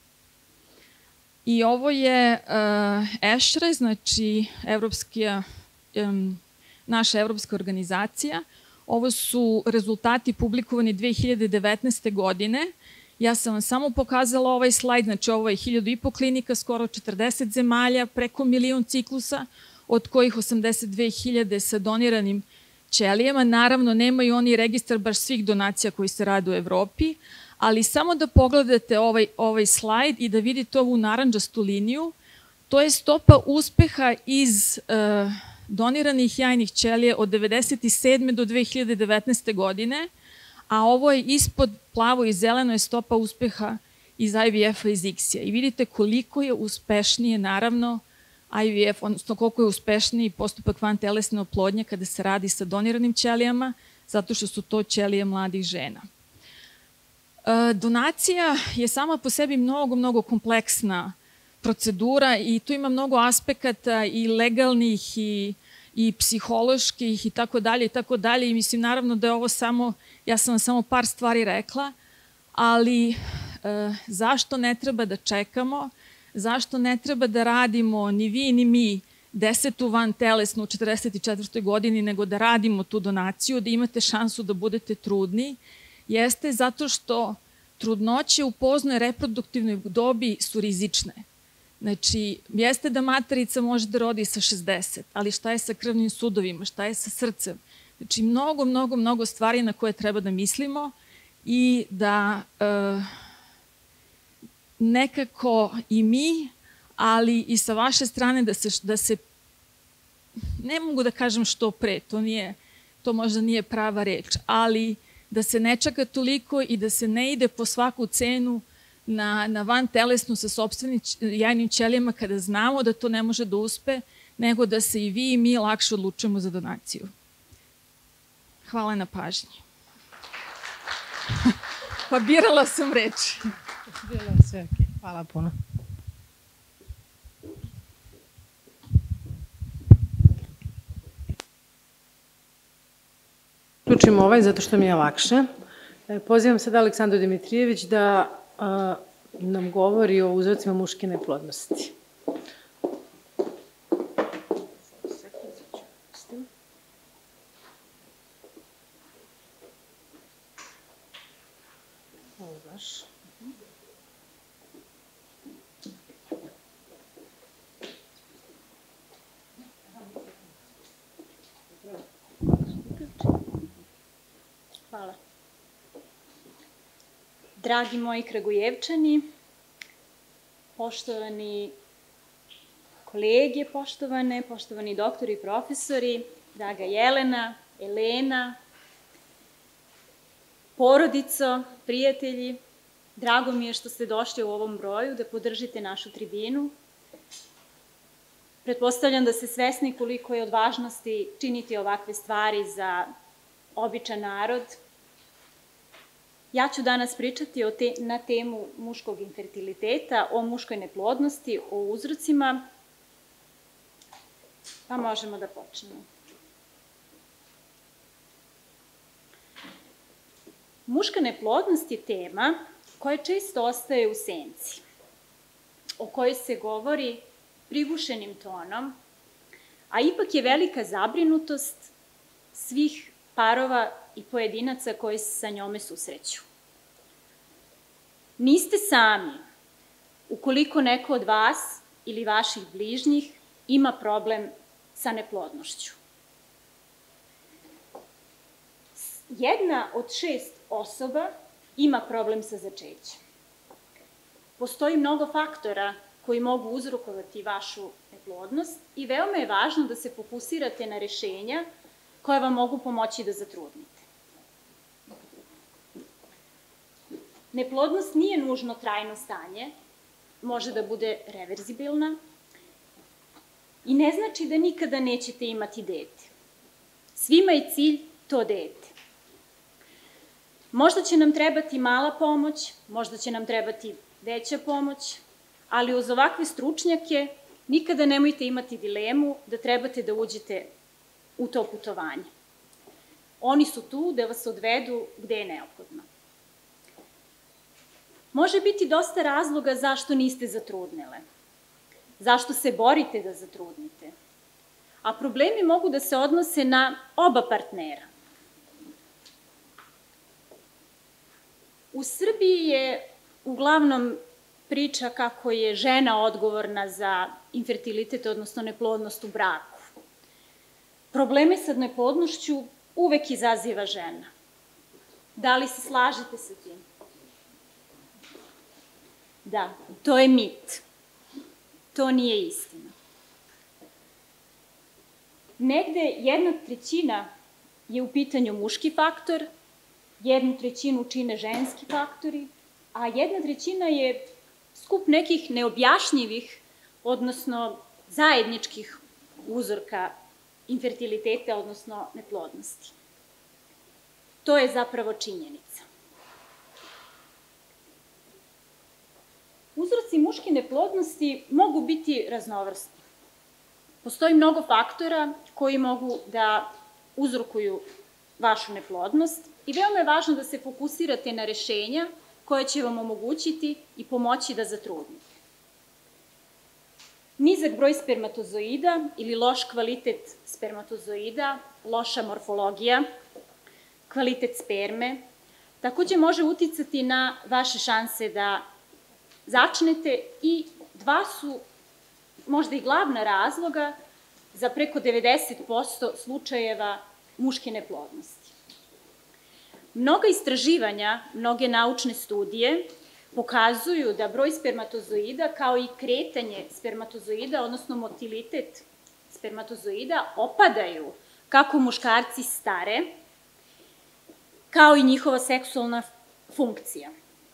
I ovo je uh, ESHRE, znači evropska, um, naša evropska organizacija. Ovo su rezultati publikovani dve hiljade devetnaeste. godine. Ja sam vam samo pokazala ovaj slajd, znači ovo je hiljadu i po klinika, skoro četrdeset zemalja, preko milion ciklusa, od kojih osamdeset dve hiljade sa doniranim ćelijama. Naravno, nemaju oni registar baš svih donacija koji se rade u Evropi, ali samo da pogledate ovaj, ovaj slajd i da vidite ovu narandžastu liniju, to je stopa uspeha iz uh, doniranih jajnih ćelija od devedeset sedme do dve hiljade devetnaeste. godine, a ovo je ispod plavo i zeleno je stopa uspeha iz I V F-a iz ICSI-a. I vidite koliko je uspešnije, naravno, I V F, odnosno koliko je uspešniji postupak vantelesne oplodnje kada se radi sa doniranim ćelijama, zato što su to ćelije mladih žena. Donacija je sama po sebi mnogo, mnogo kompleksna procedura i tu ima mnogo aspekata i legalnih i i psiholoških i tako dalje i tako dalje i mislim naravno da je ovo samo, ja sam vam samo par stvari rekla, ali e, zašto ne treba da čekamo, zašto ne treba da radimo ni vi ni mi desetu vantelesnu u četrdeset četvrtoj. godini, nego da radimo tu donaciju, da imate šansu da budete trudni, jeste zato što trudnoće u poznoj reproduktivnoj dobi su rizične. Znači, jeste da materica može da rodi sa šezdeset, ali šta je sa krvnim sudovima, šta je sa srcem? Znači, mnogo, mnogo, mnogo stvari na koje treba da mislimo i da e, nekako i mi, ali i sa vaše strane da se, da se, ne mogu da kažem što pre, to, nije, to možda nije prava reč, ali da se ne čeka toliko i da se ne ide po svaku cenu na, na van telesnu sa sopstvenim jajnim ćelijama kada znamo da to ne može da uspe, nego da se i vi i mi lakše odlučujemo za donaciju. Hvala na pažnji. Pa birala sam reči. Bilo sve, ok. Hvala puno. preskočim ovaj zato što mi je lakše. Pozivam sada Aleksandru Dimitrijević da nam govori o uzrocima muške neplodnosti. Hvala. Dragi moji Kragujevčani, poštovani kolege, poštovane, poštovani doktori i profesori, draga Jelena, Elena, porodico, prijatelji, drago mi je što ste došli u ovom broju da podržite našu tribinu. Pretpostavljam da ste svesni koliko je od važnosti činiti ovakve stvari za običan narod. Ja ću danas pričati o te, na temu muškog infertiliteta, o muškoj neplodnosti, o uzrocima, pa možemo da počnemo. Muška neplodnost je tema koja često ostaje u senci, o kojoj se govori prigušenim tonom, a ipak je velika zabrinutost svih parova i pojedinaca koji se sa njome susreću. Niste sami ukoliko neko od vas ili vaših bližnjih ima problem sa neplodnošću. Jedna od šest osoba ima problem sa začećem. Postoji mnogo faktora koji mogu uzrokovati vašu neplodnost i veoma je važno da se fokusirate na rešenja koja vam mogu pomoći da zatrudnite. Neplodnost nije nužno trajno stanje, može da bude reverzibilna i ne znači da nikada nećete imati dete. Svima je cilj to dete. Možda će nam trebati mala pomoć, možda će nam trebati veća pomoć, ali uz ovakve stručnjake nikada nemojte imati dilemu da trebate da uđete u to putovanje. Oni su tu da vas odvedu gde je neophodno. Može biti dosta razloga zašto niste zatrudnele, zašto se borite da zatrudnite, a problemi mogu da se odnose na oba partnera. U Srbiji je uglavnom priča kako je žena odgovorna za infertilitet, odnosno neplodnost u braku. Probleme sa neplodnošću uvek izaziva žena. Da li se slažete sa tim? Da, to je mit. To nije istina. Negde jedna trećina je u pitanju muški faktor, jednu trećinu čine ženski faktori, a jedna trećina je skup nekih neobjašnjivih, odnosno zajedničkih uzorka infertiliteta, odnosno neplodnosti. To je zapravo činjenica. Uzroci muške neplodnosti mogu biti raznovrsni. Postoji mnogo faktora koji mogu da uzrokuju vašu neplodnost i veoma je važno da se fokusirate na rešenja koje će vam omogućiti i pomoći da zatrudnite. Nizak broj spermatozoida ili loš kvalitet spermatozoida, loša morfologija, kvalitet sperme, takođe može uticati na vaše šanse da začnete i dva su možda i glavna razloga za preko devedeset posto slučajeva muške neplodnosti. Mnoga istraživanja, mnoge naučne studije pokazuju da broj spermatozoida kao i kretanje spermatozoida, odnosno motilitet spermatozoida, opadaju kako muškarci stare, kao i njihova seksualna funkcija.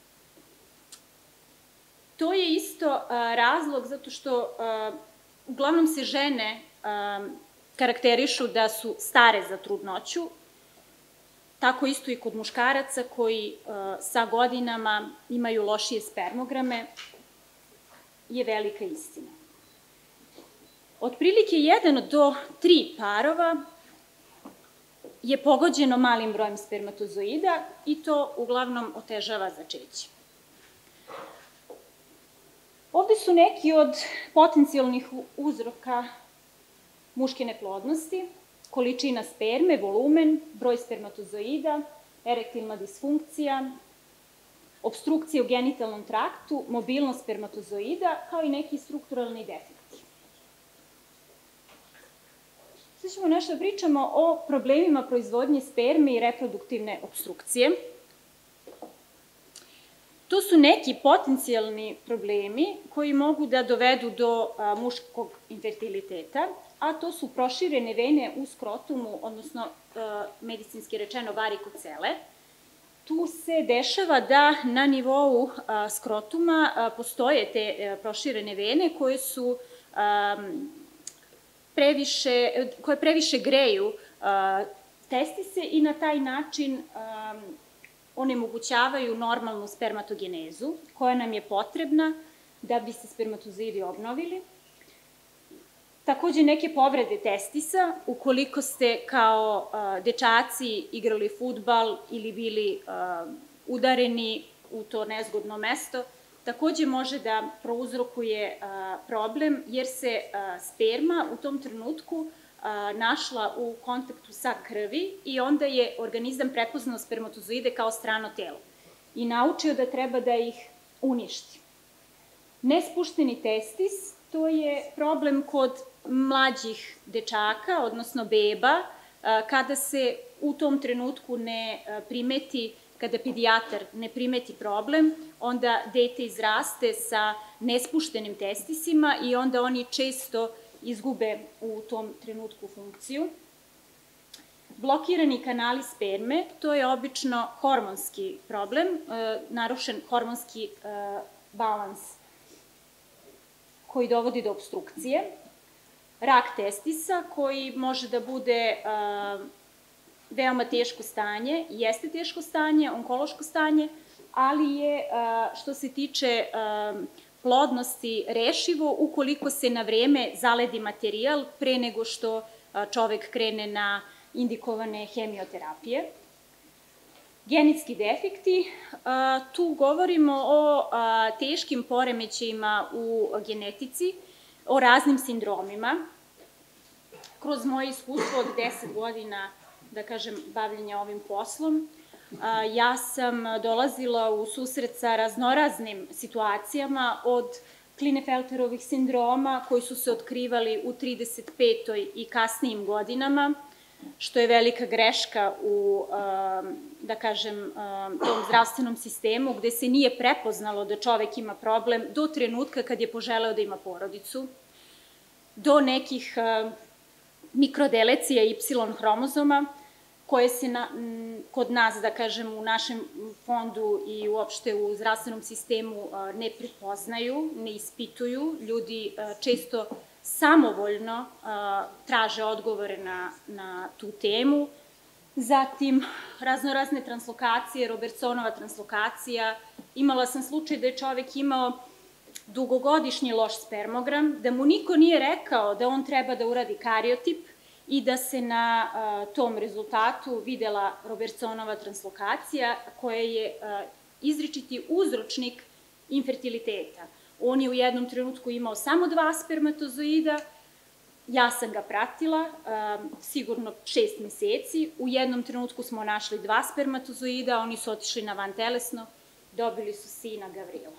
To je isto razlog zato što uglavnom se žene karakterišu da su stare za trudnoću, tako isto i kod muškaraca koji sa godinama imaju lošije spermograme, je velika istina. Otprilike jedan do tri parova je pogođeno malim brojem spermatozoida i to uglavnom otežava začeće. Ovde su neki od potencijalnih uzroka muške neplodnosti: količina sperme, volumen, broj spermatozoida, erektilna disfunkcija, obstrukcije u genitalnom traktu, mobilnost spermatozoida, kao i neki strukturalni defekti. Sada ćemo nešto da pričamo o problemima proizvodnje sperme i reproduktivne obstrukcije. To su neki potencijalni problemi koji mogu da dovedu do muškog infertiliteta, a to su proširene vene u skrotumu, odnosno medicinski rečeno varikocele. Tu se dešava da na nivou skrotuma postoje te proširene vene koje su previše, koje previše greju testise i na taj način onemogućavaju normalnu spermatogenezu koja nam je potrebna da bi se spermatozoidi obnovili. Takođe neke povrede testisa, ukoliko ste kao dečaci igrali fudbal ili bili udareni u to nezgodno mesto, takođe može da prouzrokuje problem jer se sperma u tom trenutku našla u kontaktu sa krvi i onda je organizam prepoznao spermatozoide kao strano telo i naučio da treba da ih uništi. Nespušteni testis, to je problem kod mlađih dečaka, odnosno beba, kada se u tom trenutku ne primeti, kada pedijatar ne primeti problem, onda dete izraste sa nespuštenim testisima i onda oni često izgube u tom trenutku funkciju. Blokirani kanali sperme, to je obično hormonski problem, narušen hormonski balans koji dovodi do obstrukcije. Rak testisa, koji može da bude veoma teško stanje, jeste teško stanje, onkološko stanje, ali je, što se tiče plodnosti, rešivo ukoliko se na vreme zaledi materijal pre nego što čovek krene na indikovane hemioterapije. Genetski defekti, tu govorimo o teškim poremećajima u genetici, o raznim sindromima. Kroz moje iskustvo od deset godina, da kažem, bavljenja ovim poslom, ja sam dolazila u susret sa raznoraznim situacijama od Klinefelterovih sindroma koji su se otkrivali u trideset petoj i kasnijim godinama, što je velika greška u, da kažem, tom zdravstvenom sistemu gde se nije prepoznalo da čovek ima problem do trenutka kad je poželeo da ima porodicu, do nekih mikrodelecija Y hromozoma koje se kod nas, da kažem, u našem fondu i uopšte u zdravstvenom sistemu ne prepoznaju, ne ispituju. Ljudi često samovoljno traže odgovore na, na tu temu. Zatim, raznorazne translokacije, Robertsonova translokacija. Imala sam slučaj da je čovek imao dugogodišnji loš spermogram, da mu niko nije rekao da on treba da uradi kariotip i da se na tom rezultatu videla Robertsonova translokacija koja je izričiti uzročnik infertiliteta. On je u jednom trenutku imao samo dva spermatozoida, ja sam ga pratila sigurno šest meseci, u jednom trenutku smo našli dva spermatozoida, oni su otišli na vantelesno, dobili su sina Gavrila.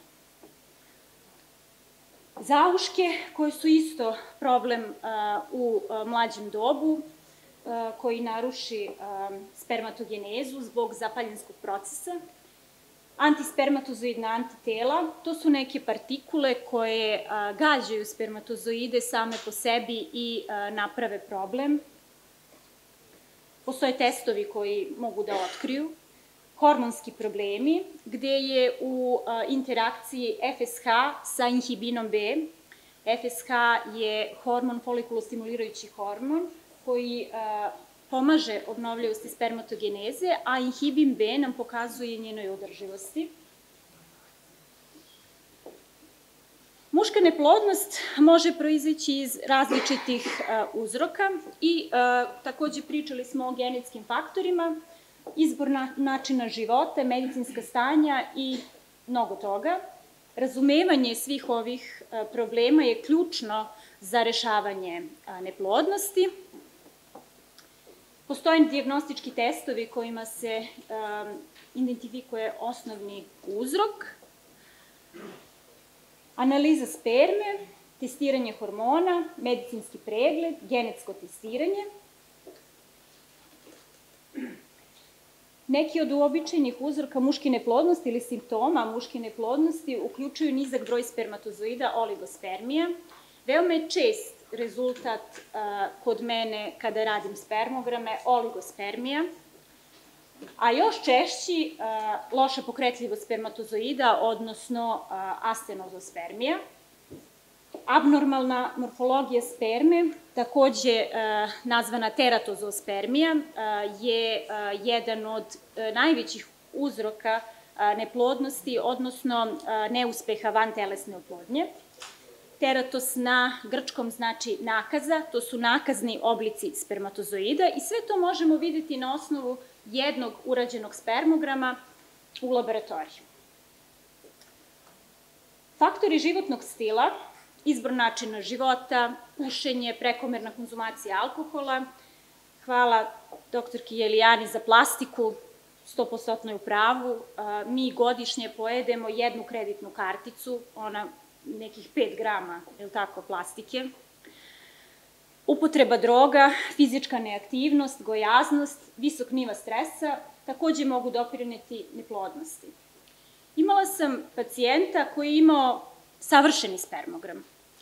Zauške, koje su isto problem u mlađem dobu, koji naruši spermatogenezu zbog zapaljenskog procesa. Antispermatozoidna antitela, to su neke partikule koje gađaju spermatozoide same po sebi i naprave problem. Postoje testovi koji mogu da otkriju. Hormonski problemi, gde je u interakciji F S H sa inhibinom B. F S H je hormon, folikulostimulirajući hormon, koji pomaže obnovljivosti spermatogeneze, a inhibin B nam pokazuje njenoj održivosti. Muška neplodnost može proizići iz različitih uh, uzroka i uh, takođe pričali smo o genetskim faktorima, izbor na, načina života, medicinska stanja i mnogo toga. Razumevanje svih ovih uh, problema je ključno za rešavanje uh, neplodnosti. Postoje dijagnostički testovi kojima se um, identifikuje osnovni uzrok, analiza sperme, testiranje hormona, medicinski pregled, genetsko testiranje. Neki od uobičajenih uzroka muške neplodnosti ili simptoma muške neplodnosti uključuju nizak broj spermatozoida, oligospermija. Veoma je čest rezultat uh, kod mene kada radim spermograme, oligospermija, a još češći uh, loša pokretljivost spermatozoida, odnosno uh, astenozospermija. Abnormalna morfologija sperme, takođe uh, nazvana teratozospermija, uh, je uh, jedan od uh, najvećih uzroka uh, neplodnosti, odnosno uh, neuspeha vantelesne oplodnje. Teratos na grčkom znači nakaza, to su nakazni oblici spermatozoida i sve to možemo videti na osnovu jednog urađenog spermograma u laboratoriju. Faktori životnog stila, izbor načina života, pušenje, prekomerna konzumacija alkohola. Hvala doktorki Jelijani za plastiku, sto posto je u pravu. Mi godišnje pojedemo jednu kreditnu karticu, ona nekih pet grama, je li tako, plastike. Upotreba droga, fizička neaktivnost, gojaznost, visok nivo stresa takođe mogu doprineti neplodnosti. Imala sam pacijenta koji je imao savršeni spermogram.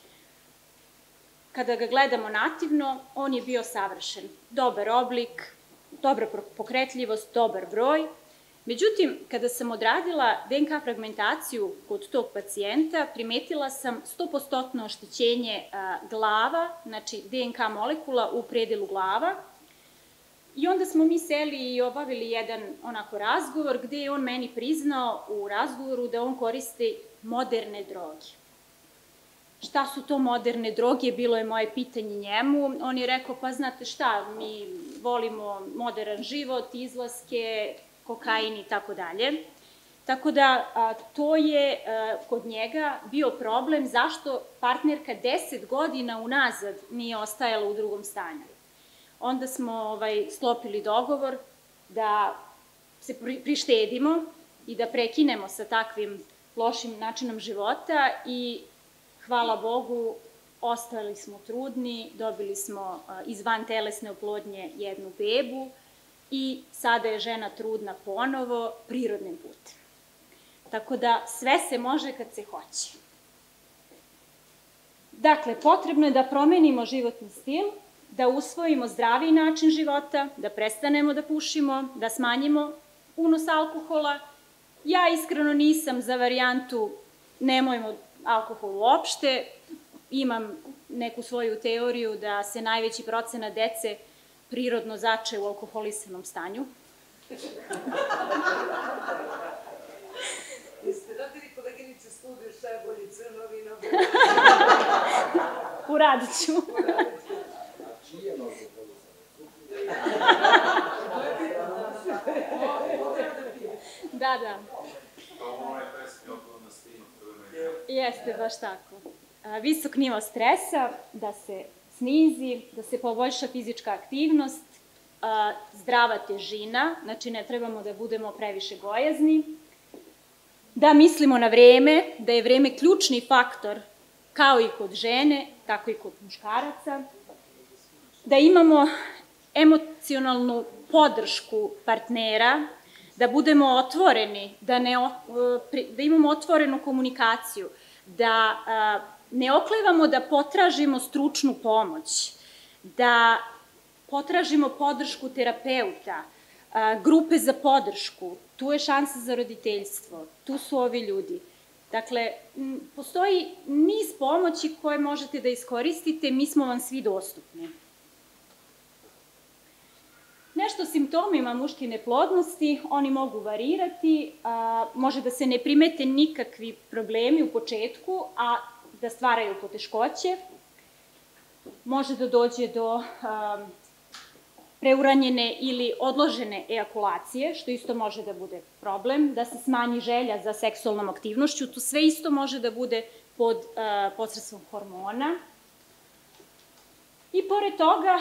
Kada ga gledamo nativno, on je bio savršen. Dobar oblik, dobra pokretljivost, dobar broj. Međutim, kada sam odradila de en ka fragmentaciju kod tog pacijenta, primetila sam sto posto oštećenje glava, znači de en ka molekula u predelu glava. I onda smo mi seli i obavili jedan onako razgovor gde je on meni priznao u razgovoru da on koristi moderne droge. Šta su to moderne droge, bilo je moje pitanje njemu. On je rekao, pa znate šta, mi volimo modern život, izlaske, kokain i tako dalje. Tako da a, to je a, kod njega bio problem zašto partnerka deset godina unazad nije ostajala u drugom stanju. Onda smo ovaj, sklopili dogovor da se pri, prištedimo i da prekinemo sa takvim lošim načinom života i hvala Bogu ostali smo trudni, dobili smo a, iz vantelesne oplodnje jednu bebu i sada je žena trudna ponovo prirodnim putem. Tako da sve se može kad se hoće. Dakle, potrebno je da promenimo životni stil, da usvojimo zdraviji način života, da prestanemo da pušimo, da smanjimo unos alkohola. Ja iskreno nisam za varijantu nemojmo alkohol uopšte, imam neku svoju teoriju da se najveći procenat dece prirodno zače u alkoholisanom stanju. Jeste radili koleginice studiju šta je bolje crno vino? Uradit ću. Čije noge Da, da. Jeste, baš tako. Visok nivo stresa, da se snizi, da se poboljša fizička aktivnost, zdrava težina, znači ne trebamo da budemo previše gojazni, da mislimo na vreme, da je vreme ključni faktor kao i kod žene, tako i kod muškaraca, da imamo emocionalnu podršku partnera, da budemo otvoreni, da, ne, da imamo otvorenu komunikaciju, da ne oklevamo da potražimo stručnu pomoć, da potražimo podršku terapeuta, grupe za podršku, tu je šansa za roditeljstvo, tu su ovi ljudi. Dakle, postoji niz pomoći koje možete da iskoristite, mi smo vam svi dostupni. Nešto o simptomima muške neplodnosti, oni mogu varirati, a, može da se ne primete nikakvi problemi u početku, a da stvaraju poteškoće, može da dođe do preuranjene ili odložene ejakulacije, što isto može da bude problem, da se smanji želja za seksualnom aktivnošću, to sve isto može da bude pod posredstvom hormona. I pored toga,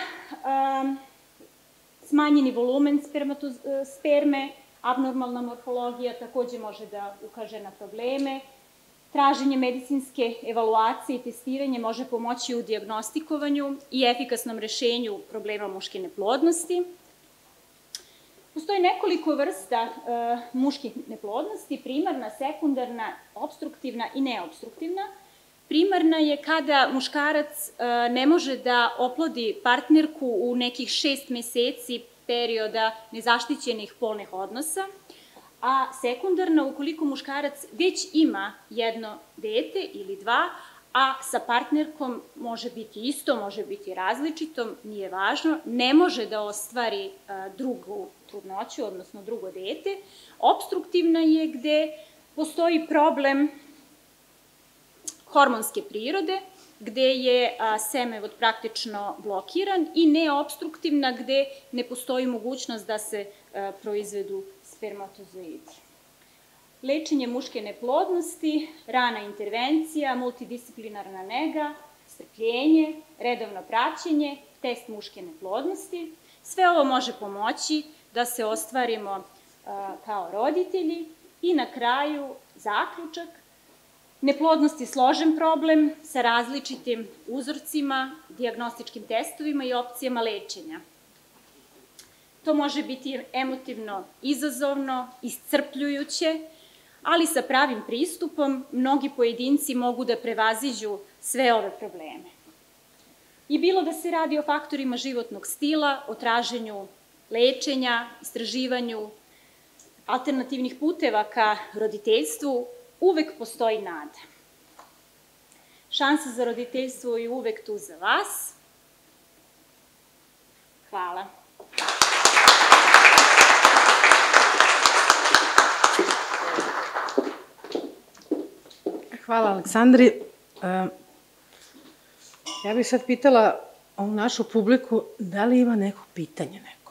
smanjeni volumen sperme, abnormalna morfologija takođe može da ukaže na probleme. Traženje medicinske evaluacije i testiranje može pomoći u dijagnostikovanju i efikasnom rešenju problema muške neplodnosti. Postoji nekoliko vrsta muških neplodnosti, primarna, sekundarna, obstruktivna i neobstruktivna. Primarna je kada muškarac ne može da oplodi partnerku u nekih šest meseci perioda nezaštićenih polnih odnosa, a sekundarna ukoliko muškarac već ima jedno dete ili dva, a sa partnerkom može biti isto, može biti različito, nije važno, ne može da ostvari drugu trudnoću, odnosno drugo dete. Obstruktivna je gde postoji problem hormonske prirode, gde je semevod praktično blokiran, i neobstruktivna gde ne postoji mogućnost da se proizvedu spermatozoidi. Lečenje muške neplodnosti, rana intervencija, multidisciplinarna nega, strpljenje, redovno praćenje, test muške neplodnosti. Sve ovo može pomoći da se ostvarimo kao roditelji. I na kraju zaključak. Neplodnost je složen problem sa različitim uzorcima, dijagnostičkim testovima i opcijama lečenja. To može biti emotivno izazovno, iscrpljujuće, ali sa pravim pristupom mnogi pojedinci mogu da prevaziđu sve ove probleme. I bilo da se radi o faktorima životnog stila, o traženju lečenja, istraživanju alternativnih puteva ka roditeljstvu, uvek postoji nada. Šansa za roditeljstvo je uvek tu za vas. Hvala. Hvala, Aleksandri. Ja bih sad pitala ovu našu publiku da li ima neko pitanje neko.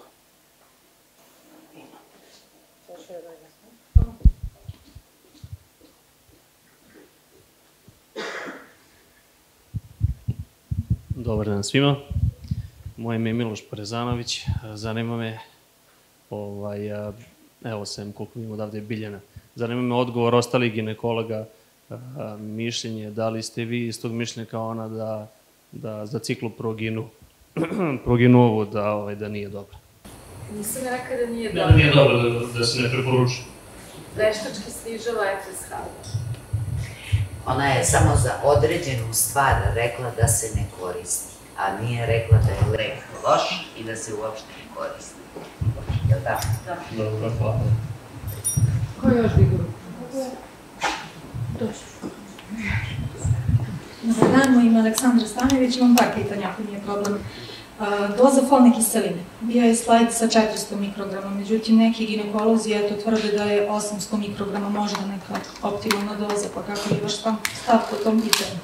Dobar dan svima. Moje ime je Miloš Parezanović. Zanima me, evo sam koliko imam odavde je Biljana, zanima me odgovor ostalih ginekologa, mišljenje, da li ste vi iz tog mišljenja kao ona da za cikloproginu, proginovu da nije dobra? Nisam rekao da nije dobra. Da nije dobra, da se ne preporučuje. Veštački snižava F S H. Ona je samo za određenu stvar rekla da se ne koristi, a nije rekla da je lek loš i da se uopšte ne koristi. Je li tako? Da. Dobro, hvala. Ko je još digu? Dobar dan, moj ime je Aleksandra Stanojević, imam par pitanja ako nije problem. Doza folne kiseline. Bio je slajd sa četiristo mikrograma, međutim neki ginekolozi tvrde da je osamsto mikrograma možda neka optimalna doza, pa kako je vaš stav po tom pitanju?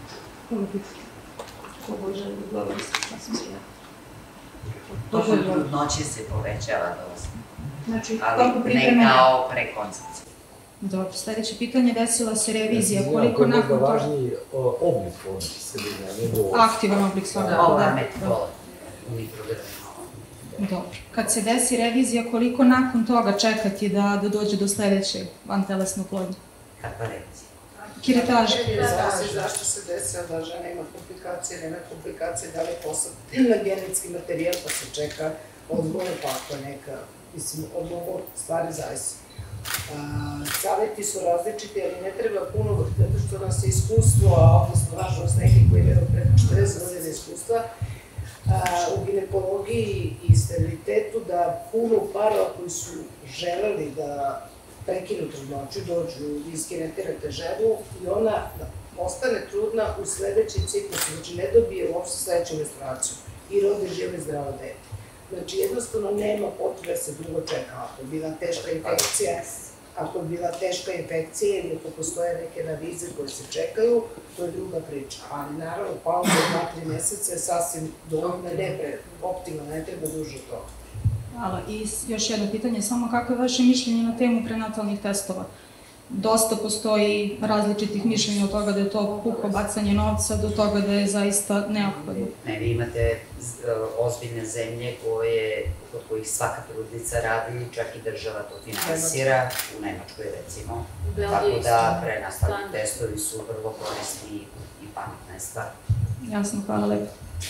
Ko god želi da govori se, šta sam se ja? Tokom trudnoće se povećava doza, ali ne kao prekoncepcija. Dobro, sledeće pitanje, desila se revizija, koliko nakon toga... Možda važniji oblik folne kiseline, a ne doza. Aktivan oblik svakako, da. Ovo je metformin u mikrogramima. Dobro. Kad se desi revizija, koliko nakon toga čekati da dođe do sledeće vantelesne oplodnje? Kakva revizija? Kiretaža. Zašto se desila da žena ima komplikacije, nema komplikacije, da li je posebno genetski materijal pa se čeka odgovor, pa ako je neka, mislim, od mnogo stvari zavisi. Savjeti su različiti, ali ne treba puno, zato što nas je iskustvo, a odnosno nažalost neki koji imaju preko četrdeset godina iskustva, u ginekologiji i sterilitetu, da puno parova koji su želeli da prekinu trudnoću, dođu i iskenetirate ženu i ona ostane trudna u sledeći ciklus, znači ne dobije uopšte sledeću menstruaciju i rodi živo i zdravo dete. Znači jednostavno nema potrebe se dugo čeka, ako je bila teška infekcija, Ako je bila teška infekcija ili ako postoje neke analize koje se čekaju, to je druga priča. Ali naravno, pauza od dva tri meseca je sasvim dovoljna, ne pre, optimalno, ne treba duže to. Hvala. I još jedno pitanje, samo kako je vaše mišljenje na temu prenatalnih testova? Dosta postoji različitih mišljenja od toga da je to puko bacanje novca do toga da je zaista neophodno. Ne, vi imate ozbiljne zemlje koje, kod kojih svaka trudnica radi, čak i država to finansira, u Nemačkoj recimo. Tako da prenatalni testovi su vrlo korisni i pametna stvar. Jasno, hvala lepo.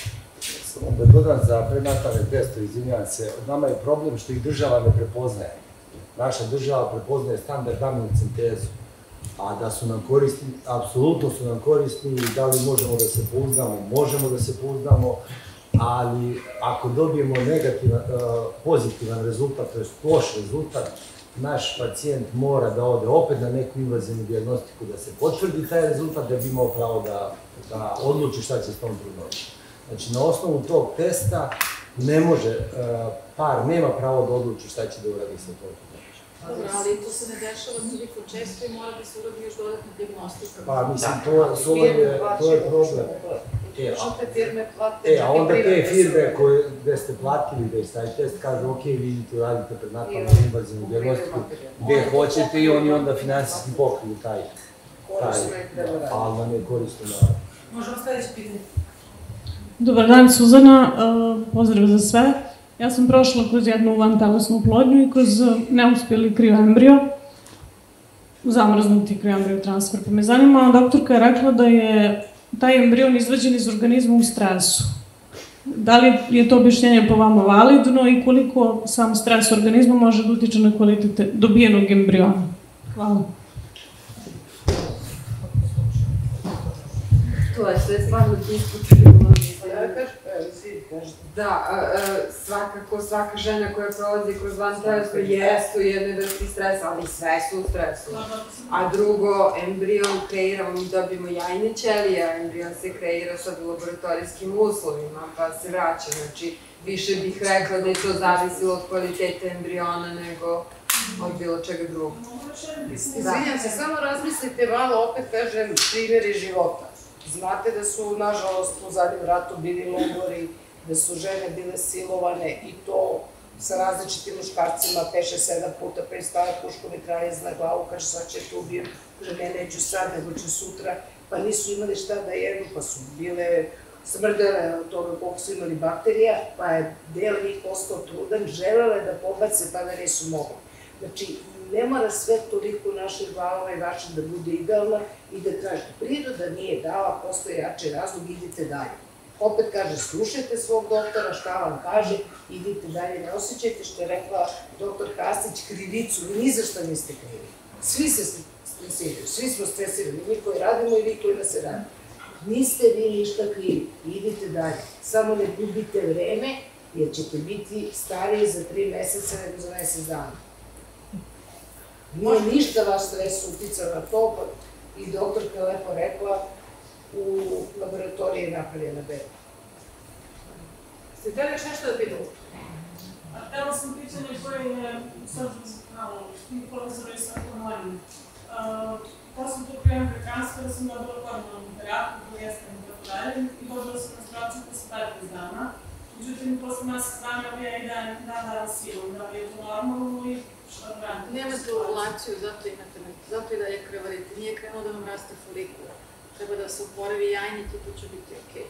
Da dodam za prenatalne testove, izvinjavam se, nama je problem što ih država ne prepoznaje. Naša država prepoznaje standard amniocentezu, a da su nam korisni, apsolutno su nam korisni i da li možemo da se pouzdamo, možemo da se pouzdamo, ali ako dobijemo negativan, pozitivan rezultat, to je loš rezultat, naš pacijent mora da ode opet na neku invazivnu dijagnostiku da se potvrdi taj rezultat da bi imao pravo da odluči šta će s tom trudnoćom. Znači, na osnovu tog testa ne može, par nema pravo da odluči šta će da uradi sa tom trudnoćom. Dobro, ali to se ne dešava toliko često i mora da se uradi još dodatna dijagnostika. Pa, mislim, to je problem. E, a onda te firme gde ste platili da je taj test kažu, ok, vi idete, radite prenatalnu invazivnu dijagnostiku, gde hoćete i oni onda finansijski pokriju taj, ali nam je korisno na... Možemo sledeće pitanje. Dobar dan, Suzana, pozdrav za sve. Ja sam prošla kroz jednu vantelesnu oplodnju i kroz neuspjeli krioembrio, zamrznuti krioembrio transfer. Pa me zanima, doktorka je rekla da je taj embrion izvađen iz organizma u stresu. Da li je to objašnjenje po vama validno i koliko sam stres organizma može da utiče na kvalitet dobijenog embriona? Hvala. To je sve stvarno diskutabilno. Da, svakako svaka žena koja prolazi kroz vantelesno jesu u jednoj vrsti stresa, ali sve su u stresu. A drugo, embrion kreiramo, mi dobijemo jajne ćelije, a embrion se kreira sad u laboratorijskim uslovima, pa se vraća. Znači, više bih rekla da je to zavisilo od kvaliteta embriona nego od bilo čega drugog. Izvinjam se, samo razmislite malo, opet kažem, primjeri života. Znate da su, nažalost, u zadnjem ratu bili logori, da su žene bile silovane i to sa različitim muškarcima, pet, šest, sedam puta, pa im stave puško mitraljez na glavu, kaže sad će te ubijem, kaže ne, neću sad, nego ću sutra, pa nisu imali šta da jedu, pa su bile smrdele od toga koliko su imali bakterija, pa je del njih postao trudan, želele da pobace, pa da nisu mogli. Znači, ne mora sve toliko u našoj glavama i vašem da bude idealna i da tražite. Priroda nije dala, postoje jači razlog, idite dalje. Opet kaže, slušajte svog doktora, šta vam kaže, idite dalje, ne osjećajte što je rekla doktor Kasić, krivicu, ni za što niste krivi. Svi se stresiraju, svi smo stresirani, mi koji radimo i vi koji nas se radi. Niste vi ništa krivi, idite dalje, samo ne gubite vreme, jer ćete biti stariji za tri meseca nego za mesec dana. Nije ništa vaš stres uticao na to, i doktorka je lepo rekla, u laboratoriji je napravljena beba. Ste htjeli još nešto da pitamo? Htjela sam pitanje koje je sad povezano i sa hormonima. Posle tog krioembrio transfera sam dobila hormonalnu terapiju, koju jesam i tako dalje, i dobila sam menstruaciju posle petnaest dana. Međutim, posle mesec dana ja i dan dana silom, da li je to normalno i šta da radim? Nemate ovulaciju, zato imate metu, zato i dalje krvarite. Nije krenuo da vam raste folikula. Treba da se uporavi jajnik i to će biti okej.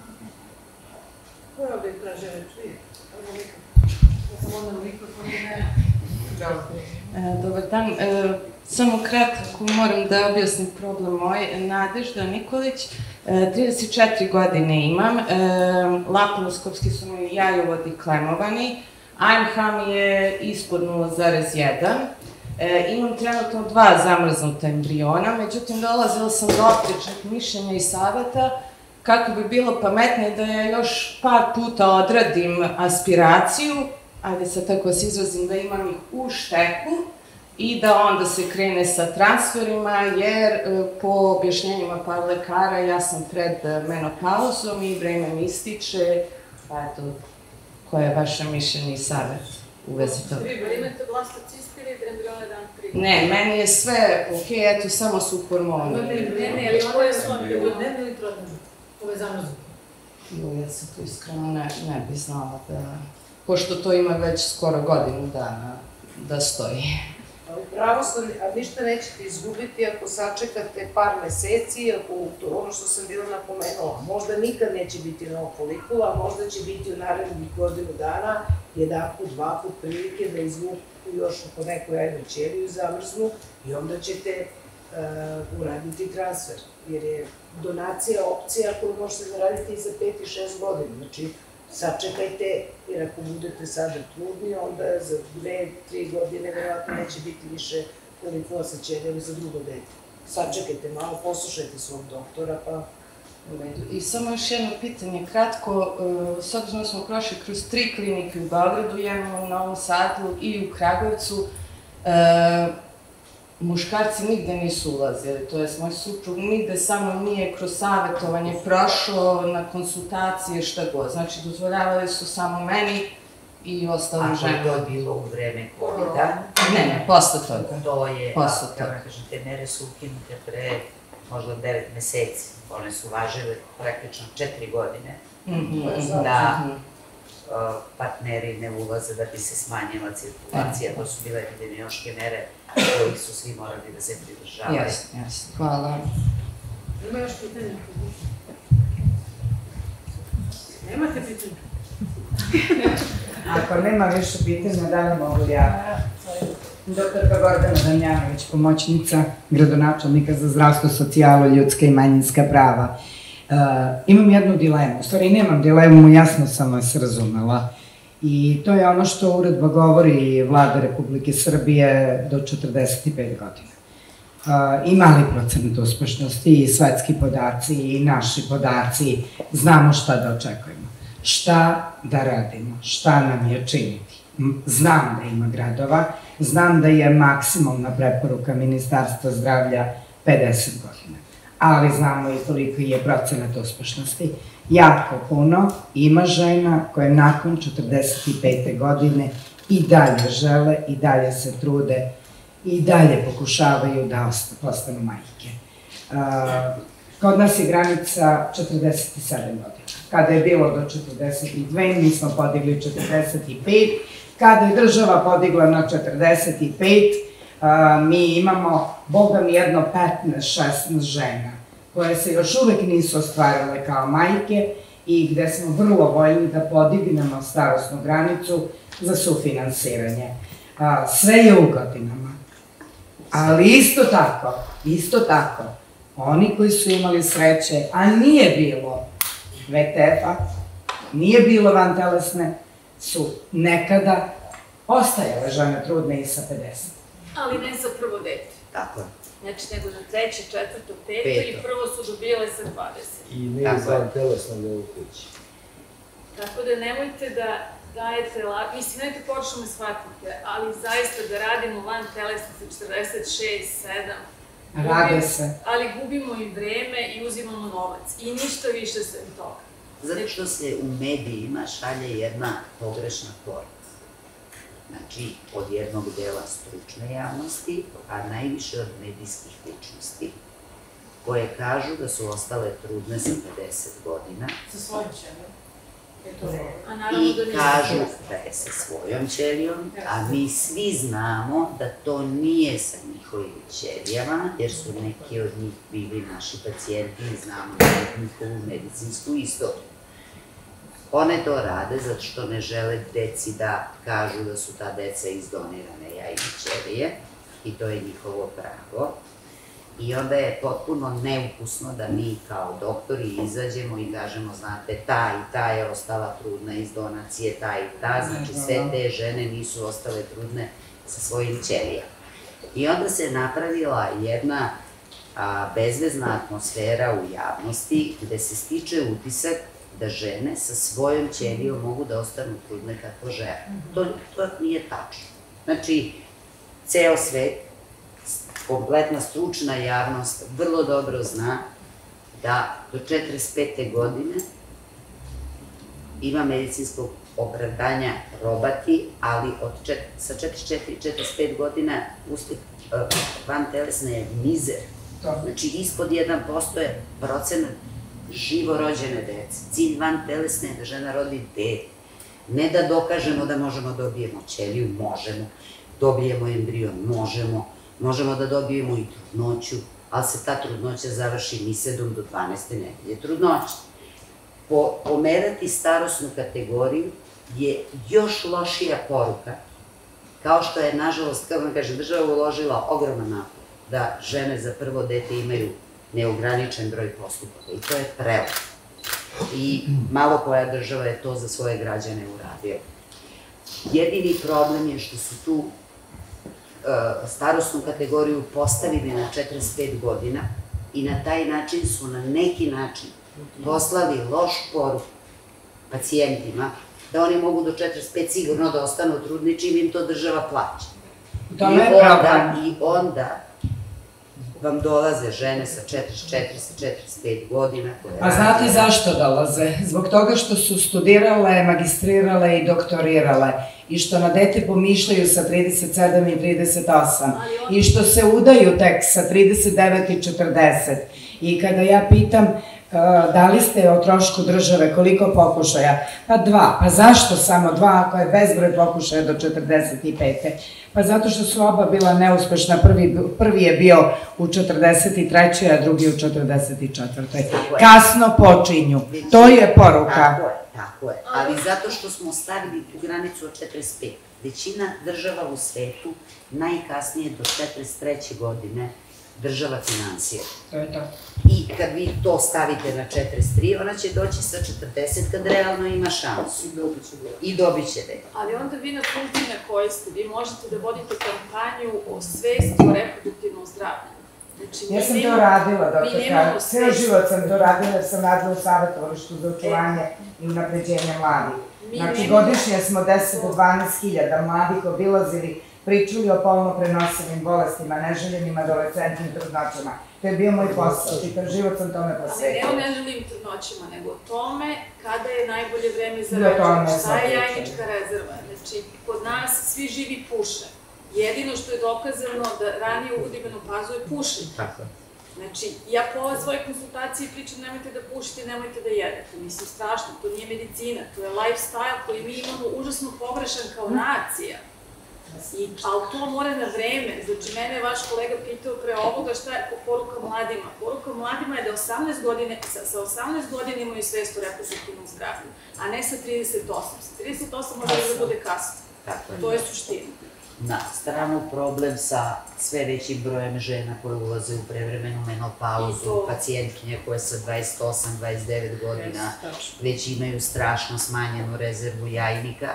Ko je ovdje traže reč? Ja sam onda u mikrofonu, ne. Dobar dan. Samo kratko moram da objasnim problem moj. Nadežda Nikolić, trideset četiri godine imam, laparoskopski su mi jajovodi klemovani, A M H mi je ispod nula zarez jedan. Imam trenutno dva zamrznuta embriona, međutim dolazila sam do oprečnih mišljenja i saveta kako bi bilo pametnije da ja još par puta odradim aspiraciju, ajde sad tako se izrazim da imam ih u šteku, i da onda se krene sa transferima, jer po objašnjenjima par lekara ja sam pred menopauzom i vreme mi ističe, pa eto, koje je vaše mišljenje i savjet? u vezi toga. Vi bar imate blastocisti ili embrione dan tri? Ne, meni je sve ok, eto, samo su hormoni. Ne, ne, ali koje su vam dnevni ili trodnevni? Ove zamrzute? Jo, ja se tu iskreno ne, ne bi znala da... Pošto to ima već skoro godinu dana da stoji. Pravo ste, a ništa nećete izgubiti ako sačekate par meseci, ako to ono što sam bila napomenula, možda nikad neće biti novog folikula, a možda će biti u narednih godinu dana, jedan put, dva put prilike da izvuku još oko neku jajnu ćeliju, zamrznu i onda ćete uh, uraditi transfer, jer je donacija opcija koju možete da radite i za pet i šest godina. Znači, sačekajte, jer ako budete sada trudni, onda za dve, tri godine verovatno neće biti više folikula sa ćelijom za drugo dete. Sačekajte malo, poslušajte svog doktora, pa... I samo još jedno pitanje, kratko, s obzirom da smo prošli kroz tri klinike u Beogradu, jedno u Novom Sadu i u Kragujevcu, muškarci nigde nisu ulazili, to jest moj suprug nigde samo nije kroz savjetovanje prošao na konsultacije, šta god. Znači, dozvoljavali su samo meni i ostalim ženama. Ako je to bilo u vreme kovida? Ne, ne, posle toga. To je, posle kako kažem, te mere su ukinute pre možda devet meseci. One su važile praktično četiri godine. Da partneri ne ulaze da bi se smanjila cirkulacija. To su bile epidemiološke mere kojih su svi morali da se pridržavaju. Jasno, jasno. Hvala. Ima još pitanja? Nemate pitanja? Ako nema više pitanja, da li mogu ja? Doktorka Gordana Damjanović, pomoćnica gradonačelnika za zdravstvo, socijalu, ljudska i manjinska prava. Imam jednu dilemu, u stvari nemam dilemu, jasno sam vas razumela. I to je ono što uredba govori vlada Republike Srbije do četrdeset pet godina. I mali procenat uspešnosti, i svetski podaci, i naši podaci, znamo šta da očekujemo. Šta da radimo, šta nam je činiti. Znam da ima gradova, znam da je maksimalna preporuka Ministarstva zdravlja pedeset godina, ali znamo i koliko je procenat uspešnosti. Jako puno ima žena koje nakon četrdeset pete godine i dalje žele, i dalje se trude, i dalje pokušavaju da postanu majke. Kod nas je granica četrdeset sedam godina. Kada je bilo do četrdeset dve, mi smo podigli četrdeset pet. Kada je država podigla na četrdeset pet, mi imamo, boga mi, jedno petnaest šesnaest žena koje se još uvek nisu ostvarile kao majke i gde smo vrlo voljni da podignemo starosnu granicu za sufinansiranje. Sve je u godinama. Ali isto tako, isto tako, oni koji su imali sreće, a nije bilo ve te efa, nije bilo vantelesne, su nekada ostajale žene trudne i sa pedeset. Ali ne za prvo dete. Tako je. Znači, nego za treće, četvrto, peto i prvo su dobile sa dvadeset. I nije vantelesna ne u kući. Tako da nemojte da dajete, mislim, nemojte počnu me shvatite, ali zaista da radimo van telesno sa četrdeset šest, sedam, rade se. Ali gubimo i vreme i uzimamo novac i ništa više sem toga. Zato što se u medijima šalje jedna pogrešna poruka. Znači, od jednog dela stručne javnosti, a najviše od medijskih ličnosti, koje kažu da su ostale trudne sa pedeset godina. Sa svojom ćelijom. I kažu da je sa svojom ćelijom, a mi svi znamo da to nije sa njihovim ćelijama, jer su neki od njih bili naši pacijenti i znamo njihovu medicinsku istoriju. One to rade zato što ne žele deci da kažu da su ta deca iz donirane jajne ćelije i to je njihovo pravo. I onda je potpuno neukusno da mi kao doktori izađemo i kažemo, znate, ta i ta je ostala trudna iz donacije, ta i ta, znači sve te žene nisu ostale trudne sa svojim ćelijama. I onda se napravila jedna bezvezna atmosfera u javnosti gde se stiče utisak da žene sa svojom ćelijom mogu da ostanu trudne kako žele. To nije tačno. Znači, ceo svet, kompletna stručna javnost vrlo dobro zna da do četrdeset pete godine ima medicinskog opravdanja probati, ali sa četrdeset četiri do četrdeset pet godina uspeh vantelesna je mizer. Znači, ispod jedan posto je procenat živorođene dece. Cilj vantelesne je da žena rodi dete. Ne da dokažemo da možemo da dobijemo ćeliju, možemo. Dobijemo embrion, možemo. Možemo da dobijemo i trudnoću, ali se ta trudnoća završi ni sedam do dvanaeste nedelje trudnoće. Pomerati starosnu kategoriju je još lošija poruka, kao što je, nažalost, kako vam kaže, država uložila ogroman napor da žene za prvo dete imaju neograničen broj postupaka i to je prelaz. I malo koja država je to za svoje građane uradila. Jedini problem je što su tu starosnu kategoriju postavili na četrdeset pet godina i na taj način su na neki način poslali lošu poruku pacijentima da oni mogu do četrdeset pet sigurno da ostanu trudni čim im to država plaća. I onda vam dolaze žene sa četrdeset četiri do četrdeset pet godina. A znate zašto dolaze? Zbog toga što su studirale, magistrirale i doktorirale i što na dete pomišljaju sa trideset sedam i trideset osam i što se udaju tek sa trideset devet i četrdeset. I kada ja pitam da li ste o trošku države, koliko pokušaja? Pa dva. Pa zašto samo dva ako je bezbroj pokušaja do četrdeset pete? Pa zato što su oba bila neuspešna. Prvi je bio u četrdeset trećoj a drugi u četrdeset četvrtoj Kasno počinju. To je poruka. Tako je, tako je. Ali zato što smo stavili tu granicu od četrdeset pet. Većina država u svetu najkasnije do četrdeset treće godine država finansira. To je to. I kad vi to stavite na četrdeset tri, ona će doći sa četrdeset kad realno ima šansu. I dobit će dete. Ali onda vi na funkciji na kojoj ste, vi možete da vodite kampanju o svesti o reproduktivnom zdravlju. Ja sam to radila, doktorka. Ceo život sam to radila jer sam radila u savjetovalištu za očuvanje i unapređenje mladih. Znači, godišnje smo deset do dvanaest hiljada mladih obilazili, pričali o polno prenosivim bolestima, neželjenim adolescentnim trudnoćama. To je bio moj posao, čitav život sam tome posvetila. Ali ne o neželjenim trudnoćama, nego o tome kada je najbolje vreme za rođenje, šta je jajnička rezerva. Znači, kod nas svi živi puše. Jedino što je dokazano da ranije uvodi menopazu je pušenje. Znači, ja po ove svoje konsultacije pričam nemojte da pušite, nemojte da jedete. Mislim, strašno, to nije medicina, to je lifestyle koji mi imamo užasno pogrešan kao nacija. Ali to mora na vreme. Znači, mene je vaš kolega pitao pre ovoga šta je poruka mladima. Poruka mladima je da sa osamnaest godina imaju svest o reproduktivnom zdravlju, a ne sa trideset osam. Sa trideset osam može da bude kasno. To je suština. Na stranu problem sa sve većim brojem žena koje ulaze u prevremenu menopauzu, pacijentkinje koje sa dvadeset osam do dvadeset devet godina već imaju strašno smanjenu rezervu jajnika.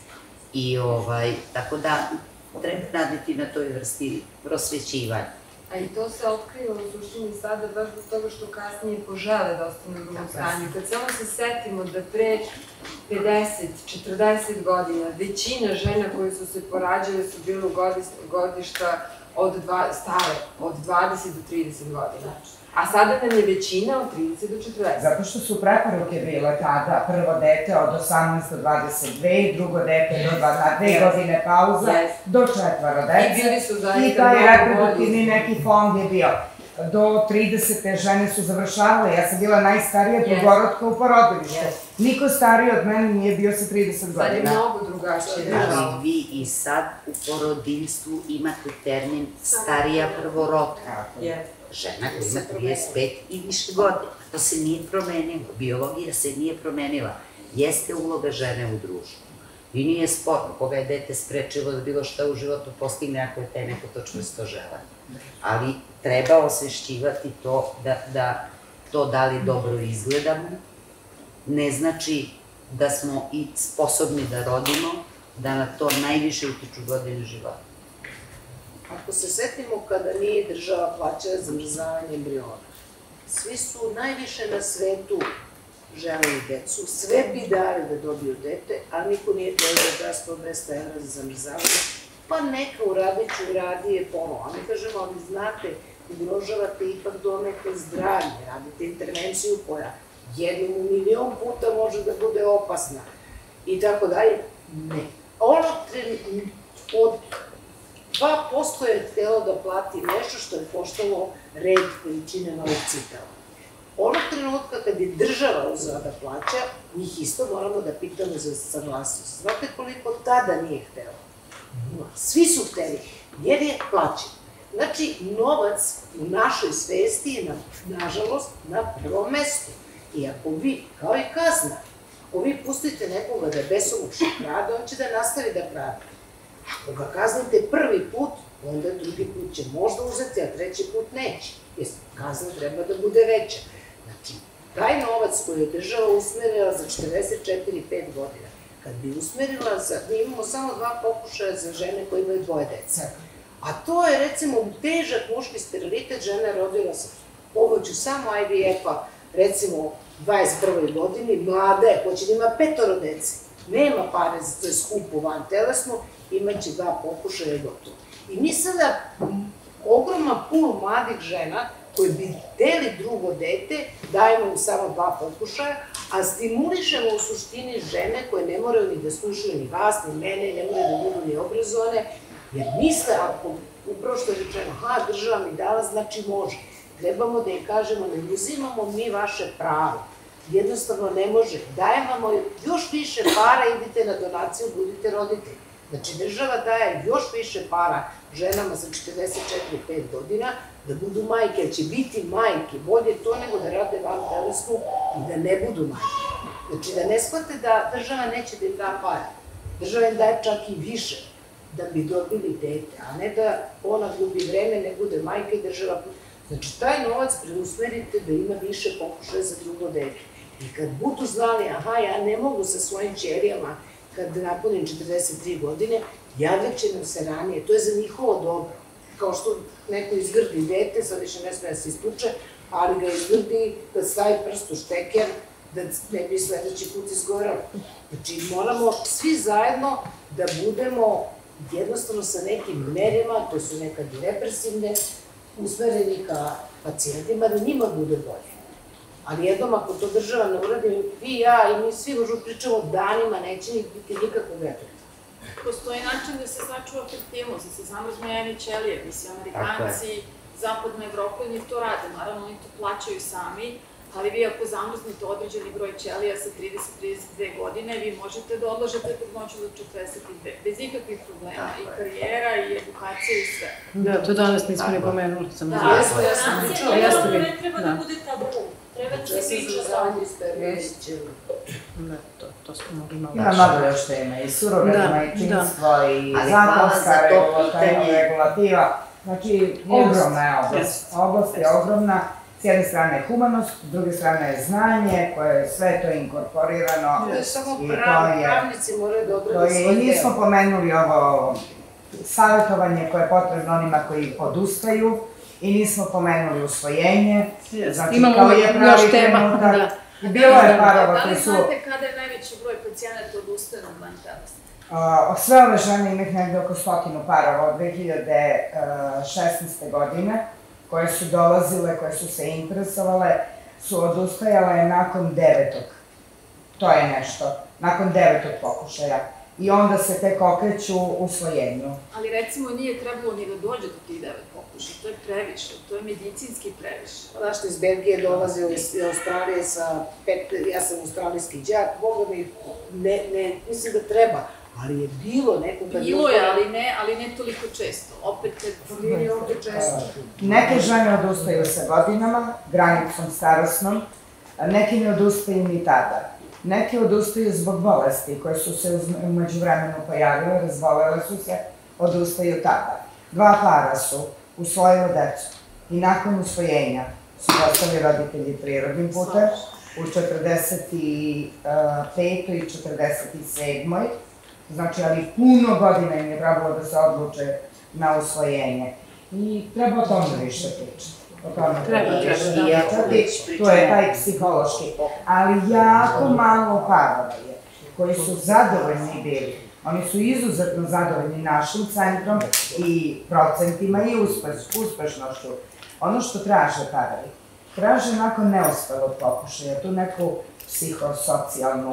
I ovaj, tako da treba raditi na toj vrsti prosvećivanja. A i to se otkriva u suštini sada baš zbog toga što kasnije požele da ostane u drugom stanju. Kad samo se setimo da pre pedeset do četrdeset godina većina žena koje su se porađale su bile u godišta stare od dvadeset do trideset godina. A sada nam je većina od trideset do četrdeset. Zato što su preporuke bile tada prvo dete od osamnaest do dvadeset dve, drugo dete do dve godine pauza, do četvoro dece. I taj reproduktivni neki fond je bio. Do tridesete žene su završavale, ja sam bila najstarija drugorotka u porodilištu. Niko stariji od mene nije bio sa trideset godina. Sad je mnogo drugačije. Ali vi i sad u porodiljstvu imate termin starija prvorotka. Žena koja ima trideset pet i više godina. To se nije promenilo. Biologija se nije promenila. Jeste uloga žene u društvu. I nije sporno koga je dete sprečilo da bilo šta u životu postigne ako je taj neko to čvrsto žele. Ali treba osvešćivati to da to da li dobro izgledamo ne znači da smo i sposobni da rodimo, da na to najviše utiču godine života. Ako se setimo kada nije država plaćala zamrzavanje embriona, svi su najviše na svetu želeli decu, sve bi dali da dobiju dete, a niko nije trebao da sto do dvesta evra za zamrzavanje, pa neka uradit ću, uradi je ponovo. A mi kažemo, ali znate, ugrožavate ipak donekle zdravlje, radite intervenciju koja jednom u milion puta može da bude opasna. i tako dalje. Ne. Ono od dva posto je htjelo da plati nešto što je koštalo red veličine novog cipela. Onog trenutka kad je država uzela da plaća, njih isto moramo da pitamo za saglasnost. Znate koliko tada nije htjelo? Svi su htjeli, jer je plaćen. Znači, novac u našoj svesti je, nažalost, na prvom mestu. I ako vi, kao i kazna, ako vi pustite nekoga da besomučno krade, on će da nastavi da krade. Ako ga kaznite prvi put, onda drugi put će možda uzeti, a treći put neće. Jer kazna treba da bude veća. Znači, taj novac koji je država usmerila za četrdeset četiri pet godina, kad bi usmerila za, mi imamo samo dva pokušaja za žene koje imaju dvoje dece. A to je, recimo, težak muški sterilitet, žena rodila sa pomoću samo I V F-a, recimo, u dvadeset prvoj godini, mlada je, hoće da ima petoro dece. Nema pare za to je skupo van telesno, imaće dva pokušaja i gotovo. I mi sada, ogroman pul mladih žena, koji bi hteli drugo dete, dajemo im samo dva pokušaja, a stimulišemo u suštini žene koje ne moraju ni da slušaju ni vas, ni mene, ne moraju da budu ni obrazovane, jer misle, ako upravo što je rečeno, aha, država mi dala, znači može. Trebamo da im kažemo, ne uzimamo mi vaše pravo. Jednostavno ne može. Dajemo vam još više para, idite na donaciju, budite roditelji. Znači, država daje još više para ženama za četrdeset četiri pet godina da budu majke, jer će biti majke. Bolje to nego da rade van telesnu i da ne budu majke. Znači, da ne shvate da država neće da im da para. Država im daje čak i više da bi dobili dete, a ne da ona gubi vreme, ne bude majka i država. Znači, taj novac preusmerite da ima više pokušaja za drugo dete. I kad budu znali, aha, ja ne mogu sa svojim ćerijama, kad napunim četrdeset tri godine, javljat će nam se ranije. To je za njihovo dobro. Kao što neko izgrdi dete, sad više ne smije da se istuče, ali ga izgrdi, da stavi prst u šteker, da ne bi sledeći put izgoralo. Znači, moramo svi zajedno da budemo jednostavno sa nekim merima, to su nekad i represivne, usmereni ka pacijentima, da njima bude bolje. Ali jednom, ako to država ne uradi, vi, ja i mi svi možemo pričamo danima, neće biti nikakvog efekta. Postoji način da se sačuva fertilnost, da se zamrznu jajne ćelije. Mislim, Amerikanci, zapadna Evropa, oni to rade. Naravno, oni to plaćaju sami, ali vi ako zamrznete određeni broj ćelija sa trideset do trideset dve godine, vi možete da odlažete trudnoću do četrdeset dve, bez ikakvih problema, i karijera, i edukacija, i sve. Da, to danas nismo ni pomenuli. Da, ja sam pričala, to ne treba da bude tabu. Treba da se priča za ovu isperiju. Da, to smo mogli malo Ima mnogo još tema, i surogat majčinstvo, i zakonska regulativa. Znači, ogromna je oblast. Oblast je ogromna. S jedne strane je humanost, s druge strane je znanje, koje je sve to inkorporirano. To je samo pravnici moraju da odrade svoj deo. I nismo pomenuli ovo savjetovanje koje je potrebno onima koji odustaju, i nismo pomenuli usvojenje. Imamo još tema. Bilo je parova koji su... Da li znate kada je najveći broj pacijenata odustane od van telesne? Sve ove žene ima ih negde oko stotinu parova od dve hiljade šesnaeste. godine, koje su dolazile, koje su se interesovale, su odustajale nakon devetog. To je nešto. Nakon devetog pokušaja. I onda se tek okreću usvojenju. Ali recimo nije trebalo ni da dođe do tih devet pokušaja. To je previše. To je medicinski previše. Znaš što iz Belgije dolazio iz Australije sa pet... Ja sam australijski đak. Boga mi, ne, mislim da treba. Ali je bilo nekoga... Bilo je, ali ne, ali ne toliko često. Opet kad... Nije ovdje često. Neke žene odustaju sa godinama, granicom starosnom, neki ne odustaju ni tada. Neki odustaju zbog bolesti koje su se umeđu vremenu pojavile, razbolele su se, odustaju tada. Dva para su usvojili decu i nakon usvojenja su postali roditelji prirodnim putem u četrdeset petoj i četrdeset sedmoj Znači, ali puno godina im je trebalo da se odluče na usvojenje. I treba o tome više pričati. Treba, treba. To je taj psihološki. Ali jako malo parova je koji su zadovoljni bili. Oni su izuzetno zadovoljni našim centrom i procentima i uspešnošću. Ono što traže parovi, traže nakon neuspelog pokušaja, tu neku psihosocijalnu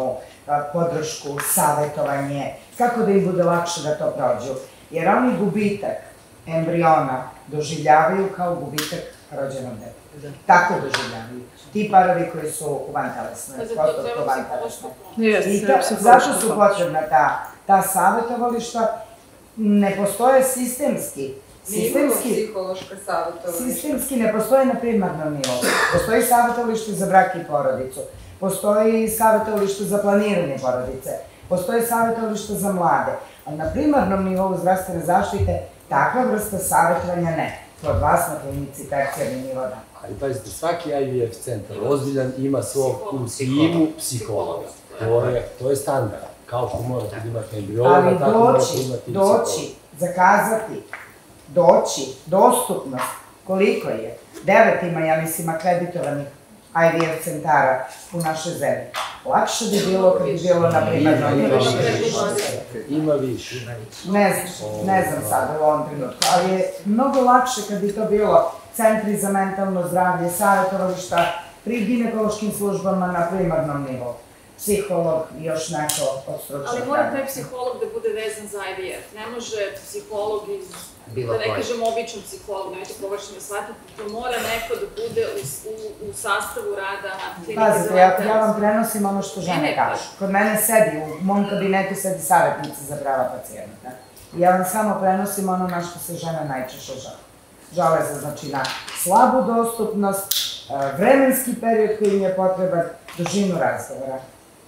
podršku, savjetovanje, kako da im bude lakše da to prođu. Jer oni gubitak embriona doživljavaju kao gubitak rođenog deteta. Tako doživljavaju. Ti parovi koji su u vantelesnoj, postupku vantelesnoj. I zašto su potrebna ta savjetovališta? Ne postoje sistemski. Sistemski psihološka savjetovališta. Sistemski ne postoje na primarnom nivou. Postoji savjetovalište za brak i porodicu. Postoji savjetovalište za planiranje porodice. Postoji savjetovalište za mlade. Ali na primarnom nivou zdravstvene zaštite takva vrsta savjetovanja ne. Kod vas na klinici tercijarni nivo da. Ali pazite, svaki I V F centar ozbiljan ima svog u timu psihologa. To je standard. Kao što morate imati embriologa, tako morate imati psihologa. Ali doći, doći, zakazati, doći, dostupnost, koliko je? Devet ima, ja mislim, akreditovanih I V F centara u našoj zemlji. Lakše bi bilo kad bi bilo na primarnom nivou. Ima više. Ne znam, ne znam sad u ovom trenutku, ali je mnogo lakše kad bi to bilo centri za mentalno zdravlje, savjetovališta, pri ginekološkim službama na primarnom nivou. Psiholog i još neko od stručnog. Ali mora taj psiholog da bude vezan za I V F. Ne može psiholog iz, da ne kažem običan psiholog, nemojte pogrešno me shvatiti, to mora neko da bude u sastavu rada klinike za Pazite, ja vam prenosim ono što žene kažu. Kod mene sedi, u mom kabinetu sedi savjetnica za prava pacijenta. Ja vam samo prenosim ono na što se žene najčešće žele. Žele se znači na slabu dostupnost, vremenski period koji im je potreban, dužinu razgovora.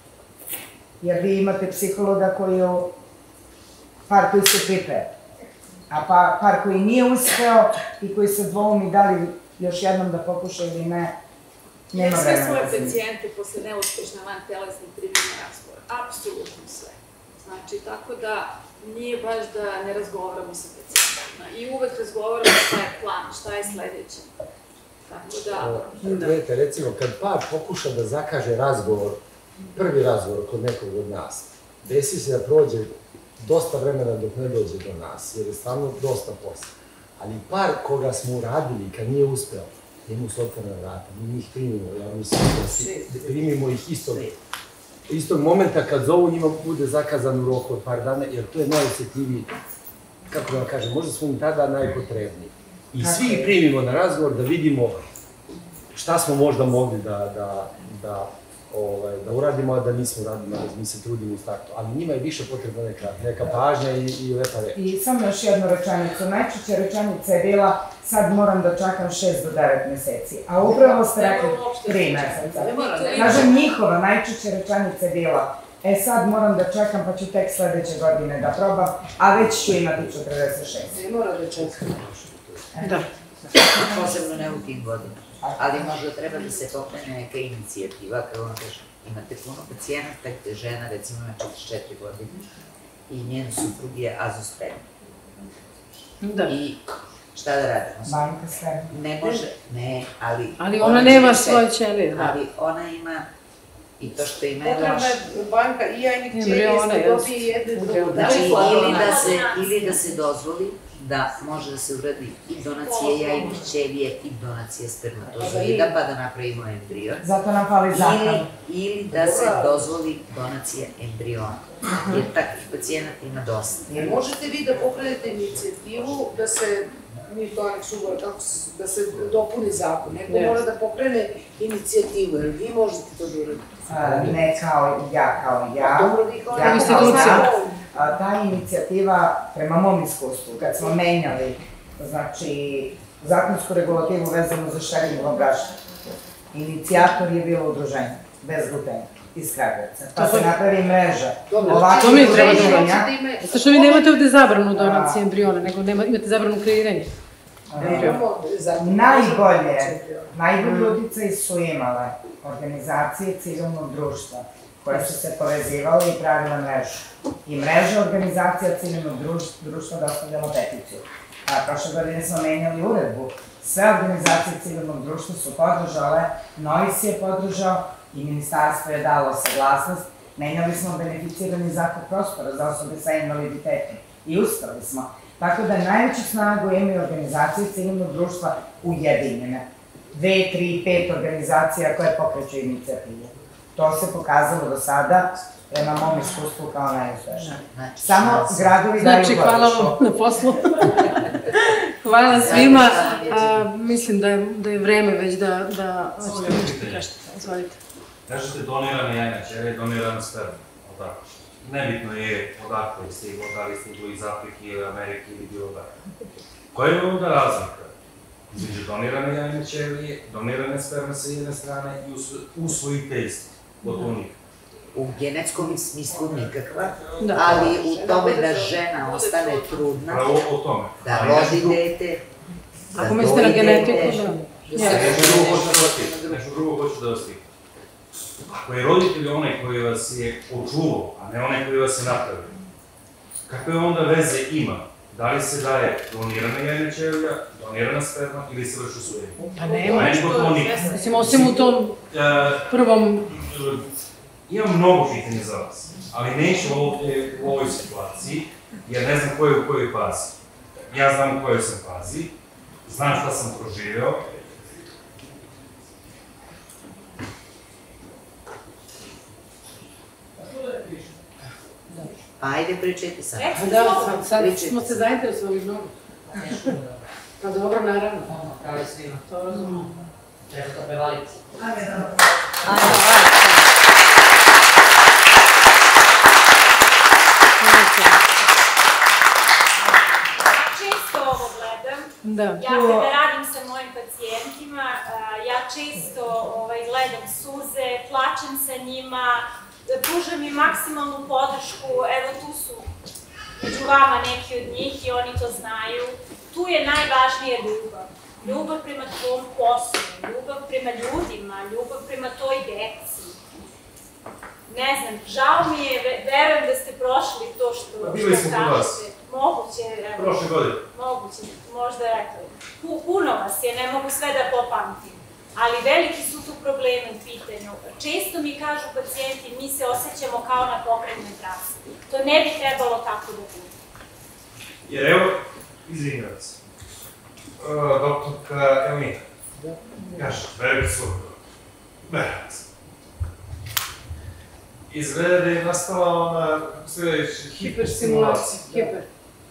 Jer vi imate psihologa koji je par koji se priprema, a par koji nije uspeo i koji se dvoumi da li još jednom da pokuša ili ne, nema vremena. Ja sve svoje pacijente posle neuspešne vantelesne primjene razgovora, apsolutno sve. Znači, tako da nije baš da ne razgovaramo sa pacijentima i uvek razgovaramo šta je plan, šta je sledeće. Tako da... Gledajte, recimo, kad par pokuša da zakaže razgovor, prvi razgovor kod nekog od nas, desi se da prođe dosta vremena dok ne dođe do nas, jer je stvarno dosta posla. Ali par koga smo uradili kad nije uspeo, njemu su otvorena vrata, mi njih primimo, ja mislim da primimo ih istog, istog momenta kad zovu njima bude zakazan u roku od par dana, jer to je najosjetljiviji, kako da vam kažem, možda smo im tada najpotrebniji. I svi ih primimo na razgovor da vidimo šta smo možda mogli da uradimo, a da nismo uradili, mi se trudimo u startu. Ali njima je više potrebna neka pažnja i lepa reč. I samo još jednu rečenicu. Najčešća rečenica je bila sad moram da čekam šest do devet meseci. A upravo ste rekli tri meseca. Kažem, njihova najčešća rečenica je bila e sad moram da čekam pa ću tek sledeće godine da probam, a već ću imati četrdeset šest. Ne mora da čekam. Da. Posebno ne u tim godinama. Ali možda treba da se pokrene neka inicijativa, kao ono kaže, imate puno pacijenata gde žena recimo ima četrdeset četiri godine i njen suprug je azosperm. Da. I šta da radimo? Banka sve. Ne može, ne, ali... Ali ona nema svoje ćelije, da. Ali ona ima i to što ima je potrebna loše. banka i jajnih ćelija isto dobije jedne drugo. Znači, ili da se dozvoli da može da se uradi i donacija jajnih ćelije i donacija spermatozoida, pa da napravimo embrion. Zato nam fali zakon. Ili da se dozvoli donacija embriona. Jer takvih pacijenata ima dosta. Možete vi da pokrenete inicijativu da se, mi to anek sugovor, da se dopuni zakon. Neko mora da pokrene inicijativu, jer vi možete to da uradite. Ne kao ja, kao ja. Dobro, vi kao ja. Ta inicijativa, prema mom iskustvu, kad smo menjali, znači, zakonsku regulativu vezanu za šeringova brašna, inicijator je bilo udruženje, bez glutena, iz Kragujevca. Pa se napravi mreža. To mi treba da uradimo. Zato što vi nemate ovde zabranu donacije embriona, nego imate zabranu kreiranja. Najbolje, najbolji utjecaj su imale organizacije civilnog društva, koje su se povezivale i pravile mrežu. I mreža organizacija civilnog društva dostavljala peticiju. Prošle godine smo menjali uredbu. Sve organizacije civilnog društva su podržale, Novis je podržao i ministarstvo je dalo saglasnost. Menjali smo beneficirani zakup prostora za osobe sa invaliditetom i uspeli smo. Tako da najveću snagu imaju organizacije civilnog društva ujedinjene. Dve, tri, pet organizacija koje pokreću inicijativu. To se pokazalo do sada prema mom iskustvu kao najuspešniji. Samo gradovi daju podršku. Znači, hvala vam na poslu. Hvala svima. Mislim da je vreme već da... Samo jedno pitanje. Izvolite. Kažete donirane jajna ćelije, donirana sperma, ali tako? Nebitno je odakle je stiglo, da li stiglo iz Afrike ili Amerike ili bilo da. Koja je onda razlika između donirane jajne ćelije, donirane sperme sa jedne strane i usvojiteljstva potomnika? U genetskom smislu nikakva, ali u tome da žena ostane trudna, da rodi dete, da ako mislite na genetiku, da. Nešto drugo hoću da vas stigam. Ako je roditelj onaj koji vas je očuvao, a ne onaj koji vas je napravio, kakve onda veze ima? Da li se daje donirana jajna ćelija, donirana sperma ili se vrši usvojenje? Pa nema. Mislim, osim u tom prvom... Imam mnogo pitanja za vas, ali neću ovdje u ovoj situaciji, jer ne znam ko je u kojoj fazi. Ja znam u kojoj sam fazi, znam šta sam proživeo. Ajde, pričajte sad. Da, sad smo se zainteresovali mnogo. Pa dobro, naravno. Kao i svima. To razumno. Treba to prevaliti. Ajde, dobro. Često ovo gledam. Ja Da. kada radim sa mojim pacijentima, ja često gledam suze, plačem sa njima, pružam im maksimalnu podršku, evo tu su među vama neki od njih i oni to znaju. Tu je najvažnija ljubav. Ljubav prema tvom poslu, ljubav prema ljudima, ljubav prema toj deci. Ne znam, žao mi je, verujem da ste prošli to što kažete. Bili smo kod vas. Moguće, evo. Prošle godine. Moguće, možda eto. Puno vas je, ne mogu sve da popamtim. Ali veliki su tu problemi u pitanju. Često mi kažu pacijenti, mi se osjećamo kao na pokretnoj trasi. To ne bi trebalo tako da bude. Jer evo, izvinjam se, doktorka Elmina, kaže, veliki su, verujem se. Izgleda da je nastala ona sljedeća hiperstimulacija. Hiper.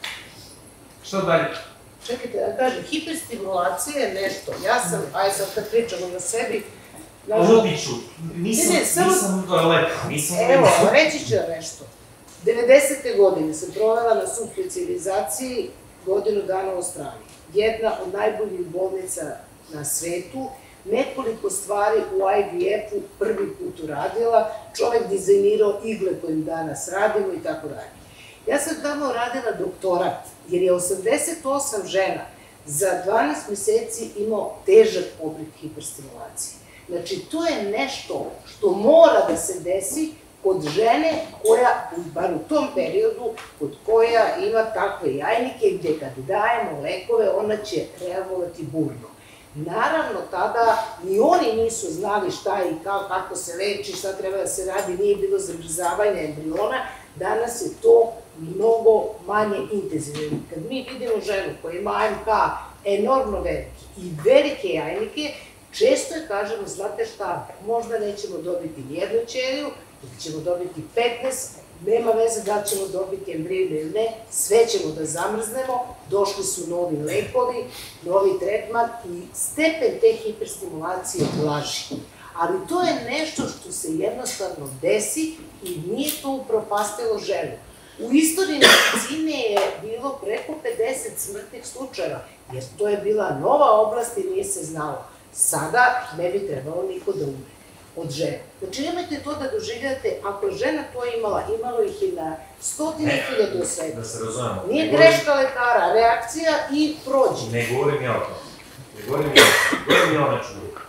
Šta dalje? Čekajte, da kažem, hiperstimulacija je nešto. Ja sam, aj sad kad pričamo na sebi... Otiću, nisam lepa, nisam... Evo, reći ću nešto. devedesete godine sam provela na subspecializaciji godinu dana u Australiji. Jedna od najboljih bolnica na svetu, nekoliko stvari u I V F-u prvi put uradila, čovek dizajnirao igle kojim danas radimo i tako dalje. Ja sam tamo radila doktorat, jer je osamdeset osam žena za dvanaest meseci imao težak oblik hiperstimulacije. Znači, to je nešto što mora da se desi kod žene koja, bar u tom periodu, kod koja ima takve jajnike gde kad dajemo lekove, ona će reagovati burno. Naravno, tada ni oni nisu znali šta i kako se leči, šta treba da se radi, nije bilo zamrzavanja embriona, danas je to mnogo manje intenzivno. Kad mi vidimo ženu koja ima A M K enormno veliki i velike jajnike, često je kažemo, znate šta, možda nećemo dobiti nijednu ćeliju, ili ćemo dobiti petnaest, nema veze da ćemo dobiti embrion ili ne, sve ćemo da zamrznemo, došli su novi lekovi, novi tretman i stepen te hiperstimulacije blaži. Ali to je nešto što se jednostavno desi i nije to upropastilo ženu. U istoriji medicine je bilo preko pedeset smrtnih slučajeva, jer to je bila nova oblast i nije se znalo. Sada ne bi trebalo niko da umre od žene. Znači, nemojte to da doživljate, ako je žena to imala, imalo ih i na stotine hiljada u svetu. Da se razumemo. Nije greška lekara, reakcija i prođe. Ne govorim ja o tome. Ne govorim ja o tome. Govorim ja o nečem drugom.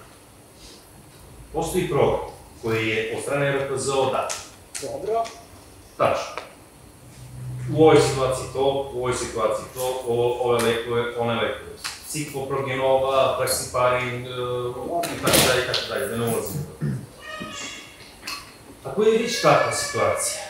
Postoji program koji je od strane R F Z O dat. Dobro. Tačno. U ovoj situaciji to, u ovoj situaciji to, ove lekove, one lekove. Cikloprogenova, Praxiparin, i tako dalje, i tako dalje, da ne ulazim u to. Ako je već takva situacija,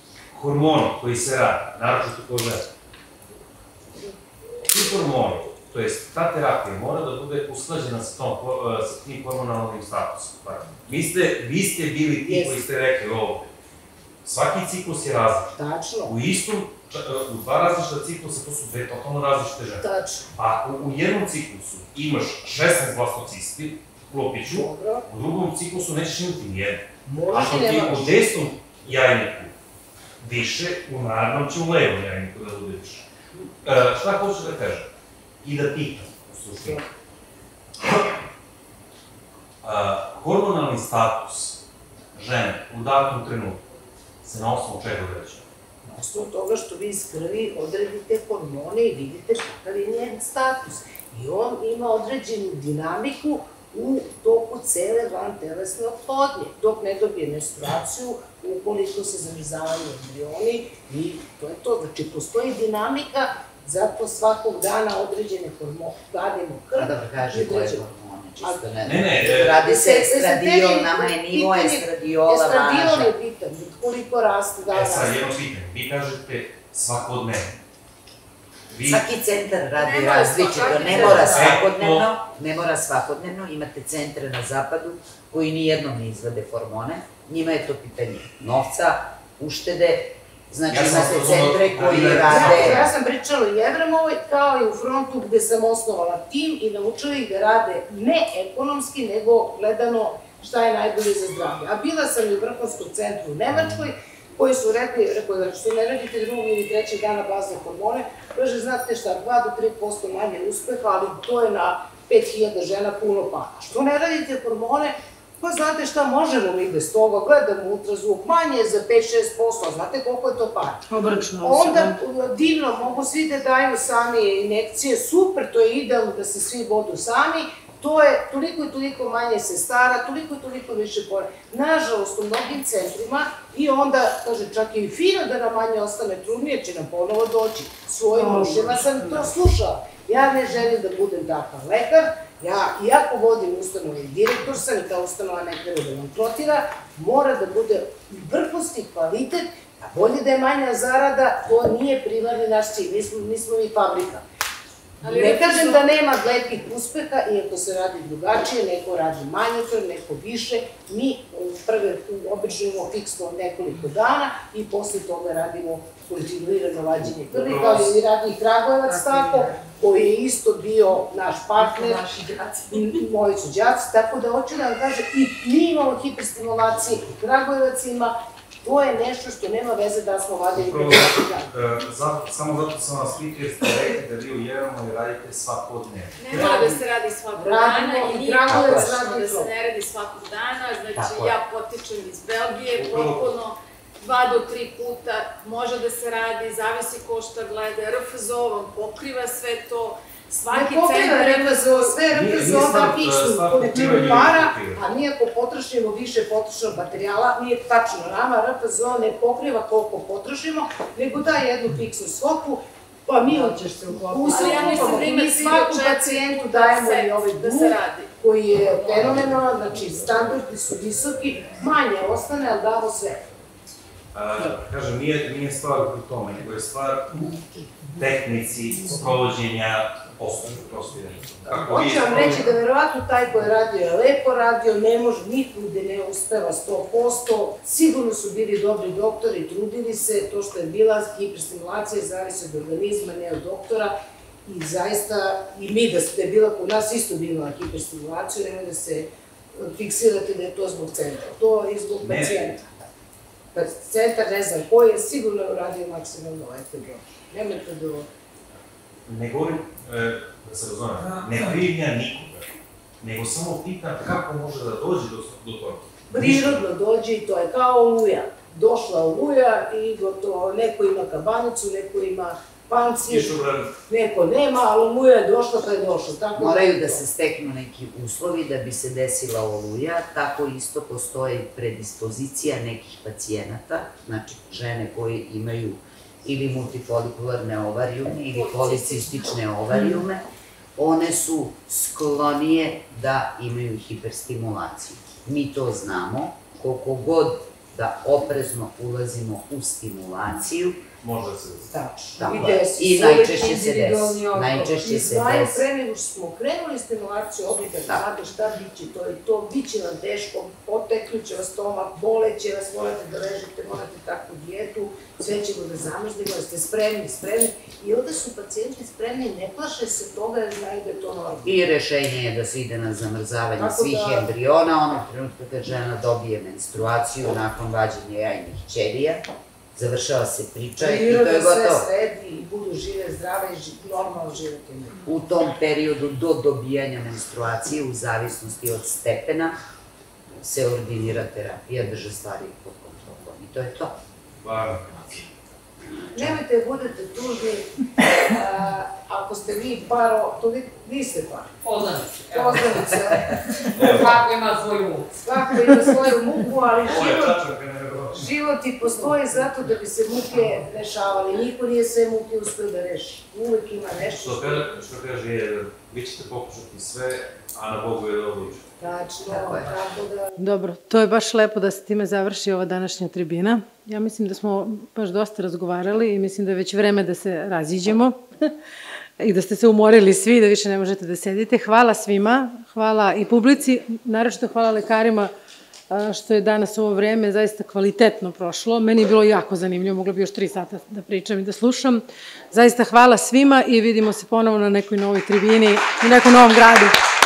hormoni koji se radi, naročito kod žena, ti hormoni to jest ta terapija mora da bude usklađena sa tim hormonalnim statusom. Vi ste bili ti koji ste rekli ovde. Svaki ciklus je različit. Tačno. U istom, u dva različita ciklusa, to su dve totalno različite žene. Tačno. Ako u jednom ciklusu imaš šesnaest vlastocisti, klopiću, u drugom ciklusu nećeš imati nijedno. Ako ti u desnom jajniku više, u naravnom će u levom jajniku da bude više. Šta hoću da kažem? I da pitam, u suštini. Hormonalni status žene u datom trenutku se na osnovu čega određuje? Na osnovu toga što vi iz krvi odredite hormone i vidite kakav je njen status. I on ima određenu dinamiku u toku cele vantelesne oplodnje, dok ne dobije menstruaciju, ukoliko se zamrzavaju embrioni i to je to. Znači, postoji dinamika, zato svakog dana određene hormone, gadimo krv. A dobro kaže koje hormone, čisto ne. Ne, ne. Radi se estradiol, nama je nivo estradiola važan. Estradiol je bitan, koliko raste da raste. E sad, jedno pitanje, vi kažete svakodnevno. Svaki centar radi različito, ne mora svakodnevno, ne mora svakodnevno, imate centre na zapadu koji nijednom ne izvade hormone, njima je to pitanje novca, uštede, znači imate centre koji rade... Ja sam pričala u Jevremovoj kao i u frontu gde sam osnovala tim i naučila ih da rade ne ekonomski, nego gledano šta je najbolje za zdravlje. A bila sam i u vrhunskom centru u Nemačkoj, koji su rekli, rekao da što ne radite drugog ili trećeg dana bazne hormone, kaže, znate šta, dva do tri posto manje uspeha, ali to je na pet hiljada žena puno para. Što ne radite hormone? Pa znate šta, možemo mi bez toga, gledamo ultrazvuk, manje je za pet do šest posto, znate koliko je to para. Obračunalo se. Onda, divno, mogu svi da daju sami injekcije, super, to je idealno da se svi vodu sami, to je toliko i toliko manje sestara, toliko i toliko više pore. Nažalost, u mnogim centrima i onda, kaže, čak i fino da nam manje ostane trudnije, će nam ponovo doći. Svojim ušima sam to slušala. Ja ne želim da budem takav lekar, ja, iako vodim ustanovu i direktor sam i ta ustanova ne treba da nam trotira, mora da bude vrhunski kvalitet, a bolje da je manja zarada, to nije primarni naš cilj, nismo mi fabrika. Ne kažem da nema lepih uspeha, iako se radi drugačije, neko radi manje krv, neko više. Mi prve obično imamo fiksno nekoliko dana i posle toga radimo kontinuirano vađenje krvi, kao i radni Kragujevac tako, koji je isto bio naš partner, moji su đaci, tako da hoću da vam kažem, i mi imamo hiperstimulacije, i Kragujevac ima. To je nešto što nema veze da smo vadili Upravo, samo zato sam vas pitao jer ste rekli da vi u Jevremovoj radite svakodnevno. Ne mora da se radi svakog dana i nije potpuno da se ne radi svakog dana, znači ja potičem iz Belgije, potpuno dva do tri puta može da se radi, zavisi ko šta gleda, R F Z O vam pokriva sve to, svaki centar... Ne pokriva R F Z O, sve R F Z O da fiksnu količinu para, a mi ako potrošimo više potrošenog materijala, nije tačno nama, R F Z O ne pokriva koliko potrošimo, nego da jednu fiksnu svotu, pa mi mi svakom pacijentu dajemo i ovaj blud, koji je fenomenalan, znači standardi su visoki, manje ostane, ali damo sve. Kažem, nije stvar u tome, nego je stvar u tehnici sprovođenja postupka, prosto je. Hoću vam reći da verovatno taj koji je radio je lepo radio, ne može, nikude ne uspeva sto posto, sigurno su bili dobri doktori, trudili se, to što je bila hiperstimulacija zavisi od organizma, ne od doktora, i zaista, i mi da je bila kod nas isto bila hiperstimulaciju, nemoj da se fiksirate da je to zbog centra, to je zbog pacijenta. Centar, ne znam koji je, sigurno je uradio maksimalno ovaj problem. Nemojte da... Ne govorim, da se razumem, ne krivnja nikoga, nego samo pitam kako može da dođe do toga. Prirodno dođe i to je kao oluja. Došla oluja i gotovo, neko ima kabanicu, neko ima pancir, neko nema, ali oluja je došla pa je došla. Moraju da se steknu neki uslovi da bi se desila oluja, tako isto postoji predispozicija nekih pacijenata, znači žene koje imaju ili multifolikularne ovarijume ili policistične ovarijume, one su sklonije da imaju hiperstimulaciju. Mi to znamo, koliko god da oprezno ulazimo u stimulaciju, može da se desi. Tačno. I desi. I najčešće se desi. Najčešće se znaju desi. pre nego što smo krenuli stimulaciju oblika, znate šta biće to i to, bit će vam teško, poteknuće vas stomak, boleće vas, morate da ležite, morate takvu dijetu, sve ćemo da zamrznemo, da ste spremni, spremni. I onda su pacijenti spremni, ne plaše se toga jer znaju da je to normalno. I rešenje je da se ide na zamrzavanje svih embriona, onog trenutka kad žena dobije menstruaciju nakon vađenja jajnih ćelija, završava se priča i to je gotovo. Priroda sve sredi i budu žive, zdrave i normalno život imaju. U tom periodu do dobijanja menstruacije, u zavisnosti od stepena, se ordinira terapija, drže stvari pod kontrolom i to je to. Hvala. Nemojte budete tužni, ako ste vi paro, to vi ste par. Poznanice. Poznanice. Svako ima svoju muku. Svako ima svoju muku, ali život i postoji zato da bi se muke rešavali. Niko nije sve muke uspio da reši. Uvek ima nešto. Što kaže je, vi ćete pokušati sve, a na Bogu je da odluči. Tačno, tako da... Dobro, to je baš lepo da se time završi ova današnja tribina. Ja mislim da smo baš dosta razgovarali i mislim da je već vreme da se raziđemo i da ste se umorili svi, da više ne možete da sedite. Hvala svima, hvala i publici, naročito hvala lekarima što je danas ovo vreme zaista kvalitetno prošlo. Meni je bilo jako zanimljivo, mogla bi još tri sata da pričam i da slušam. Zaista hvala svima i vidimo se ponovo na nekoj novoj tribini u nekom novom gradu.